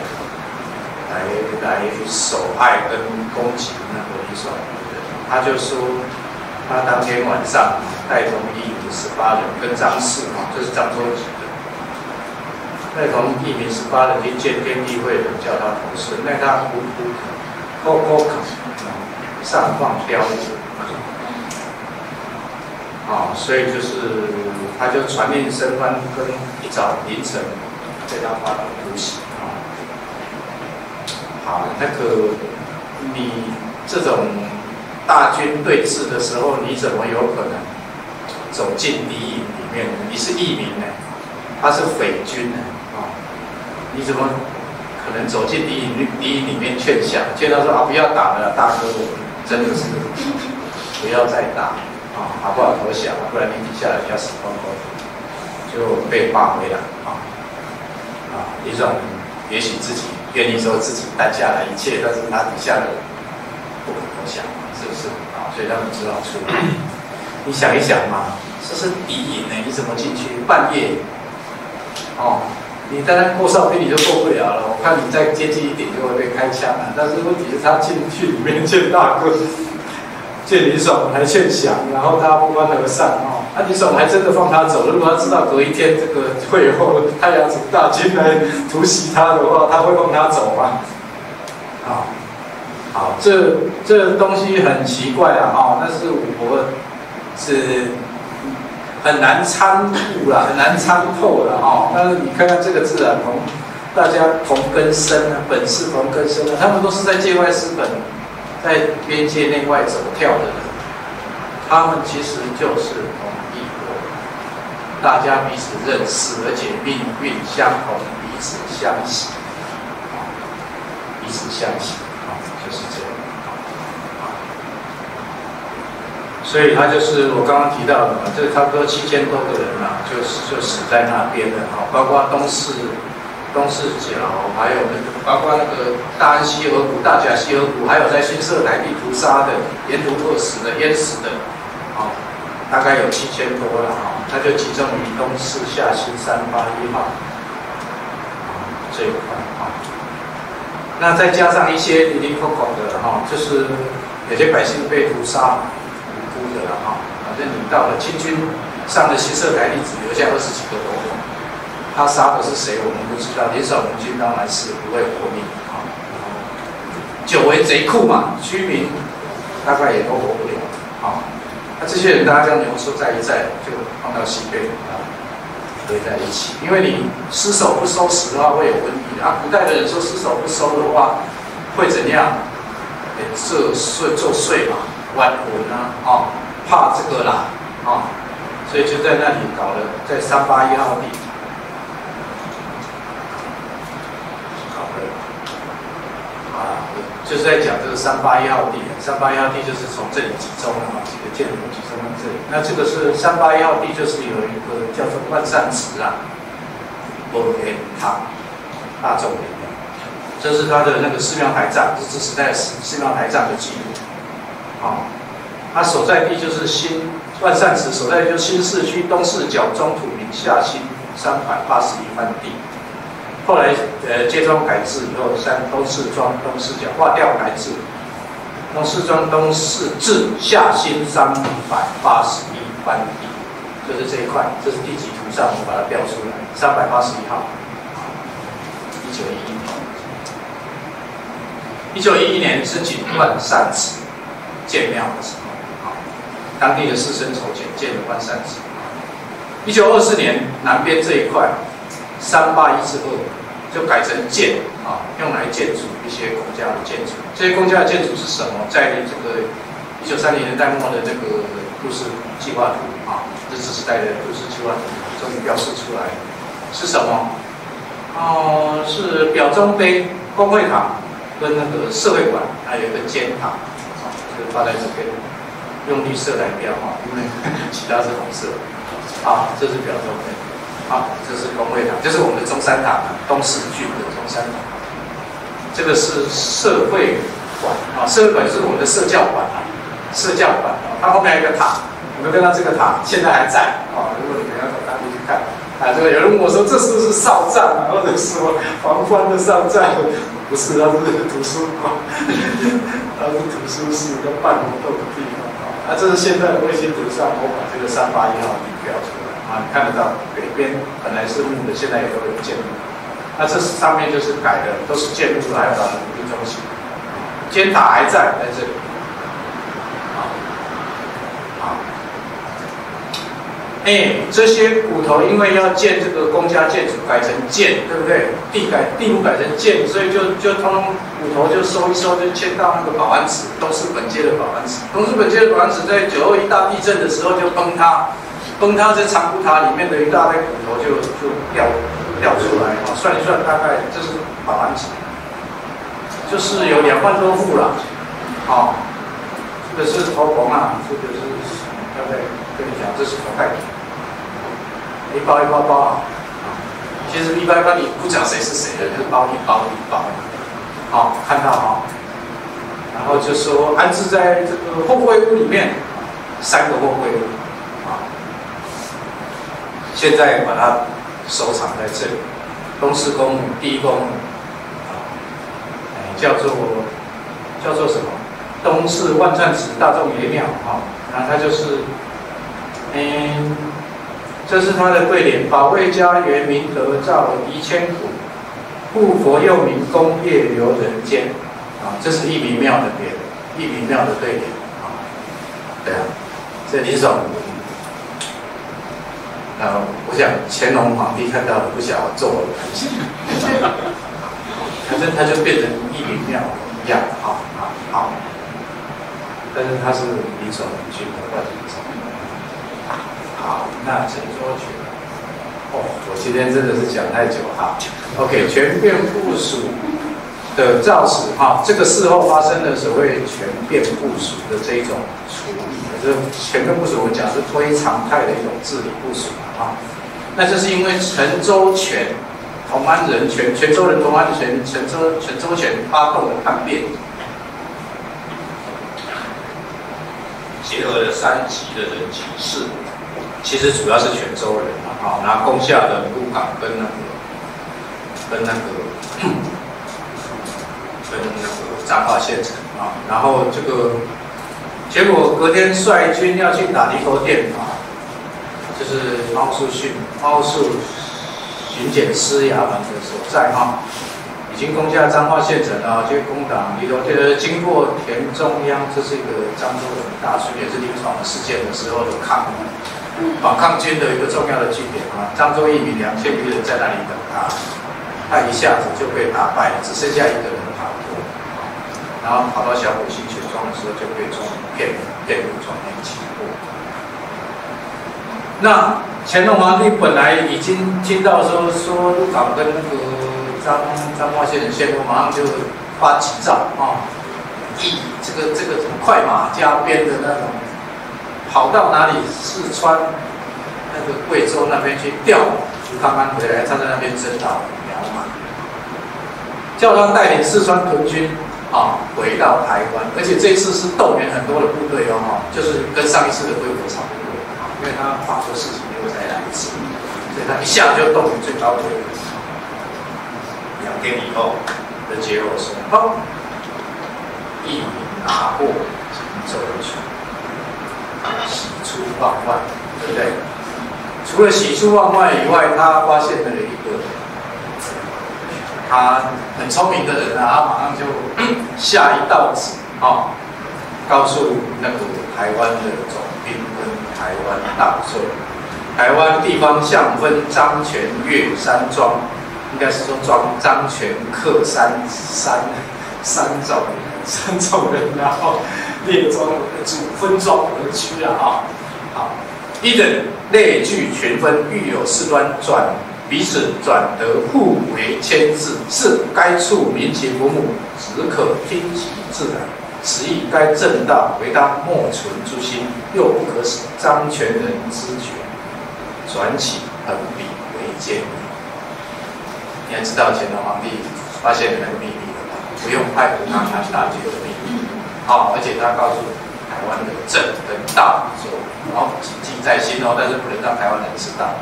守隘跟攻击那个李爽的，他就说，他当天晚上带同一名18人跟张氏就是张作霖的，带同一名18人去见天地会人，叫他投孙，那他呼上放标语，所以就是他就传令升官跟一早凌晨对他发动突袭。好，那个你这种大军对峙的时候，你怎么有可能走进敌营里面呢？你是义民呢，他是匪军呢，你怎么可能走进敌营里面劝降？劝他说不要打了，大哥，我真的是不要再打好不好投降不然你底下人要死光光，就被骂回来李爽也许自己愿意说自己担下来一切，但是他底下的不可投降，是不是所以他们只好出来。你想一想嘛，这是敌营呢，你怎么进去？半夜你单单过哨兵你就过不了了。我看你再接近一点就会被开枪了。但是问题是他进去里面见大哥，见李爽还劝降，然后他不欢而散李爽还真的放他走。如果他知道隔一天这个会后太阳族大军来突袭他的话，他会放他走吗？好，这东西很奇怪但是我是很难参悟啦，很难参透啦但是你看看这个自然大家同根生本是同根生他们都是在界外资本，在边界内外走跳的人，他们其实就是同一国，大家彼此认识，而且命运相同，彼此相喜，彼此相喜就是这样。所以他就是我刚刚提到的嘛，这差不多7000多个人就死在那边了包括东四角，还有包括那个大安溪河谷、大甲溪河谷，还有在新社台地屠杀的、沿途饿死的、淹死的，大概有7000多了它就集中于东四下新381号这一块那再加上一些零零口口的就是有些百姓被屠杀无辜的反正你到了清军上了新社台地，只留下20几个头头。他杀的是谁，我们不知道。李爽红军当然是不会活命久为贼库嘛，居民大概也都活不了那这些人大家这样牛说在一在，就放到西北堆在一起。因为你失手不收拾的话，会有瘟疫古代的人说失手不收的话，会怎样？作祟嘛，玩魂怕这个啦所以就在那里搞了，在381号地。就是在讲这个381号地，381号地就是从这里集中了几个建筑集中到这里。那这个是381号地，就是有一个叫做万善祠波天堂大众陵，这是他的那个寺庙台帐，这时代寺庙台帐的记录。他所在地就是万善祠所在地就是新市区东四角中土明下新381番地。后来街庄改制以后，东四庄、东四角划掉改制，东四庄、东四至下新381番地，就是这一块，这是地籍图上我把它标出来381号，1911 1911年是景万善祠建庙的时候，当地的士绅筹钱建了万善祠。1924年南边这一块381之后就改成建用来建筑一些公家的建筑。这些公家的建筑是什么？在这个1930年代末的这个都市计划图日治时代的都市计划图终于标示出来，是什么？是表忠碑、公会堂跟那个社会馆，还有一个监堂，就是放在这边，用绿色来标因为其他是红色。这是表忠碑。这是公会堂，就是我们的中山堂，东市郡的中山堂。这个是社会馆社会馆是我们的社教馆社教馆它后面还有一个塔，有没有看到这个塔？现在还在如果你们要到当地去看这个有人问我说这是不是少站或者是什么黄欢的少站？不是，它是图书馆，它是图书室跟办活动的地方这是现在的卫星图上我把这个381号地标出来。你看得到北边本来是木的，现在也都有建筑。那这上面就是改的，都是建筑来的福利中心。监塔还在这里。这些骨头因为要建这个公家建筑，改成建，对不对？地不改成建，所以就通骨头就收一收，就迁到那个保安祠，东市本街的保安祠。东市本街的保安祠在921大地震的时候就崩塌。这长古塔里面的一大堆骨头就掉出来算一算，大概这是保安祠，就是有2万多户了。这个是头棚这个是刚才跟你讲，这是头盖骨，一包一包包其实一般你不讲谁是谁的，就是包一包。看到然后就说安置在这个货柜屋里面，3个货柜屋。现在把它收藏在这里，东市公墓第一公墓，叫做什么？东市万善祠大众爷庙然后它就是，这是它的对联：保卫家园明德照遗千古，护佛佑民功业留人间。这是义民庙的义民庙的对联对这李总。我想乾隆皇帝看到了不想要揍我，反正他就变成义民庙一样，好。但是他是李守仁君的外祖宗。好，那陈卓群，我今天真的是讲太久OK， 全变部署的造史这个事后发生的所谓全变部署的这一种处理，这全变部署我们讲是非常态的一种治理部署那这是因为陈州权、同安人权、泉州人同安权、陈州权发动的叛变，结合了3级的人情世，其实主要是泉州人拿攻下了鹿港跟那个彰化县城然后这个结果隔天率军要去打梨头店就是猫树巡检司衙门的所在已经攻下彰化县城去攻打梨头店。经过田中央，这是一个漳州人大军，也是临床事件的时候的反抗军的一个重要的据点漳州义民2000余人在那里等他一下子就被打败了，只剩下1个人逃脱，然后跑到小埔新泉庄的时候就被中骗入庄内起获。那乾隆皇帝本来已经听到说鹿港跟那个彰化县的县府马上就发急诏这个快马加鞭的那种，跑到哪里四川那个贵州那边去调朱康安回来，他在那边征讨苗马，叫他带领四川屯军回到台湾，而且这一次是动员很多的部队就是跟上一次的规模差不多因为他怕说事情又再来一次，所以他一下就动员最高规模。2天以后的结果是义民拿获荆州权，喜出望外，对不对？除了喜出望外以外，他发现了一个他很聪明的人啊，他马上就下一道旨啊，告诉那个台湾的总兵跟台湾大帅，台湾地方相分漳泉、粤三庄，应该是说漳泉、客三种人，然后列庄分庄而居啊。好，一人类聚群分，欲有事端，彼此转得互为牵制，是该处民情不睦，只可听其自然。此意该正道，唯当莫存诸心，又不可使漳泉人知觉，转起横笔为奸。你还知道乾隆皇帝发现那个秘密了吧？不用派武康谈大局的秘密，好，而且他告诉台湾的正跟道说，好，谨记在心哦，但是不能让台湾人知道。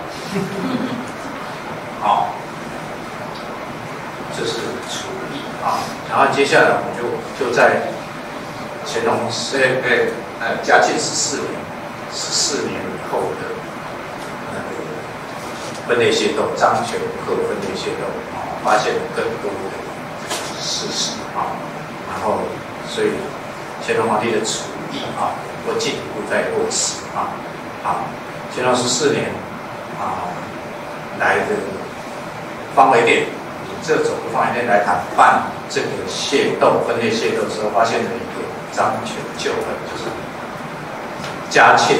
好，这是处意啊。然后接下来我们就在乾隆嘉靖14年以后的分类械斗，漳泉客分类械斗啊，发现了更多的事实啊。然后，所以乾隆皇帝的处意啊，会进一步再落实啊。好，乾隆14年啊来的方为典，以这种方为典来谈办这个械斗分类械斗的时候，发现了一个漳泉旧恨，就是嘉庆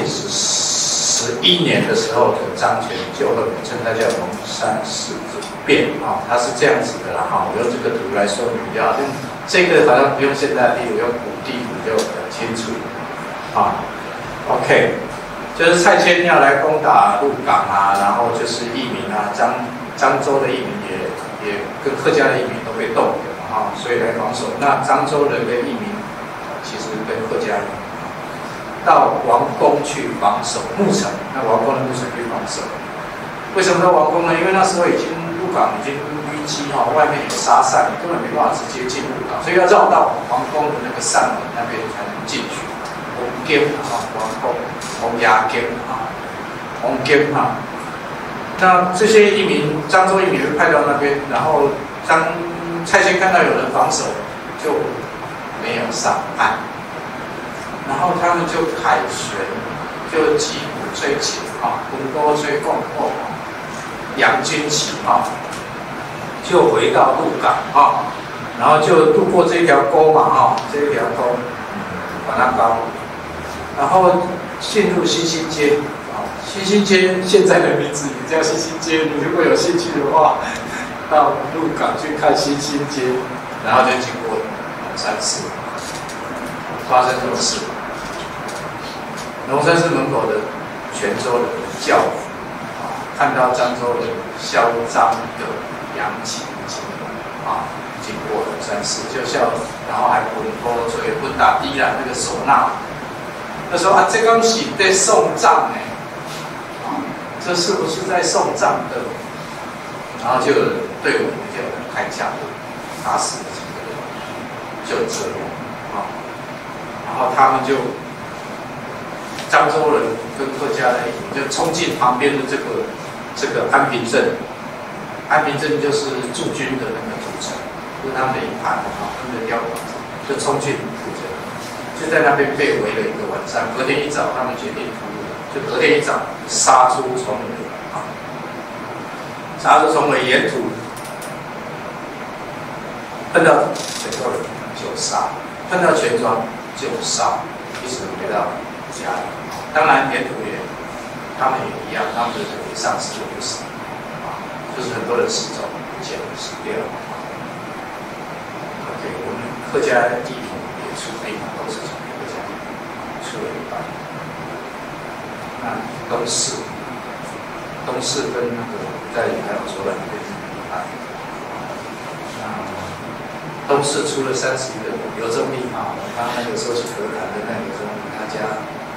11年的时候的漳泉旧恨，称它叫龙山寺之变啊，它是这样子的啦哈。我用这个图来说明比较好，这个好像不用现在地图，用古地图就很清楚啊。OK， 就是蔡牵要来攻打鹿港啊，然后就是义民啊，漳州的义民也跟客家的义民都被动员了啊，所以来防守。那漳州人跟义民其实跟客家人到王宫去防守牧城，那王宫的牧城去防守。为什么到王宫呢？因为那时候鹿港已经淤积哈，外面有沙伞，根本没办法直接进鹿港，所以要绕到王宫的那个扇门那边才能进去。王宫啊，王宫，王衙宫啊，王宫啊。那这些义民，漳州义民被派到那边，然后蔡牵看到有人防守，就没有上岸，然后他们就凯旋，就击鼓吹琴啊，滚波吹共后，扬军旗啊，就回到鹿港啊，然后就渡过这条沟嘛哈，这一条沟，把它高，然后进入新兴街。新兴街现在的名字也叫新兴街，你如果有兴趣的话，到鹿港去看新兴街，然后就经过龙山寺，发生什么事？龙山寺门口的泉州人的教父看到漳州人嚣张的扬旗啊，经过龙山寺就笑，然后还滚波，所以不打低了那个唢呐，他说啊，这刚是在送葬呢。这是不是在送葬的？然后就有人对我们就有人开枪，打死了几个人，就这样啊。然后他们就漳州人跟客家人就冲进旁边的这个安平镇，安平镇就是驻军的那个主城，就是他们的营盘啊，他们的碉堡，就冲进驻城，就在那边被围了一个晚上。隔天一早，他们决定突围。就隔天一早杀出重围啊，杀出重围，沿途碰到泉州人就杀，碰到泉庄就杀，一直回到家里。当然沿途他们也一样，他们就是没丧失不死啊，就是很多人失踪不见死掉。OK， 我们客家的地图也出兵都是从客家出了一半。东市跟那个在还有说了那边东市出了31个刘宗立啊，他那个说起和谈的那个刘宗立，他家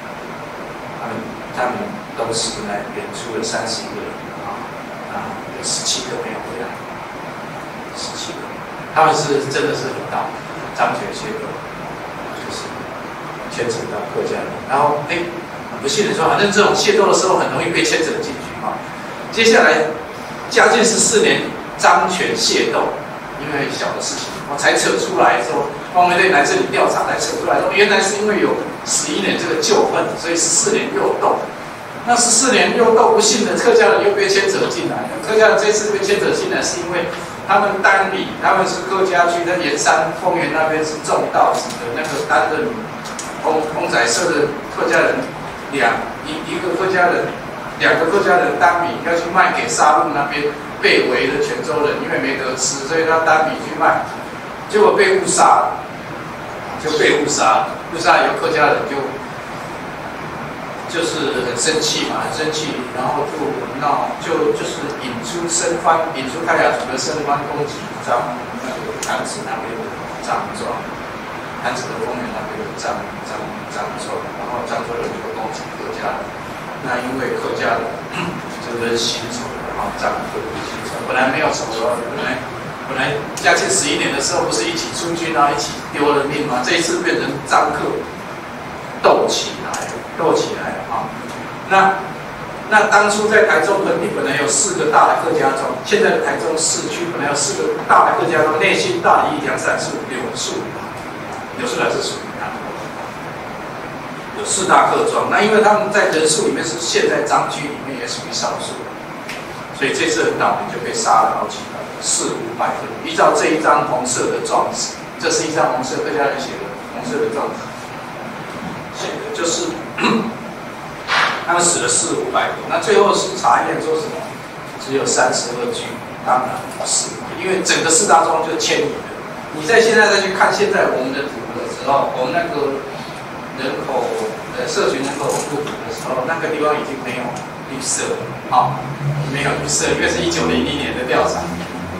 他们东市那边出了31个人啊，有17个没有回来，17个，他们是真的是很大漳泉械斗，就是牵扯到客家人，然后不幸的说，反正这种械斗的时候很容易被牵扯进去啊。接下来，嘉靖14年漳泉械斗， 因为小的事情，我才扯出来说，汪维队来这里调查，才扯出来说，原来是因为有11年这个旧恨，所以14年又斗。那14年又斗，不幸的客家人又被牵扯进来了。客家人这次被牵扯进来，是因为他们单里，他们是客家区在盐山丰原那边是种稻子的，那个担任公仔社的客家人，一个客家人，2个客家人单米要去卖给沙鹿那边被围的泉州人，因为没得吃，所以他单米去卖，结果被误杀了，就被误杀了。误杀以后，客家人就是很生气嘛，很生气，然后就闹，就是引出泰雅族的生番攻击那个潭子那边的张庄，潭子的丰原那边的张庄，然后漳州人就攻击客家人。那因为客家人这个新仇，然后漳客新仇，本来没有仇的，本来嘉庆11年的时候不是一起出军啊，一起丢了命吗？这一次变成漳客斗起来了啊！那当初在台中盆地本来有4个大的客家庄，现在的台中市区本来有4个大的客家庄，内兴、大里、凉山是柳树还是属于哪？有4大客庄，那因为他们在人数里面是现在漳区里面也属于少数，所以这次很倒霉就被杀了好几个，400-500个。依照这一张红色的状纸，这是一张红色客家人写的红色的状纸。写的就是他们死了400-500个，那最后是查验说什么？只有32具，当然不是，因为整个4大庄就迁移了。你在现在再去看现在我们的图的时候，我们那个人口社群人口图的时候，那个地方已经没有绿色了，没有绿色，因为是1900年的调查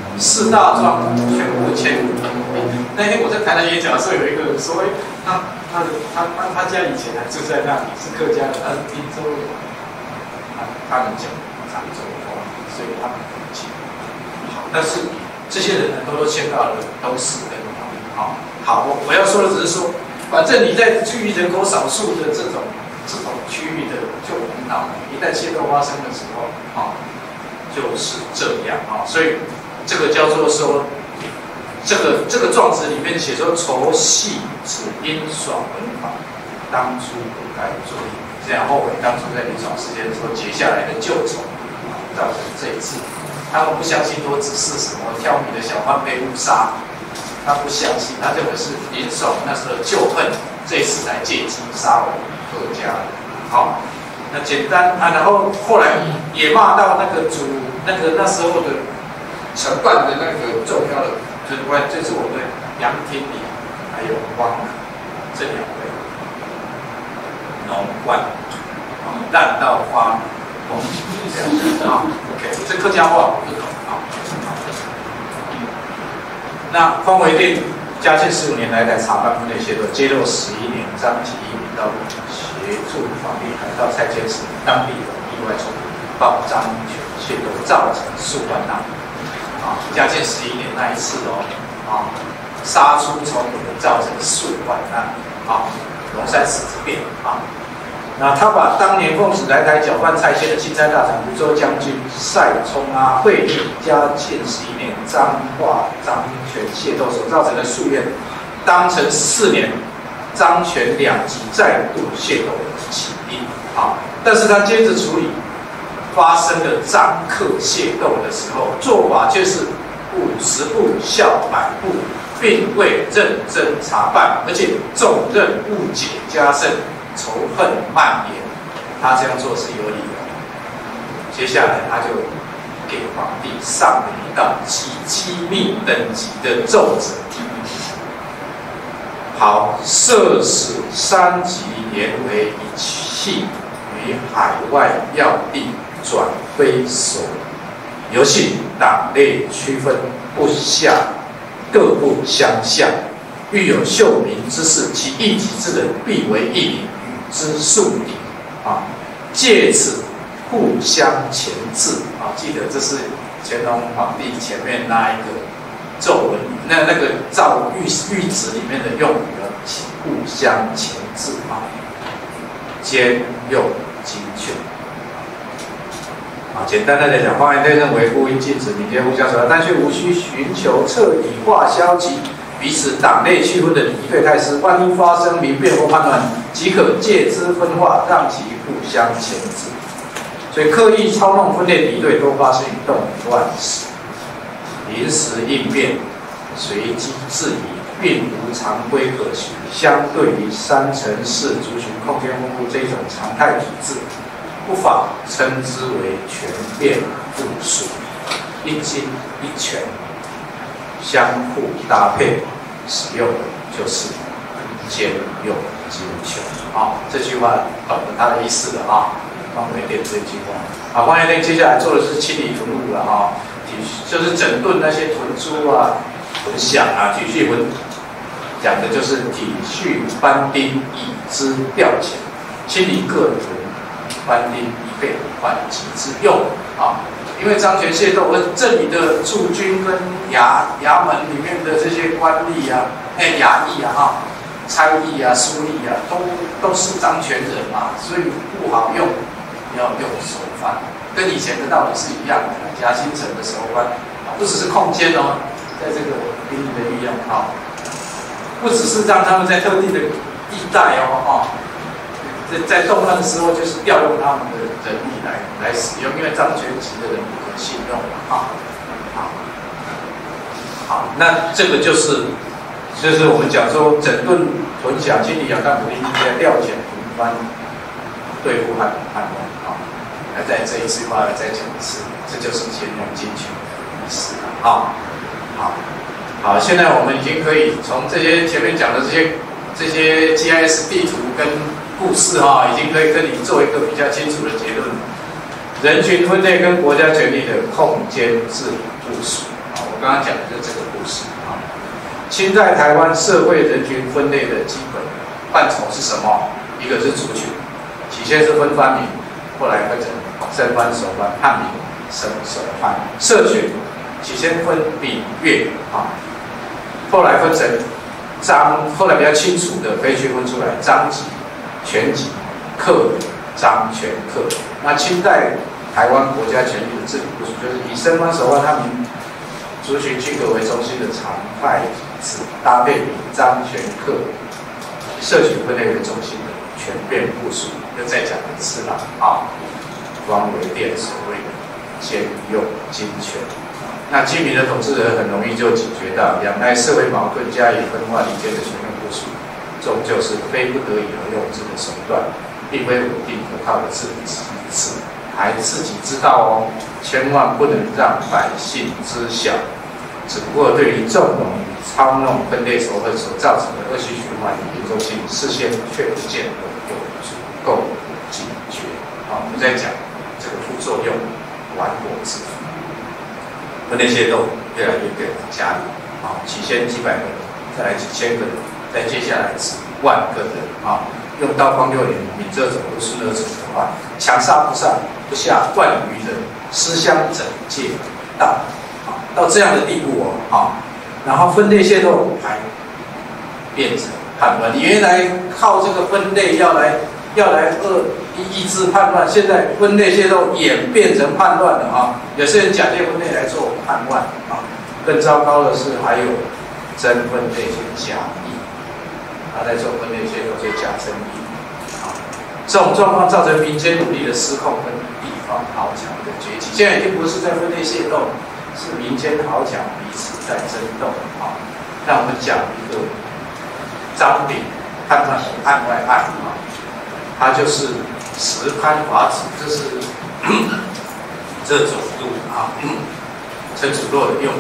，4大庄全部迁移。那天我在台南演讲的时候，有一个人说，他家以前还住在那里，是客家人，他是汀州人，他们讲漳州话，所以他们很亲。但是这些人呢，都迁到了东势跟好，我要说的只是说，反正你在区域人口少数的这种区域的，就很倒霉。一旦械斗发生的时候，就是这样所以这个叫做说。这个状纸里面写说，仇系只因爽文法，当初不该做，这样后悔当初在林爽事件的时候结下来的旧仇，造成这一次，他们不相信说只是什么挑米的小贩被误杀，他不相信，他认为是林爽那时候的旧恨，这一次来借机杀我们客家人。好，那简单然后后来也骂到那时候的承办的那个重要的。这是我们杨天礼还有汪南这2位农官烂到发疯这样OK， 这客家话我不懂那方维定嘉庆15年来台查办分类械斗，揭露11年张吉一领导协助防御海盗拆迁时当地的意外冲突，报张权械斗造成数万难。嘉庆11年那一次杀出重围，造成数万难龙山死之变那他把当年奉旨来台搅拌拆迁的钦差大臣泸州将军赛冲会令嘉庆11年彰化张权械斗所造成的夙愿，当成4年张权2级再度械斗的起因但是他接着处理发生的漳客械斗的时候，做法却是50步笑100步，并未认真查办，而且重任误解加深，仇恨蔓延。他这样做是有理由。接下来他就给皇帝上了一道极机密等级的奏折。好，设使3级连为一气于海外要地。转非所由系党类区分不下，各不相向。欲有秀明之事，其一己之人必为一名，与之树敌借此互相钳制记得这是乾隆皇帝前面那一个奏文，那个诏谕旨里面的用语互相钳制兼用精确。 简单的来讲，方案推认为不应禁止民间互相手段，但却无需寻求彻底化消极彼此党内气氛的敌对态势。万一发生民变或叛乱，即可借之分化，让其互相牵制。所以刻意操弄分裂敌对，多发是动乱时，临时应变，随机制宜，并无常规可循。相对于3乘4族群空间丰富这种常态体制，不妨称之为权变复数，一精一权相互搭配使用，就是兼用精全。这句话懂了它的意思了啊。方位店这句话，方位店接下来做的是清理囤物了啊，就是整顿那些囤珠啊、囤饷啊、体恤文，讲的就是体恤班丁，以资调遣，清理各囤班丁以备缓急之用啊。因为张权械斗，这里的驻军跟衙门里面的这些官吏啊、衙役啊、差役啊、书吏啊，都是张权人嘛，所以不好用。要用手翻，跟以前的道理是一样的。嘉兴城的手翻，不只是空间哦，在这个兵力的力量不只是让他们在特定的地带在动乱的时候，就是调用他们的人力来使用，因为张权级的人不可信用好，那这个就是我们讲说整顿屯饷、清理养干补丁，应该调遣屯番对付叛乱。在这一句话再讲一次，这就是兼用精全的意思好，现在我们已经可以从这些前面讲的这些 GIS 地图跟故事已经可以跟你做一个比较清楚的结论。人群分类跟国家权力的空间治理部署我刚刚讲的就是这个故事清代台湾社会人群分类的基本范畴是什么？一个是族群，起先是分藩民，后来分成生藩、熟藩、汉民、生熟藩。社群起先分闽粤后来分成后来比较清楚的可以区分出来张籍、权籍、客张权客。那清代台湾国家权力的治理部署，就是以生藩、熟藩、汉民族群区隔为中心的常态体制，搭配以张权客社群分类为中心的全变部署。又再讲一次了方为店所谓的兼用精全。那精明的统治人很容易就警觉到，两代社会矛盾加以分化离间的全面部署，终究是非不得已而用之的手段，并非稳定可靠的治理机制。还自己知道千万不能让百姓知晓。只不过对于纵容与操弄分类仇恨所造成的恶性循环与严重性，事先却不见得有足够警觉。我们在讲这个副作用，玩火之福，分类械斗越来越更加力起先几百个人，再来几千个人，再接下来是万个人用刀光6年，泯这种不顺而成的话，强杀不上不下万余人，思乡整戒到这样的地步然后分类械斗还变成叛乱。你原来靠这个分类要来抑制叛乱，现在分类械斗演变成叛乱了有些人假借分类来做叛乱更糟糕的是还有真分类学假议，他在做分类械斗就假真议这种状况造成民间努力的失控跟地方豪强的崛起。现在已经不是在分类械斗，是民间豪强彼此在争斗那我们讲一个张炳叛乱的案外案他就是实攀法子，这是这种路陈楚若的用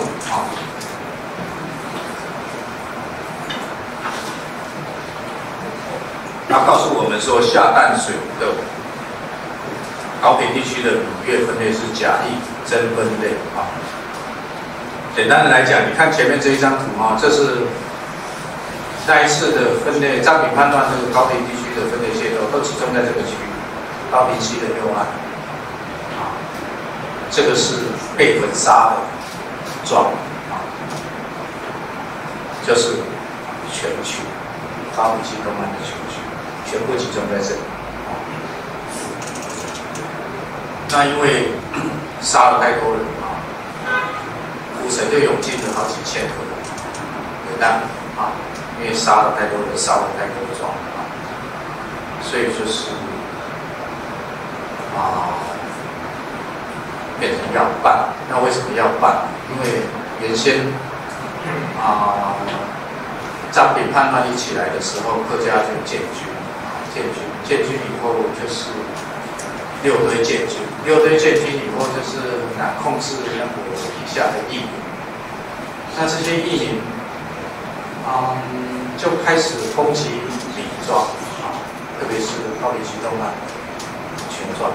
他告诉我们说，下淡水的高平地区的闽粤分类是假议真分类简单的来讲，你看前面这一张图这是那一次的分类，张炳叛乱这个高平地区的分类械斗都集中在这个区域，高平溪的右岸这个是被焚杀的庄就是全区高平溪东岸的全区，全部集中在这里那因为杀了太多人啊，古城就涌进了好几千个难民啊，因为杀了太多人，烧了太多的庄啊，所以就是变成要办。那为什么要办？因为原先张炳叛乱一起来的时候，客家就建军以后就是六堆建军以后就是很难控制那个底下的义民。那这些义民就开始攻击李庄特别是高丽旗东岸全庄。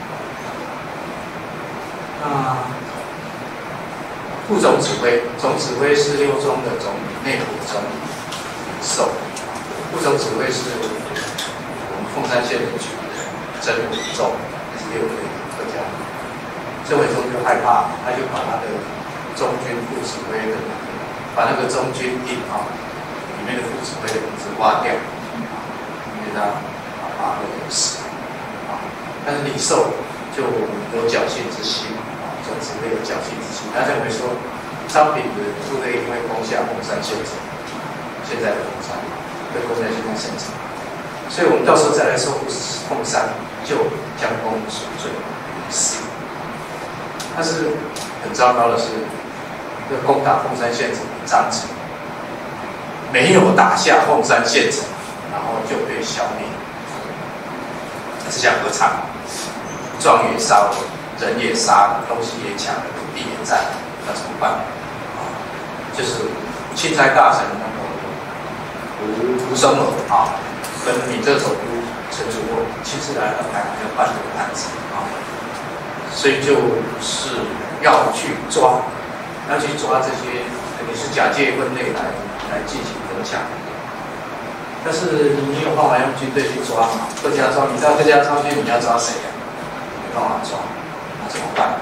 副总指挥是六中的总理，内湖总理李寿。副总指挥是我们凤山县的举人曾伟忠，是六队客家。曾伟忠就害怕，他就把他的中军副指挥的把那个中军令里面的副指挥的名字挖掉，因为他怕会有事但是李寿就有侥幸之心。总指挥有侥幸之心，他认为说张炳的部队一定会攻下凤山县城，现在的凤山会攻下现在县城，所以我们到时候再来收复凤山，就将功赎罪于死。但是很糟糕的是，这攻打凤山县城的张成没有打下凤山县城，然后就被消灭，这下何尝？庄也烧了。人也杀了，东西也抢了，土地也占了，那怎么办？就是钦差大臣那个吴松娥跟闽浙总督陈祖沃亲自来到台湾要办这个案子所以就是要去抓这些等于是假借分类来进行分抢。但是你有办法用军队去抓嘛？客家庄，你知道客家庄你要抓谁啊？没办法抓。怎么办？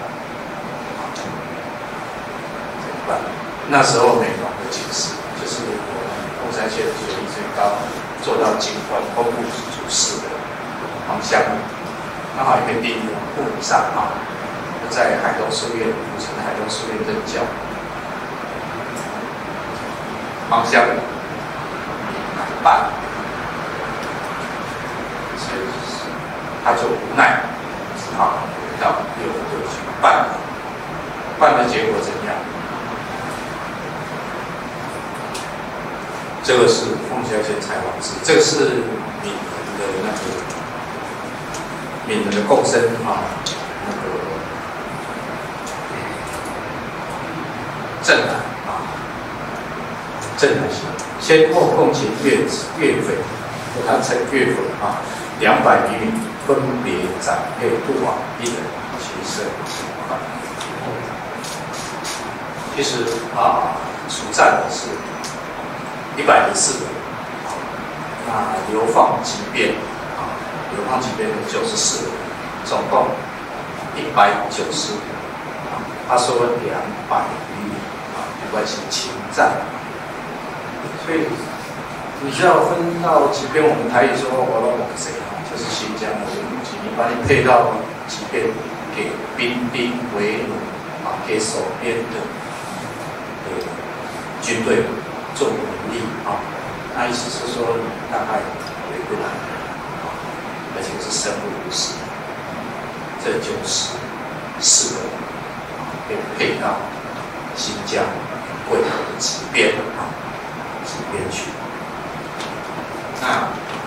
那时候美国的警示就是我们凤山县的学历最高，做到警官公部主事的黄香，刚好一个地护理上在海东书院，府城海东书院任教。黄香难办，所以他就无奈，只好到六队去办的结果怎样？这个是凤山县采访制，这个是闽人的共生镇南先后共计岳匪，他称岳匪200余名，分别展配不往一人其身情况。其实出战的是104人，那流放即便的94人，总共190人。他说200余名没关系，请战。所以你只要分到即便我们台语说我拢往谁就是新疆的武器，你把你配到即便给兵为奴给手边的军队做奴隶那意思是说你大概回不来而且是生不如死。这94个人被配到新疆贵州的吉边去。那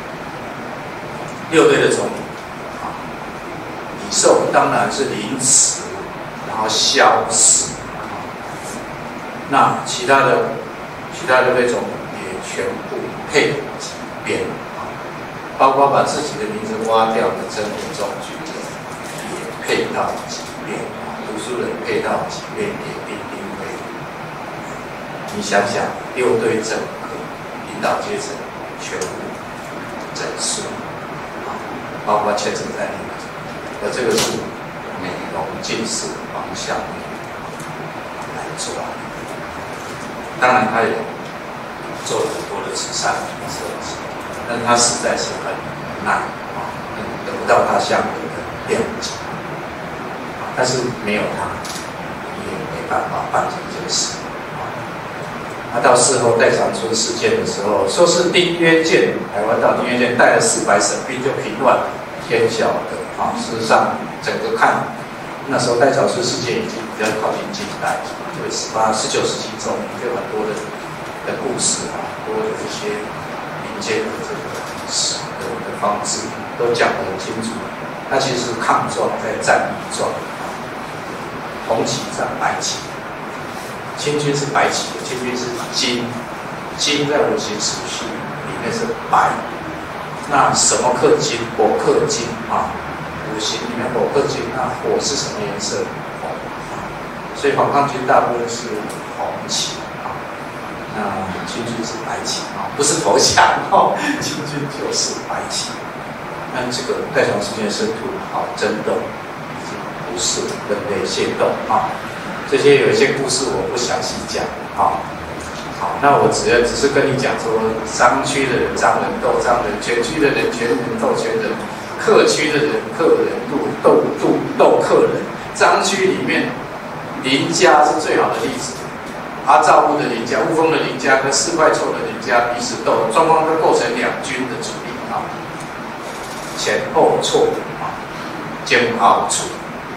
六队的总理李寿当然是临时，然后消失。那其他的队总也全部配吉边包括把自己的名字挖掉的曾文忠局也配到吉边，读书人配到吉边给兵为奴。你想想，六队整个领导阶层全部整肃，包括牵扯在内的，这个是美容进士方向来做。当然，他也做了很多的慈善设计，但他实在是很难得不到他相应的谅解。 但是没有他，也没办法办成这个事。那到事后代长春事件的时候，说是丁曰健，台湾到丁曰健带了400省兵就平乱天晓得啊。事实上，整个看那时候代长春事件已经比较靠近近代，对19世纪中有很多的故事啊，很多的这些民间的这个史的方式都讲得很清楚。那其实是抗状在战役状，红旗战白旗。清军是白旗的，清军是金，金在五行时序里面是白。那什么克金？火克金啊，五行里面火克金，那火是什么颜色？红。所以反抗军大部分是红旗啊，那清军是白旗啊，不是投降哦，清军就是白旗。那这个代长事件深土争斗，已经不是人类械斗啊。这些有一些故事我不详细讲啊。好，那我只是跟你讲说，商区的人商人斗商人，全区的人全人斗全人，客区的人客人斗客人。商区里面林家是最好的例子，阿照部的林家、雾峰的林家跟4块厝的林家彼此斗，双方都构成两军的主力啊，前后错啊，前后处。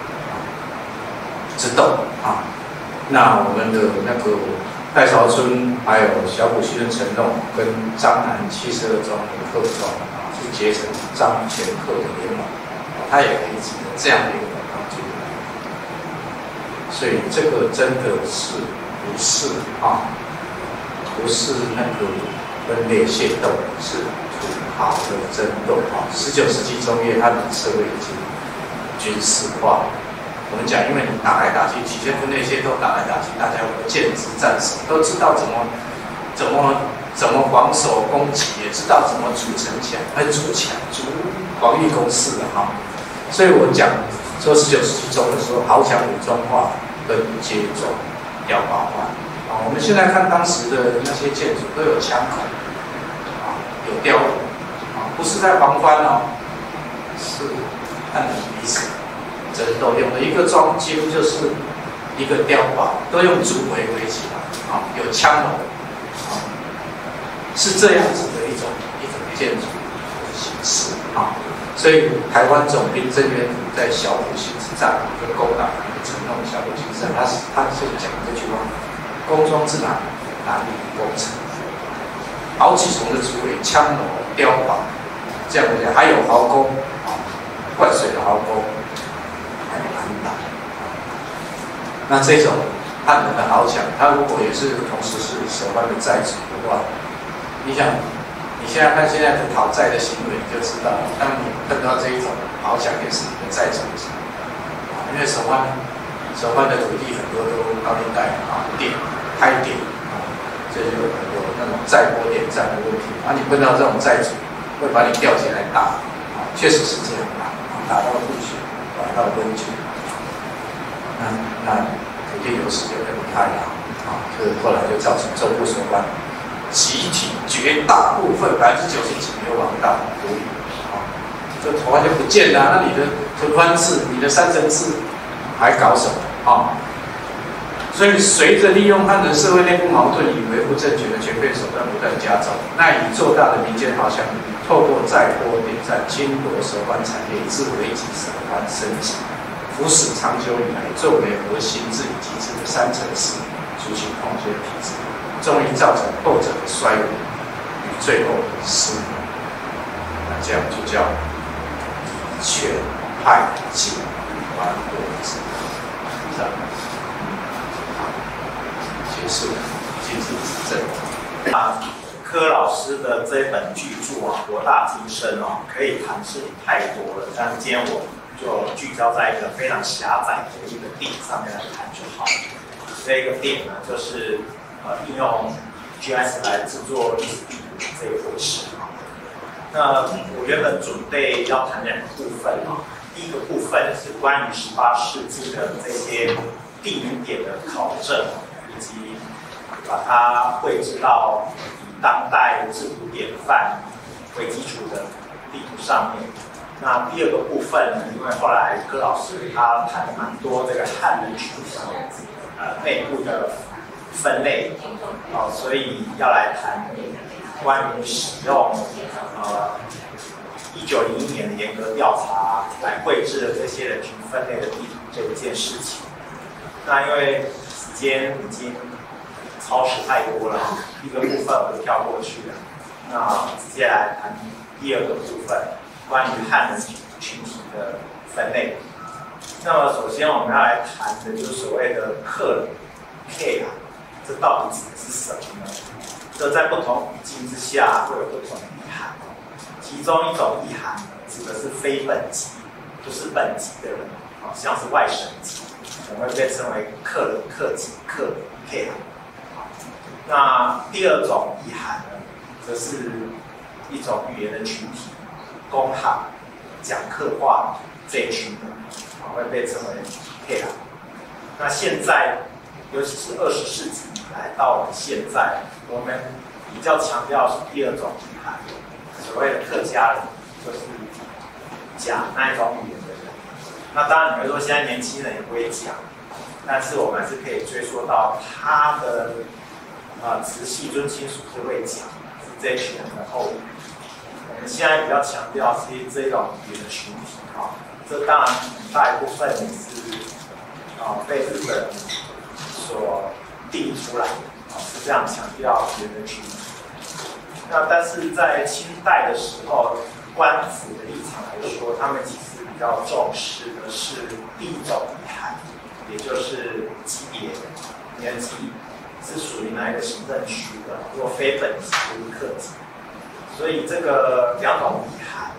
之斗啊，那我们的那个戴朝春，还有小埔区的陈弄，跟张南72庄的客庄啊，是结成张全客的联盟，他也可以记得这样的一个反抗军，所以这个真的是不是啊？不是那个分裂械斗，是土豪的争斗啊！19世纪中叶，他们的社会已经军事化了。我们讲，因为你打来打去，几千分裂械斗打来打去，大家有见之战守，都知道怎么防守攻击，也知道怎么筑城墙，筑墙、筑防御工事的哈。所以我讲说19世纪中的时候，豪强武装化跟街庄碉堡化啊。我们现在看当时的那些建筑都有枪口啊，有碉堡啊，不是在防范哦，是看你彼此。都用了一个庄金就是一个碉堡，都用竹围起来啊，有枪楼啊，是这样子的一种建筑形式啊。所以台湾总兵郑元溥在小埔行之战跟攻打承弄小埔行之战，他是讲这句话：工庄至哪里攻城，好几重的竹围、枪楼、碉堡，这样子还有壕沟啊，灌水的壕沟。那这种汉人的豪强，他如果也是同时是手湾的寨主的话，你想，你现在看现在的讨债的行为，你就知道，当你碰到这一种豪强也是你的寨主，因为手湾的土地很多都高利贷啊，开点啊，这就有很多那种债波点债的问题啊。你碰到这种债主，会把你吊起来打啊，确实是这样打到吐血，打到温泉。那土地有史就很厉害了啊，所以后来就造成中部手湾集体绝大部分90%几流亡到土里啊，这台湾就不见了。那你的屯番制、你的三城制还搞什么啊？所以随着利用汉人社会内部矛盾以维护政权的权变手段不断加重，赖以做大的民间豪强，透过载波点赞侵夺手湾产业，以致危及手湾生计。腐蚀长久以来作为核心治理机制的3层式族群统chế体制，终于造成后者的衰微与最后的失能。那这样就叫以权害己，还国之。这样，结束经济执政。 柯老师的这本巨著啊，博大精深哦，可以谈事情太多了。但今天我就聚焦在一个非常狭窄的一个点上面来谈就好了。这个点呢，就是应用 GIS 来制作历史地图这一回事啊。那我原本准备要谈2个部分啊。第一个部分是关于18世纪的这些地名点的考证，以及把它绘制到以当代制图典范为基础的地图上面。 那第二个部分呢，因为后来柯老师他谈了蛮多这个汉人群体内部的分类，所以要来谈关于使用1901年的严格调查来绘制了这些人群分类的地图这一件事情。那因为时间已经超时太多了，一个部分我就跳过去了。那直接来谈第二个部分，关于汉人群体的分类。那么首先我们要来谈的就是所谓的克人 K 啊，这到底指的是什么呢？这在不同语境之下会有不同的意涵。其中一种意涵指的是非本籍，不是本籍的人，像是外省籍，我们会被称为克人、克籍、克人 K 啊。那第二种意涵呢，则是一种语言的群体，公行、讲客话这一群人，会被称为 K 啊。那现在，尤其是20世纪以来到我们现在，我们比较强调是第二种意涵，所谓的客家人，就是讲那一种语言的人。那当然，你会说现在年轻人也不会讲，但是我们还是可以追溯到他的直系尊亲属是会讲，是这一群人的后裔。我们现在比较强调是这种语言的群体这当然很大一部分也是被日本人所定义出来的是这样强调语言的群体。那但是在清代的时候，官府的立场来说，他们其实比较重视的是第一种意涵，也就是级别，年级是属于哪一个行政区的，如果非本级就是客籍。所以这个两种意涵，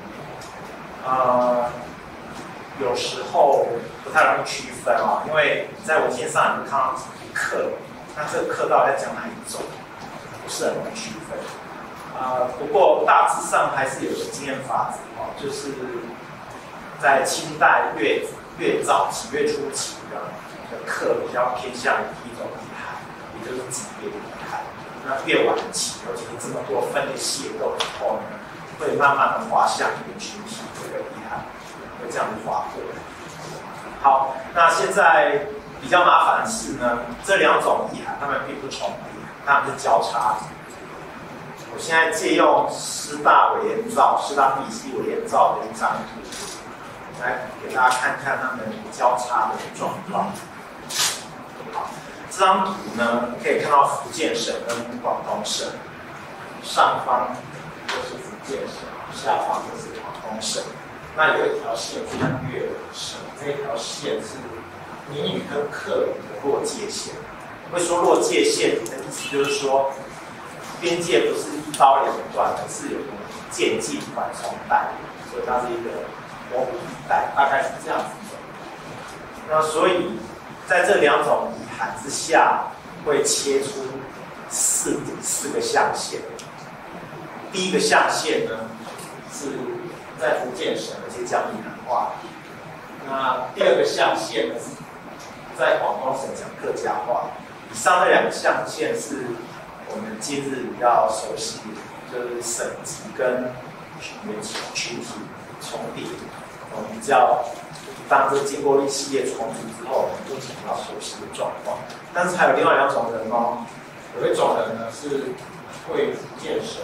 有时候不太容易区分因为在文献上你会看到客，那这个客到底在讲哪一种，不是很容易区分。不过大致上还是有个经验法则就是在清代越早期、越初期的客比较偏向于第一种意涵，也就是级别的意涵。那越晚期，尤其是这么多分类械斗以后呢，会慢慢的滑向一个群体这个意涵，会这样子滑过。好，那现在比较麻烦的是呢，这两种意涵它们并不重叠，它们是交叉的。我现在借用师大委员照、师大地理系委员照的一张图，来给大家看看它们交叉的状况。好，这张图呢，可以看到福建省跟广东省，上方就是福建省，下方就是广东省。那有一条线穿越了省，这一条线是闽语跟客语的落界线。会说落界线的意思就是说，边界不是一刀两断，而是有个渐进缓冲带，所以它是一个模糊地带，大概是这样子走。那所以在这两种意涵之下，会切出四个象限。第一个象限呢，是在福建省，而且讲闽南话。那第二个象限呢，是在广东省讲客家话。以上这两个象限是我们今日比较熟悉的，就是省级跟群体重叠。我们比较当这经过一系列重组之后，我们都是比较熟悉的状况。但是还有另外两种人有一种人呢是会福建省，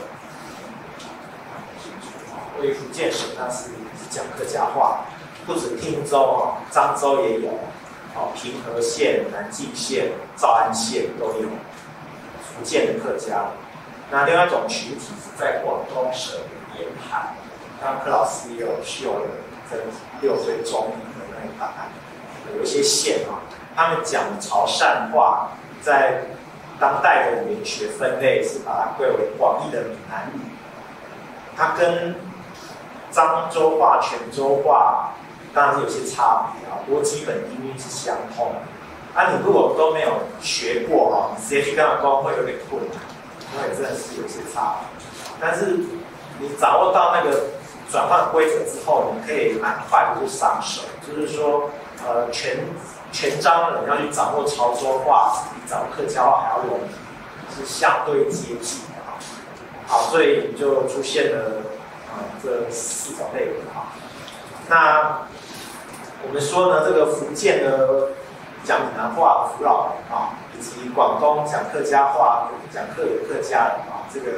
会福建省那是讲客家话，不止汀州漳州也有，平和县、南靖县、诏安县都有福建的客家。那另外一种群体是在广东省的沿海，刚刚柯老师也有秀了这6岁中医的那个答案，有一些县他们讲潮汕话，在当代的语言学分类是把它归为广义的闽南语。它跟漳州话、泉州话当然是有些差别不过基本音韵是相通的。你如果都没有学过你直接去跟他沟会有点困难，因为真的是有些差别。但是你掌握到那个转换规则之后，你可以蛮快的就上手。就是说，全漳人要去掌握潮州话，比掌握客家话还要容易，是相对接近的好，所以就出现了这4种类别那我们说呢，这个福建的讲闽南话福佬啊，以及广东讲客家话、讲客家人啊，这个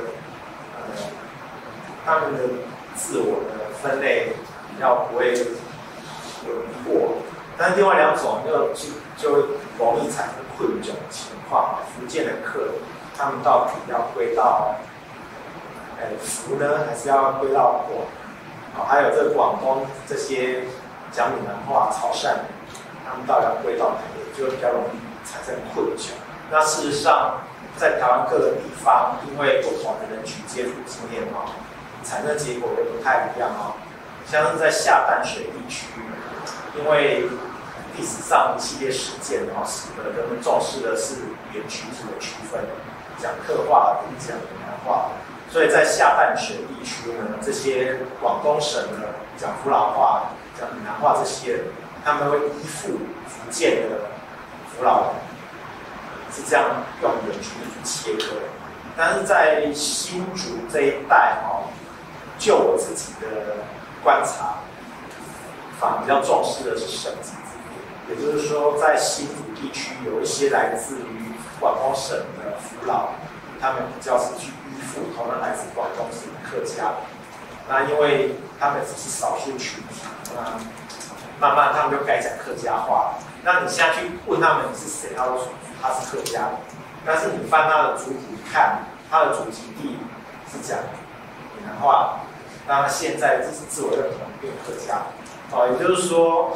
他们的自我的分类比较不会有疑惑，但是另外两种就容易产生困窘的情况。福建的客，他们到底要归到福呢，还是要归到广？还有这广东这些讲闽南话、潮汕人，他们到底要归到哪里，就比较容易产生困窘。那事实上，在台湾各个地方，因为不同的人群接触经验产生的结果也不太一样像是在下淡水地区，因为历史上一系列事件使得人们重视的是语言群体的区分，讲客话跟讲闽南话。所以在下淡水地区呢，这些广东省的讲福佬话、讲闽南话这些人，他们会依附福建的福佬人，是这样用人群去切割。但是在新竹这一带就我自己的观察，反而比较重视的是省级字典，也就是说，在新竹地区有一些来自于广东省的福佬，他们比较是去依附同样来自广东省的客家人。那因为他们只是少数群体，那慢慢他们就改讲客家话。那你下去问他们你是谁，他会说他是客家人。但是你翻他的族谱看，他的祖籍地是讲闽南话，那现在这是自我认同变客家也就是说，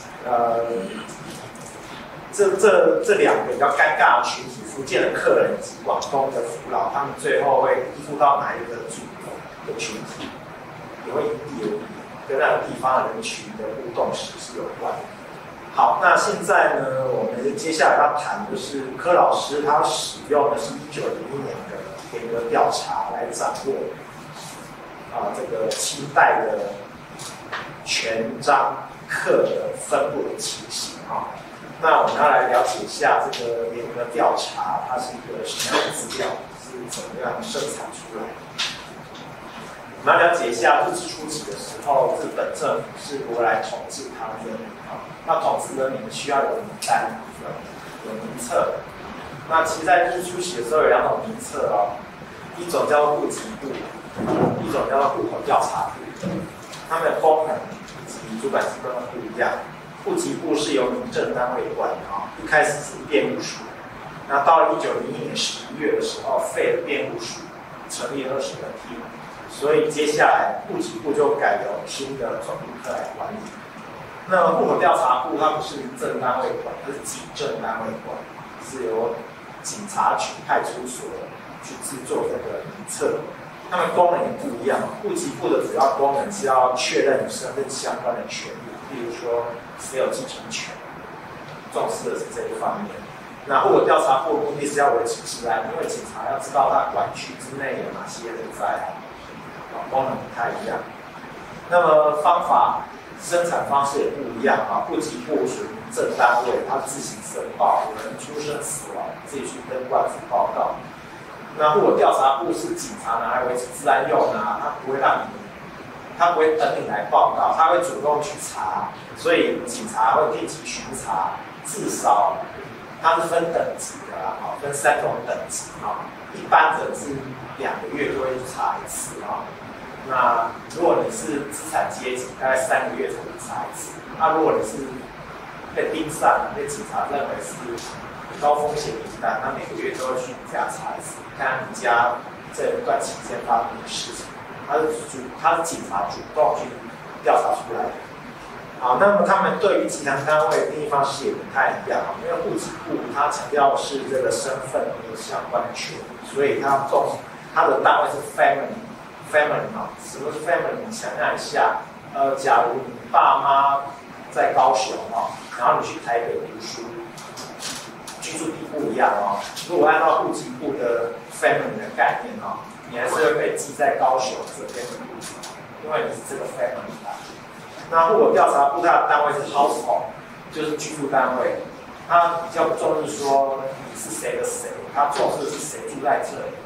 这两个比较尴尬的群体，福建的客人以及广东的福佬，他们最后会依附到哪一个族的群体，也会因地而异，跟那个地方的人群的互动史是有关的。好，那现在呢，我们接下来要谈的就是柯老师他使用的是1901年的田野调查来掌握这个清代的全章课的分布的情形那我们要来了解一下这个联合调查，它是一个什么样的资料，是怎么样生产出来的。我们要了解一下日治初期的时候，日本政府是如何来统治他们的那统治人民需要有名单，有名册。那其实在日治初期的时候有两种名册一种叫做户籍部，一种叫做户口调查部。它们的功能以及主管机关不一样。户籍部是由民政单位管一开始是辩务署，那到了1901年11月的时候废了辩务署，成立了20个厅，所以接下来户籍部就改由新的总务科来管理。那么户口调查部它不是民政单位管，它是警政单位管，是由警察局派出所去制作这个名册。它们功能也不一样，户籍部的主要功能是要确认与身份相关的权利，例如说谁有继承权，重视的是这一方面。那户口调查部的目的是要维持治安，因为警察要知道他管区之内有哪些人在，功能不太一样。那么方法、生产方式也不一样户籍部属于民政单位，它自行申报，有人出生死亡自己去跟官府报告。那户口调查部是警察拿来维持治安用他不会等你来报告，他会主动去查，所以警察会定期巡查，至少它是分等级的分3种等级一般的是2个月就会去查一次那如果你是资产阶级，大概3个月才会查一次。如果你是被盯上了，被警察认为是高风险名单，那每个月都会去你家查一次，看你家这段期间发生的事情。他是警察主动去调查出来的。好，那么他们对于集团单位的定义方式也不太一样因为户籍部它强调的是这个身份和相关的权利，所以它的单位是 family 什么是 family？ 你想象一下，假如你爸妈在高雄然后你去台北读书，居住地不一样如果按照户籍部的 family 的概念你还是会被记在高雄这边的户籍，因为你是这个 family 那户口调查部它的单位是 household， 就是居住单位，它比较重视说你是谁的谁，它重视的是谁住在这里，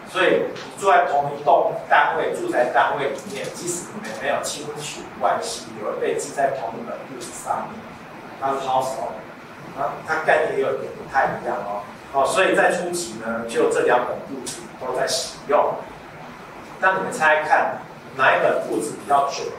所以住在同一栋单位、住宅单位里面，即使你们没有亲属关系，也会被记在同一本簿子上面。它是 household， 它概念也有点不太一样哦。所以在初期呢，就这两本簿子都在使用。那你们猜看，哪一本簿子比较准？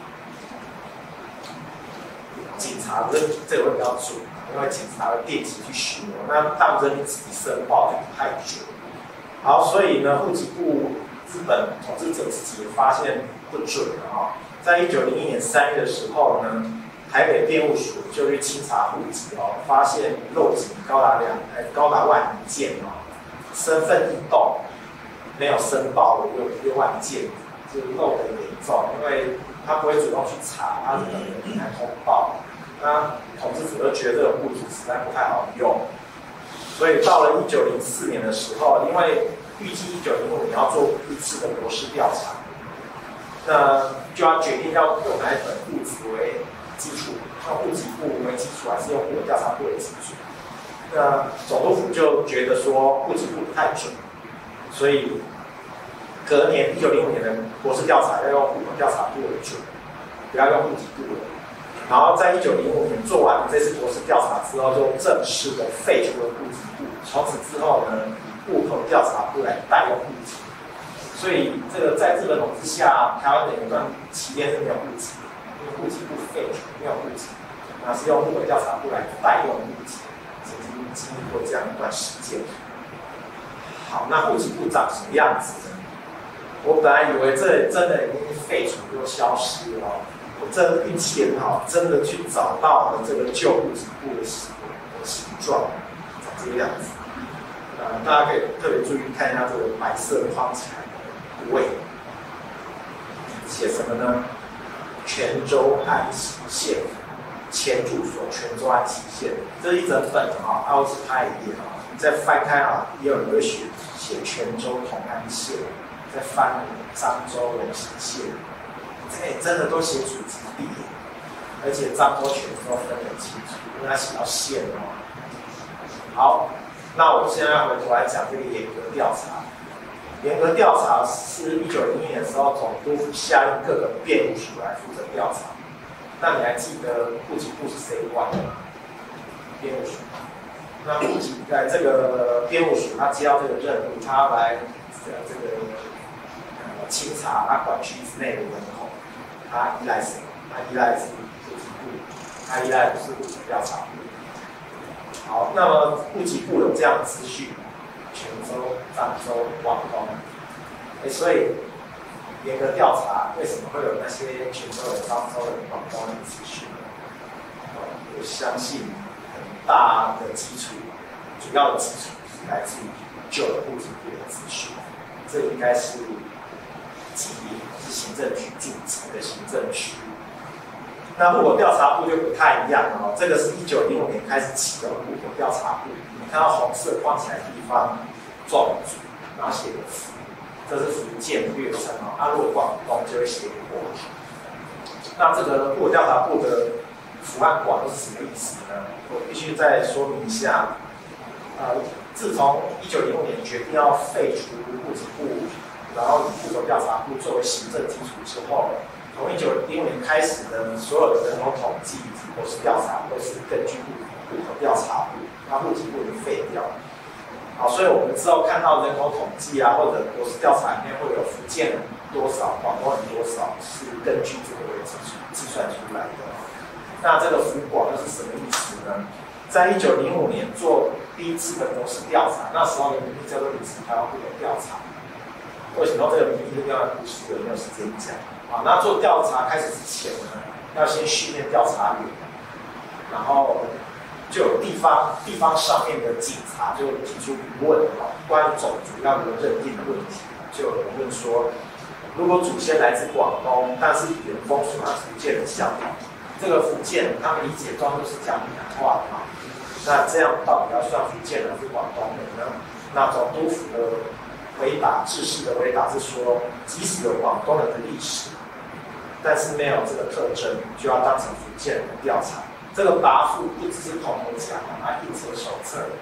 警察这个会比较准，因为警察会定期去巡逻，那当真你自己申报就不太准。好，所以呢，户籍部日本统治者自己也发现不准了在1901年3月的时候呢，台北辩务署就去清查户籍发现漏籍高达万余件身份异动没有申报的有6万件，就是漏得严重，因为他不会主动去查，他是等人来通报。那统治者就觉得这个户籍实在不太好用，所以到了1904年的时候，因为预计1905年要做一次的国事调查，那就要决定要用哪一本户籍为基础，用户籍部为基础，还是用户口调查部为基础？那总督府就觉得说户籍部不太准，所以隔年1905年的国事调查要用户口调查部为准，不要用户籍部了。然后在1905年做完这次国事调查之后，就正式的废除了户籍部。从此之后呢，以户口调查部来代用户籍。所以这个在日本统治下，台湾的有一段期间是没有户籍，因为户籍部废除，没有户籍，那是用户口调查部来代用户籍，曾经经历过这样一段时间。好，那户籍部长什么样子呢？我本来以为这真的已经废除又消失了我这运气很好，真的去找到了这个旧户籍部的形状，长这个样子。大家可以特别注意看一下这个白色框起来的部位，写什么呢？泉州安溪县前住所泉州安溪县，这是一整本我只拍一页你再翻开也有人会写泉州同安县，再翻漳州龙溪县。真的都写祖籍地，而且漳州、泉州分得很清楚，因为它写到县好，那我现在回头来讲这个严格调查。严格调查是1901年的时候，总督府下令各个辩务署来负责调查。那你还记得户籍部是谁管的吗？辩务署。那户籍这个辩务署，他接到这个任务，他来这个清查他管区之内的人口。他依赖谁？他依赖是户籍部，他依赖的是户籍调查部。好，那么户籍部有这样的资讯，泉州、漳州、广东，所以严格调查，为什么会有那些泉州人、漳州人、广东人的资讯呢？我相信很大的基础，主要的基础是来自于旧的户籍部的资讯，这应该是基地。是行政区驻籍的行政区，那户口调查部就不太一样了这个是1905年开始启动户口调查部，你看到红色框起来的地方，壮族，然后写个福，这是福建略称如果广东就会写国。那这个户口调查部的福和广是什么意思呢？我必须再说明一下，自从1905年决定要废除户籍部。然后以户口调查部作为行政基础之后，从1905年开始的所有的人口统计以及国事调查都是根据户口调查部，那户籍部已经废掉了。好，所以我们之后看到人口统计或者国事调查里面会有福建人多少、广东人多少，是根据这个为基础计算出来的。那这个福广又是什么意思呢？在1905年做第一次的国事调查，那时候的名义叫做临时台湾户口调查。为什么这个名义一定要故事有没有时间讲？那做调查开始之前呢，要先训练调查员，然后就有地方上面的警察就提出疑问关于种族要如何认定的问题，就有人问说，如果祖先来自广东，但是语言风俗和福建很像，这个福建他们理解中都是讲闽南话的那这样到底要算福建人还是广东人呢？那总督府的回答制式的回答是说，即使有广东人的历史，但是没有这个特征，就要当成福建人的调查。这个答复不只是口头讲印成手册，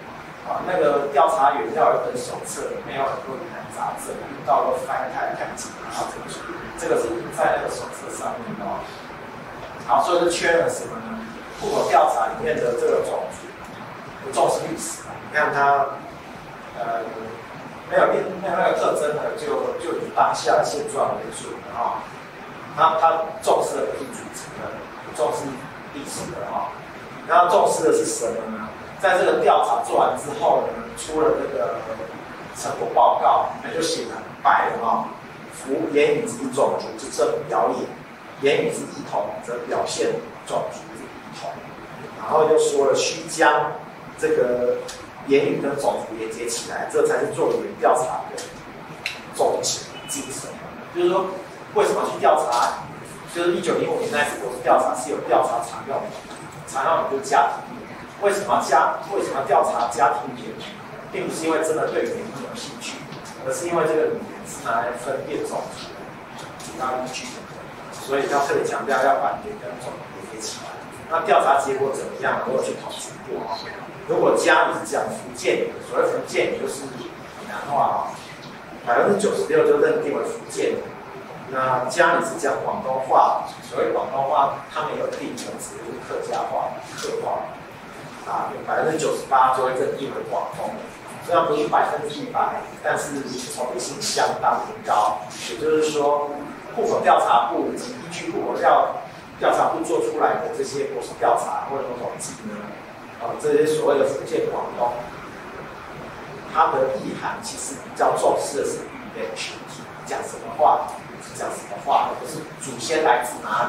那个调查员要有一本手册，里面有很多疑难杂症，遇到都翻开来看清，然后这个是印在那个手册上面的。好，所以就确认了什么呢？户口调查里面的这个种族不重视历史，你看他没有那个特征呢，就以当下的现状为准的啊。他重视的不是组织的，不重视历史的啊。然后重视的是什么呢？在这个调查做完之后呢，出了这个成果报告，那就写得很白了啊。夫言语之种族之正表演，言语之异同则表现种族之异同。然后又说了需将这个言语跟种族连接起来，这才是做语言调查的重精神。就是说，为什么去调查？就是1905年那次国势调查是有调查常用的，常用的就是家庭。为什么调查家庭语言，并不是因为真的对语言很有兴趣，而是因为这个语言是拿来分辨种族的主要依据，所以要特别强调要把语言跟种族连接起来。那调查结果怎么样？我有去统计过啊。如果家里是讲福建语，所谓福建语就是闽南话啊，96%就认定为福建语。那家里是讲广东话，所谓广东话，他们有定成词就是客家话、客话。98%就会认定为广东，虽然不是100%，但是重叠性相当的高。也就是说，户口调查部以及依据户口调查部做出来的这些国势调查或者统计呢，这些所谓的福建广东，它的意涵其实比较重视的是语言群体，讲什么话，而不是祖先来自哪里。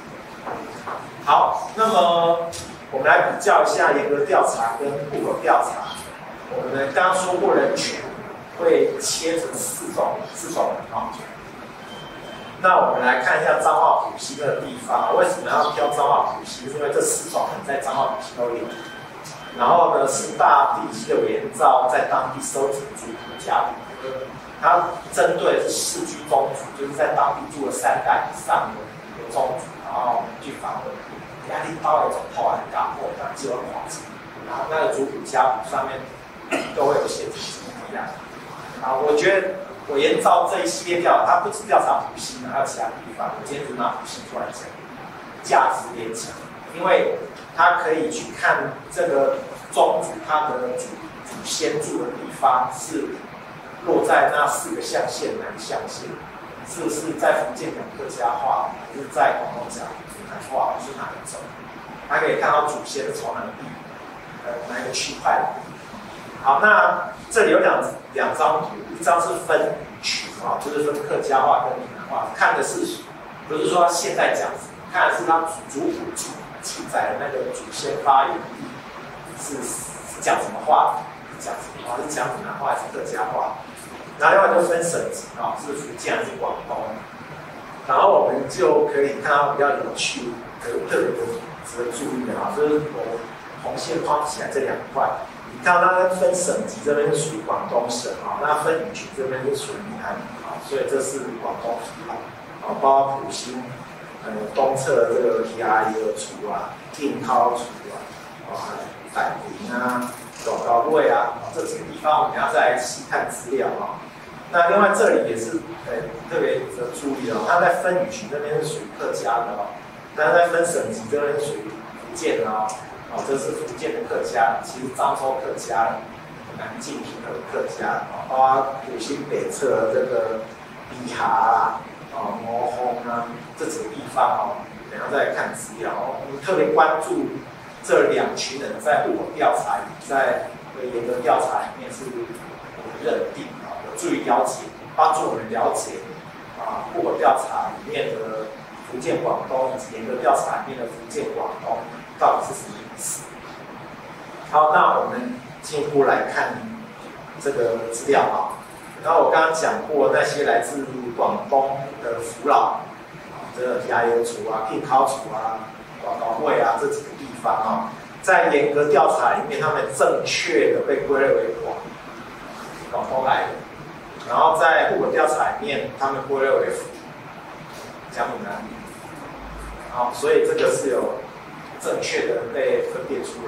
好，那么我们来比较一下严格调查跟户口调查。我们刚刚说过人群会切成四种人啊。那我们来看一下彰化埔溪的地方，为什么要挑彰化埔溪？因为这4种人在彰化埔溪都有。然后呢，是大地系的委员照在当地收集族谱家谱，它针对的是世居宗族，就是在当地住了3代以上的宗族，然后去访问。压力包的种后来打破，但只有黄金，然后那个族谱家谱上面都会有写出什么样。我觉得我研照这一系列调查，它不止调查埔溪，还有其他地方。我今天只拿埔溪出来讲，价值连城，因为它可以去看这个宗族它的祖先住的地方是落在那4个象限哪个象限，是不是在福建讲客家话，还是在广东讲闽南话，是哪一种？它可以看到祖先是从哪一个区块来。好，那这里有两张图，一张是分语群啊，就是分客家话跟闽南话，看的是不是说现在讲，看的是它族谱记载的那个祖先发源地是讲什么话，是讲闽南话还是客家话？然后另外就分省级啊，是福建还是广东？然后我们就可以看到比较有趣、特别值得注意的啊，就是我红线框起来这2块，你看到它分省级这边是属于广东省啊，那分语群这边是属于闽南啊，所以这是广东皮啊，包括埔心、东侧这个皮阿耶族啊、定涛族板林啊、广高位啊，这几个地方我们要再细看资料啊。那另外这里也是特别值得注意哦，它在分语群这边是属于客家的哦，但是在分省级这边是属于福建的哦，这是福建的客家，其实漳州客家、南靖平和客家，包括埔心北侧这个碧hà啊、磨烘啊这几个地方哦，等下再看资料哦。我们特别关注这2群人在户口调查在严格调查里面是认定啊，有助于了解，帮助我们了解户口调查里面的福建广东以及严格调查里面的福建广东到底是什么意思。好，那我们进一步来看这个资料啊。然后我刚刚讲过那些来自广东的福佬，这个皮阿耶族啊、聘考族啊、广东会啊这几个地方啊，在严格调查里面，他们正确的被归类为广东来的，然后在户口调查里面，他们归类为福，讲闽南语，所以这个是有正确的被分辨出来。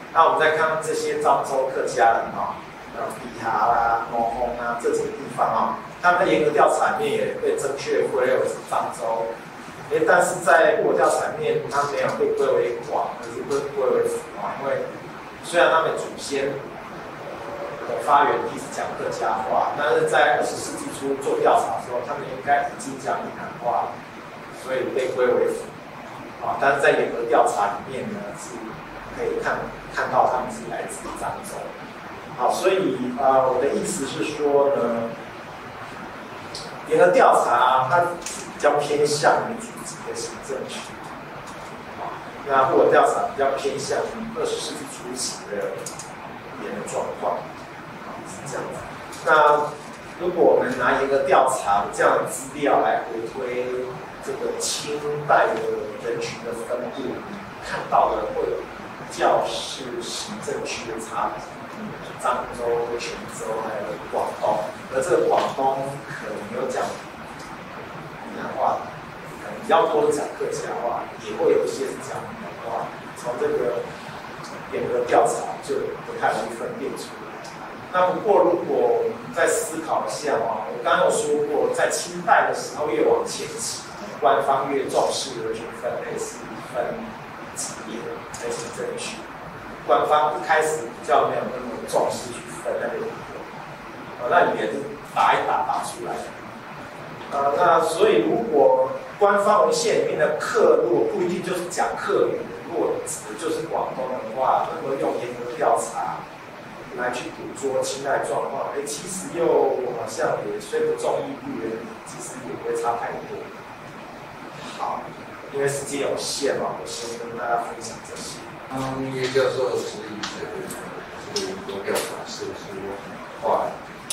那我们再看看这些漳州客家人碧hà啦、罗红啊这几个地方他们在严格调查里面也被正确归类为是漳州，但是在部落调查里面，他没有被归为广，而是被归为府因为虽然他们祖先的发源地是讲客家话，但是在20世纪初做调查的时候，他们应该已经讲闽南话，所以被归为府但是在严格调查里面呢，是可以看到他们是来自漳州。好，所以我的意思是说呢，严格调查它比较偏向于祖籍的行政区，那部落调查比较偏向于20世纪初期的人的状况，是这样子。那如果我们拿严格调查这样的资料来回推这个清代的人群的分布，看到的会有较是行政区的差别。漳州、泉州还有广东，而这个广东可能有讲闽南话，可能比较多的讲客家话，也会有一些是讲闽南话。从这个严格调查就不太容易分辨出来。那不过如果我们再思考一下我刚刚有说过，在清代的时候越往前期，官方越重视的去分类是分职业的行政区。官方一开始比较没有那么重视去分那个语言，那语言是打一打出来的。那所以如果官方文献里面的客如果不一定就是讲客语，如果指的就是广东的话，那么用严格调查来去捕捉清代状况，其实又好像也虽不中义不远，其实也不会差太多。好，因为时间有限我先跟大家分享这些。 叶教授质疑这个严格调查是不是坏？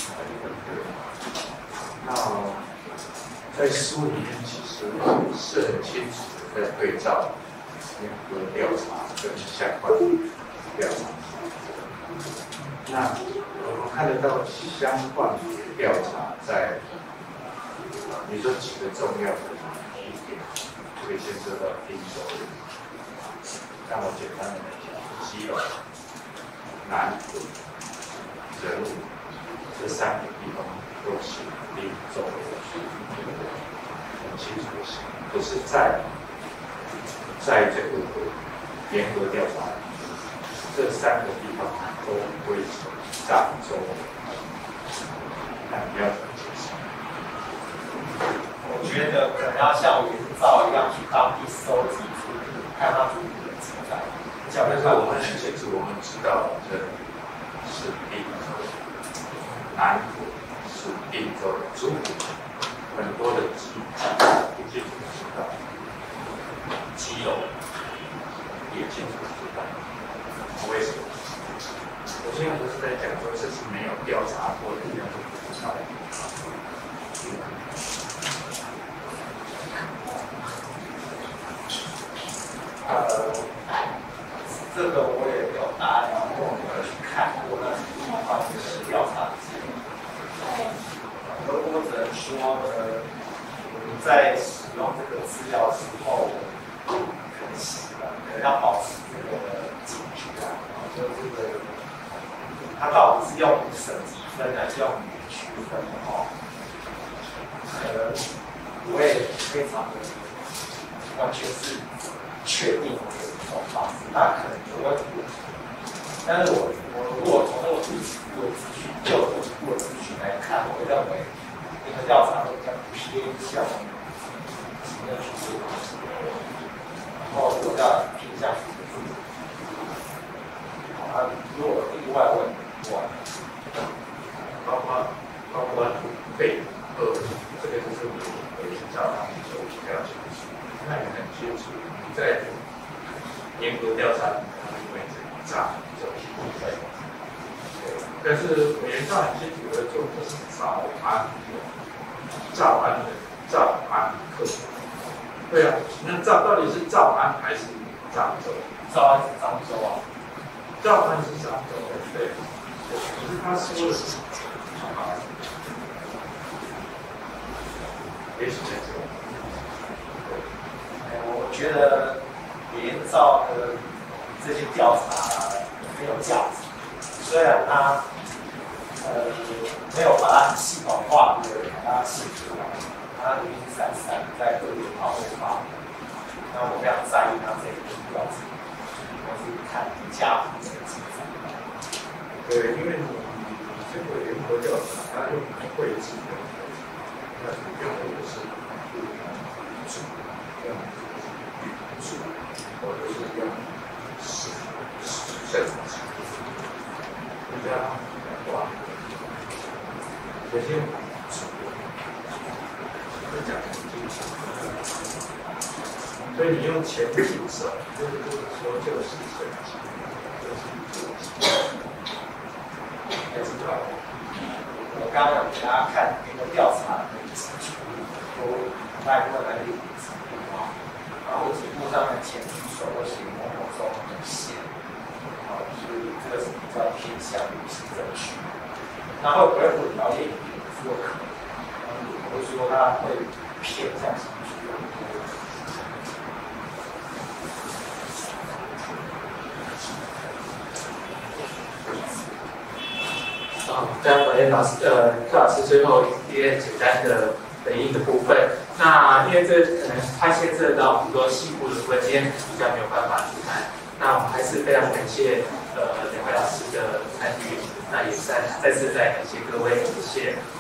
那在书里面其实是很清楚的在对照严格调查跟相关的调查。那我们看得到相关的调查在，你说几个重要的一点，会牵涉到定州。让我简单的讲，基隆、南屯、仁武这3个地方都是定州的，很清楚的是，可是在这个严格调查，这3个地方都归属漳州。那你要怎么解释？ 我觉得可能要像元照一样去当地收集出看他主体的记载。 但是我们很清楚，我们知道这是定州，南屯是定州的主体，很多的记载不清楚知道，基隆也清楚知道，为什么？我现在不是在讲说这是没有调查过的，要不知道。 这个我也没有答案，因为我没有去看过那地方的调查记录。我只能说呢，我们在使用这个资料的时候，可能要保持这个警觉就是这个它到底是用省级分还是用语区分的可能不会非常的完全是确定的一种方式，它可能有问题。但是我如果从那个户籍部的资讯，就户籍部的资讯来看，我会认为这个调查会比较偏向行政区这个东西，然后我要偏向于如果另外问的话， 包括北这个就是我也照他们说比较清楚，那也很清楚，在严格调查位置漳州，但是原照很清楚的做的是早安客，对啊，那到底是诏安还是漳州？ 诏安是漳州啊， 诏安是漳州，对，可是他说的是也许这样。 我觉得连照的这些调查有价值。虽然它没有把它很系统化的把它写出来，它零零散散在各个方面发明。那我非常在意它这个标志，我是看家谱这个记载。 对，因为你这个联合调查，它用会计的，那你用的是或者是用现场比较哇，有些会讲所以你用前提手，就是说这个是现场，还知道。 我刚刚有给大家看那个调查的基础，有大部分来自于指部啊，然后指部上面前提手或是某某中的线，啊，所以这个是比较偏向于行政区。那会不会不了解一点是有可能，或者说它会偏向行政区更多。 刚才柯老师最后一点简单的回应的部分，那因为这可能它牵涉到很多细部的部分，今天比较没有办法去谈。那我们还是非常感谢两位老师的参与，那也再次感谢各位，谢谢。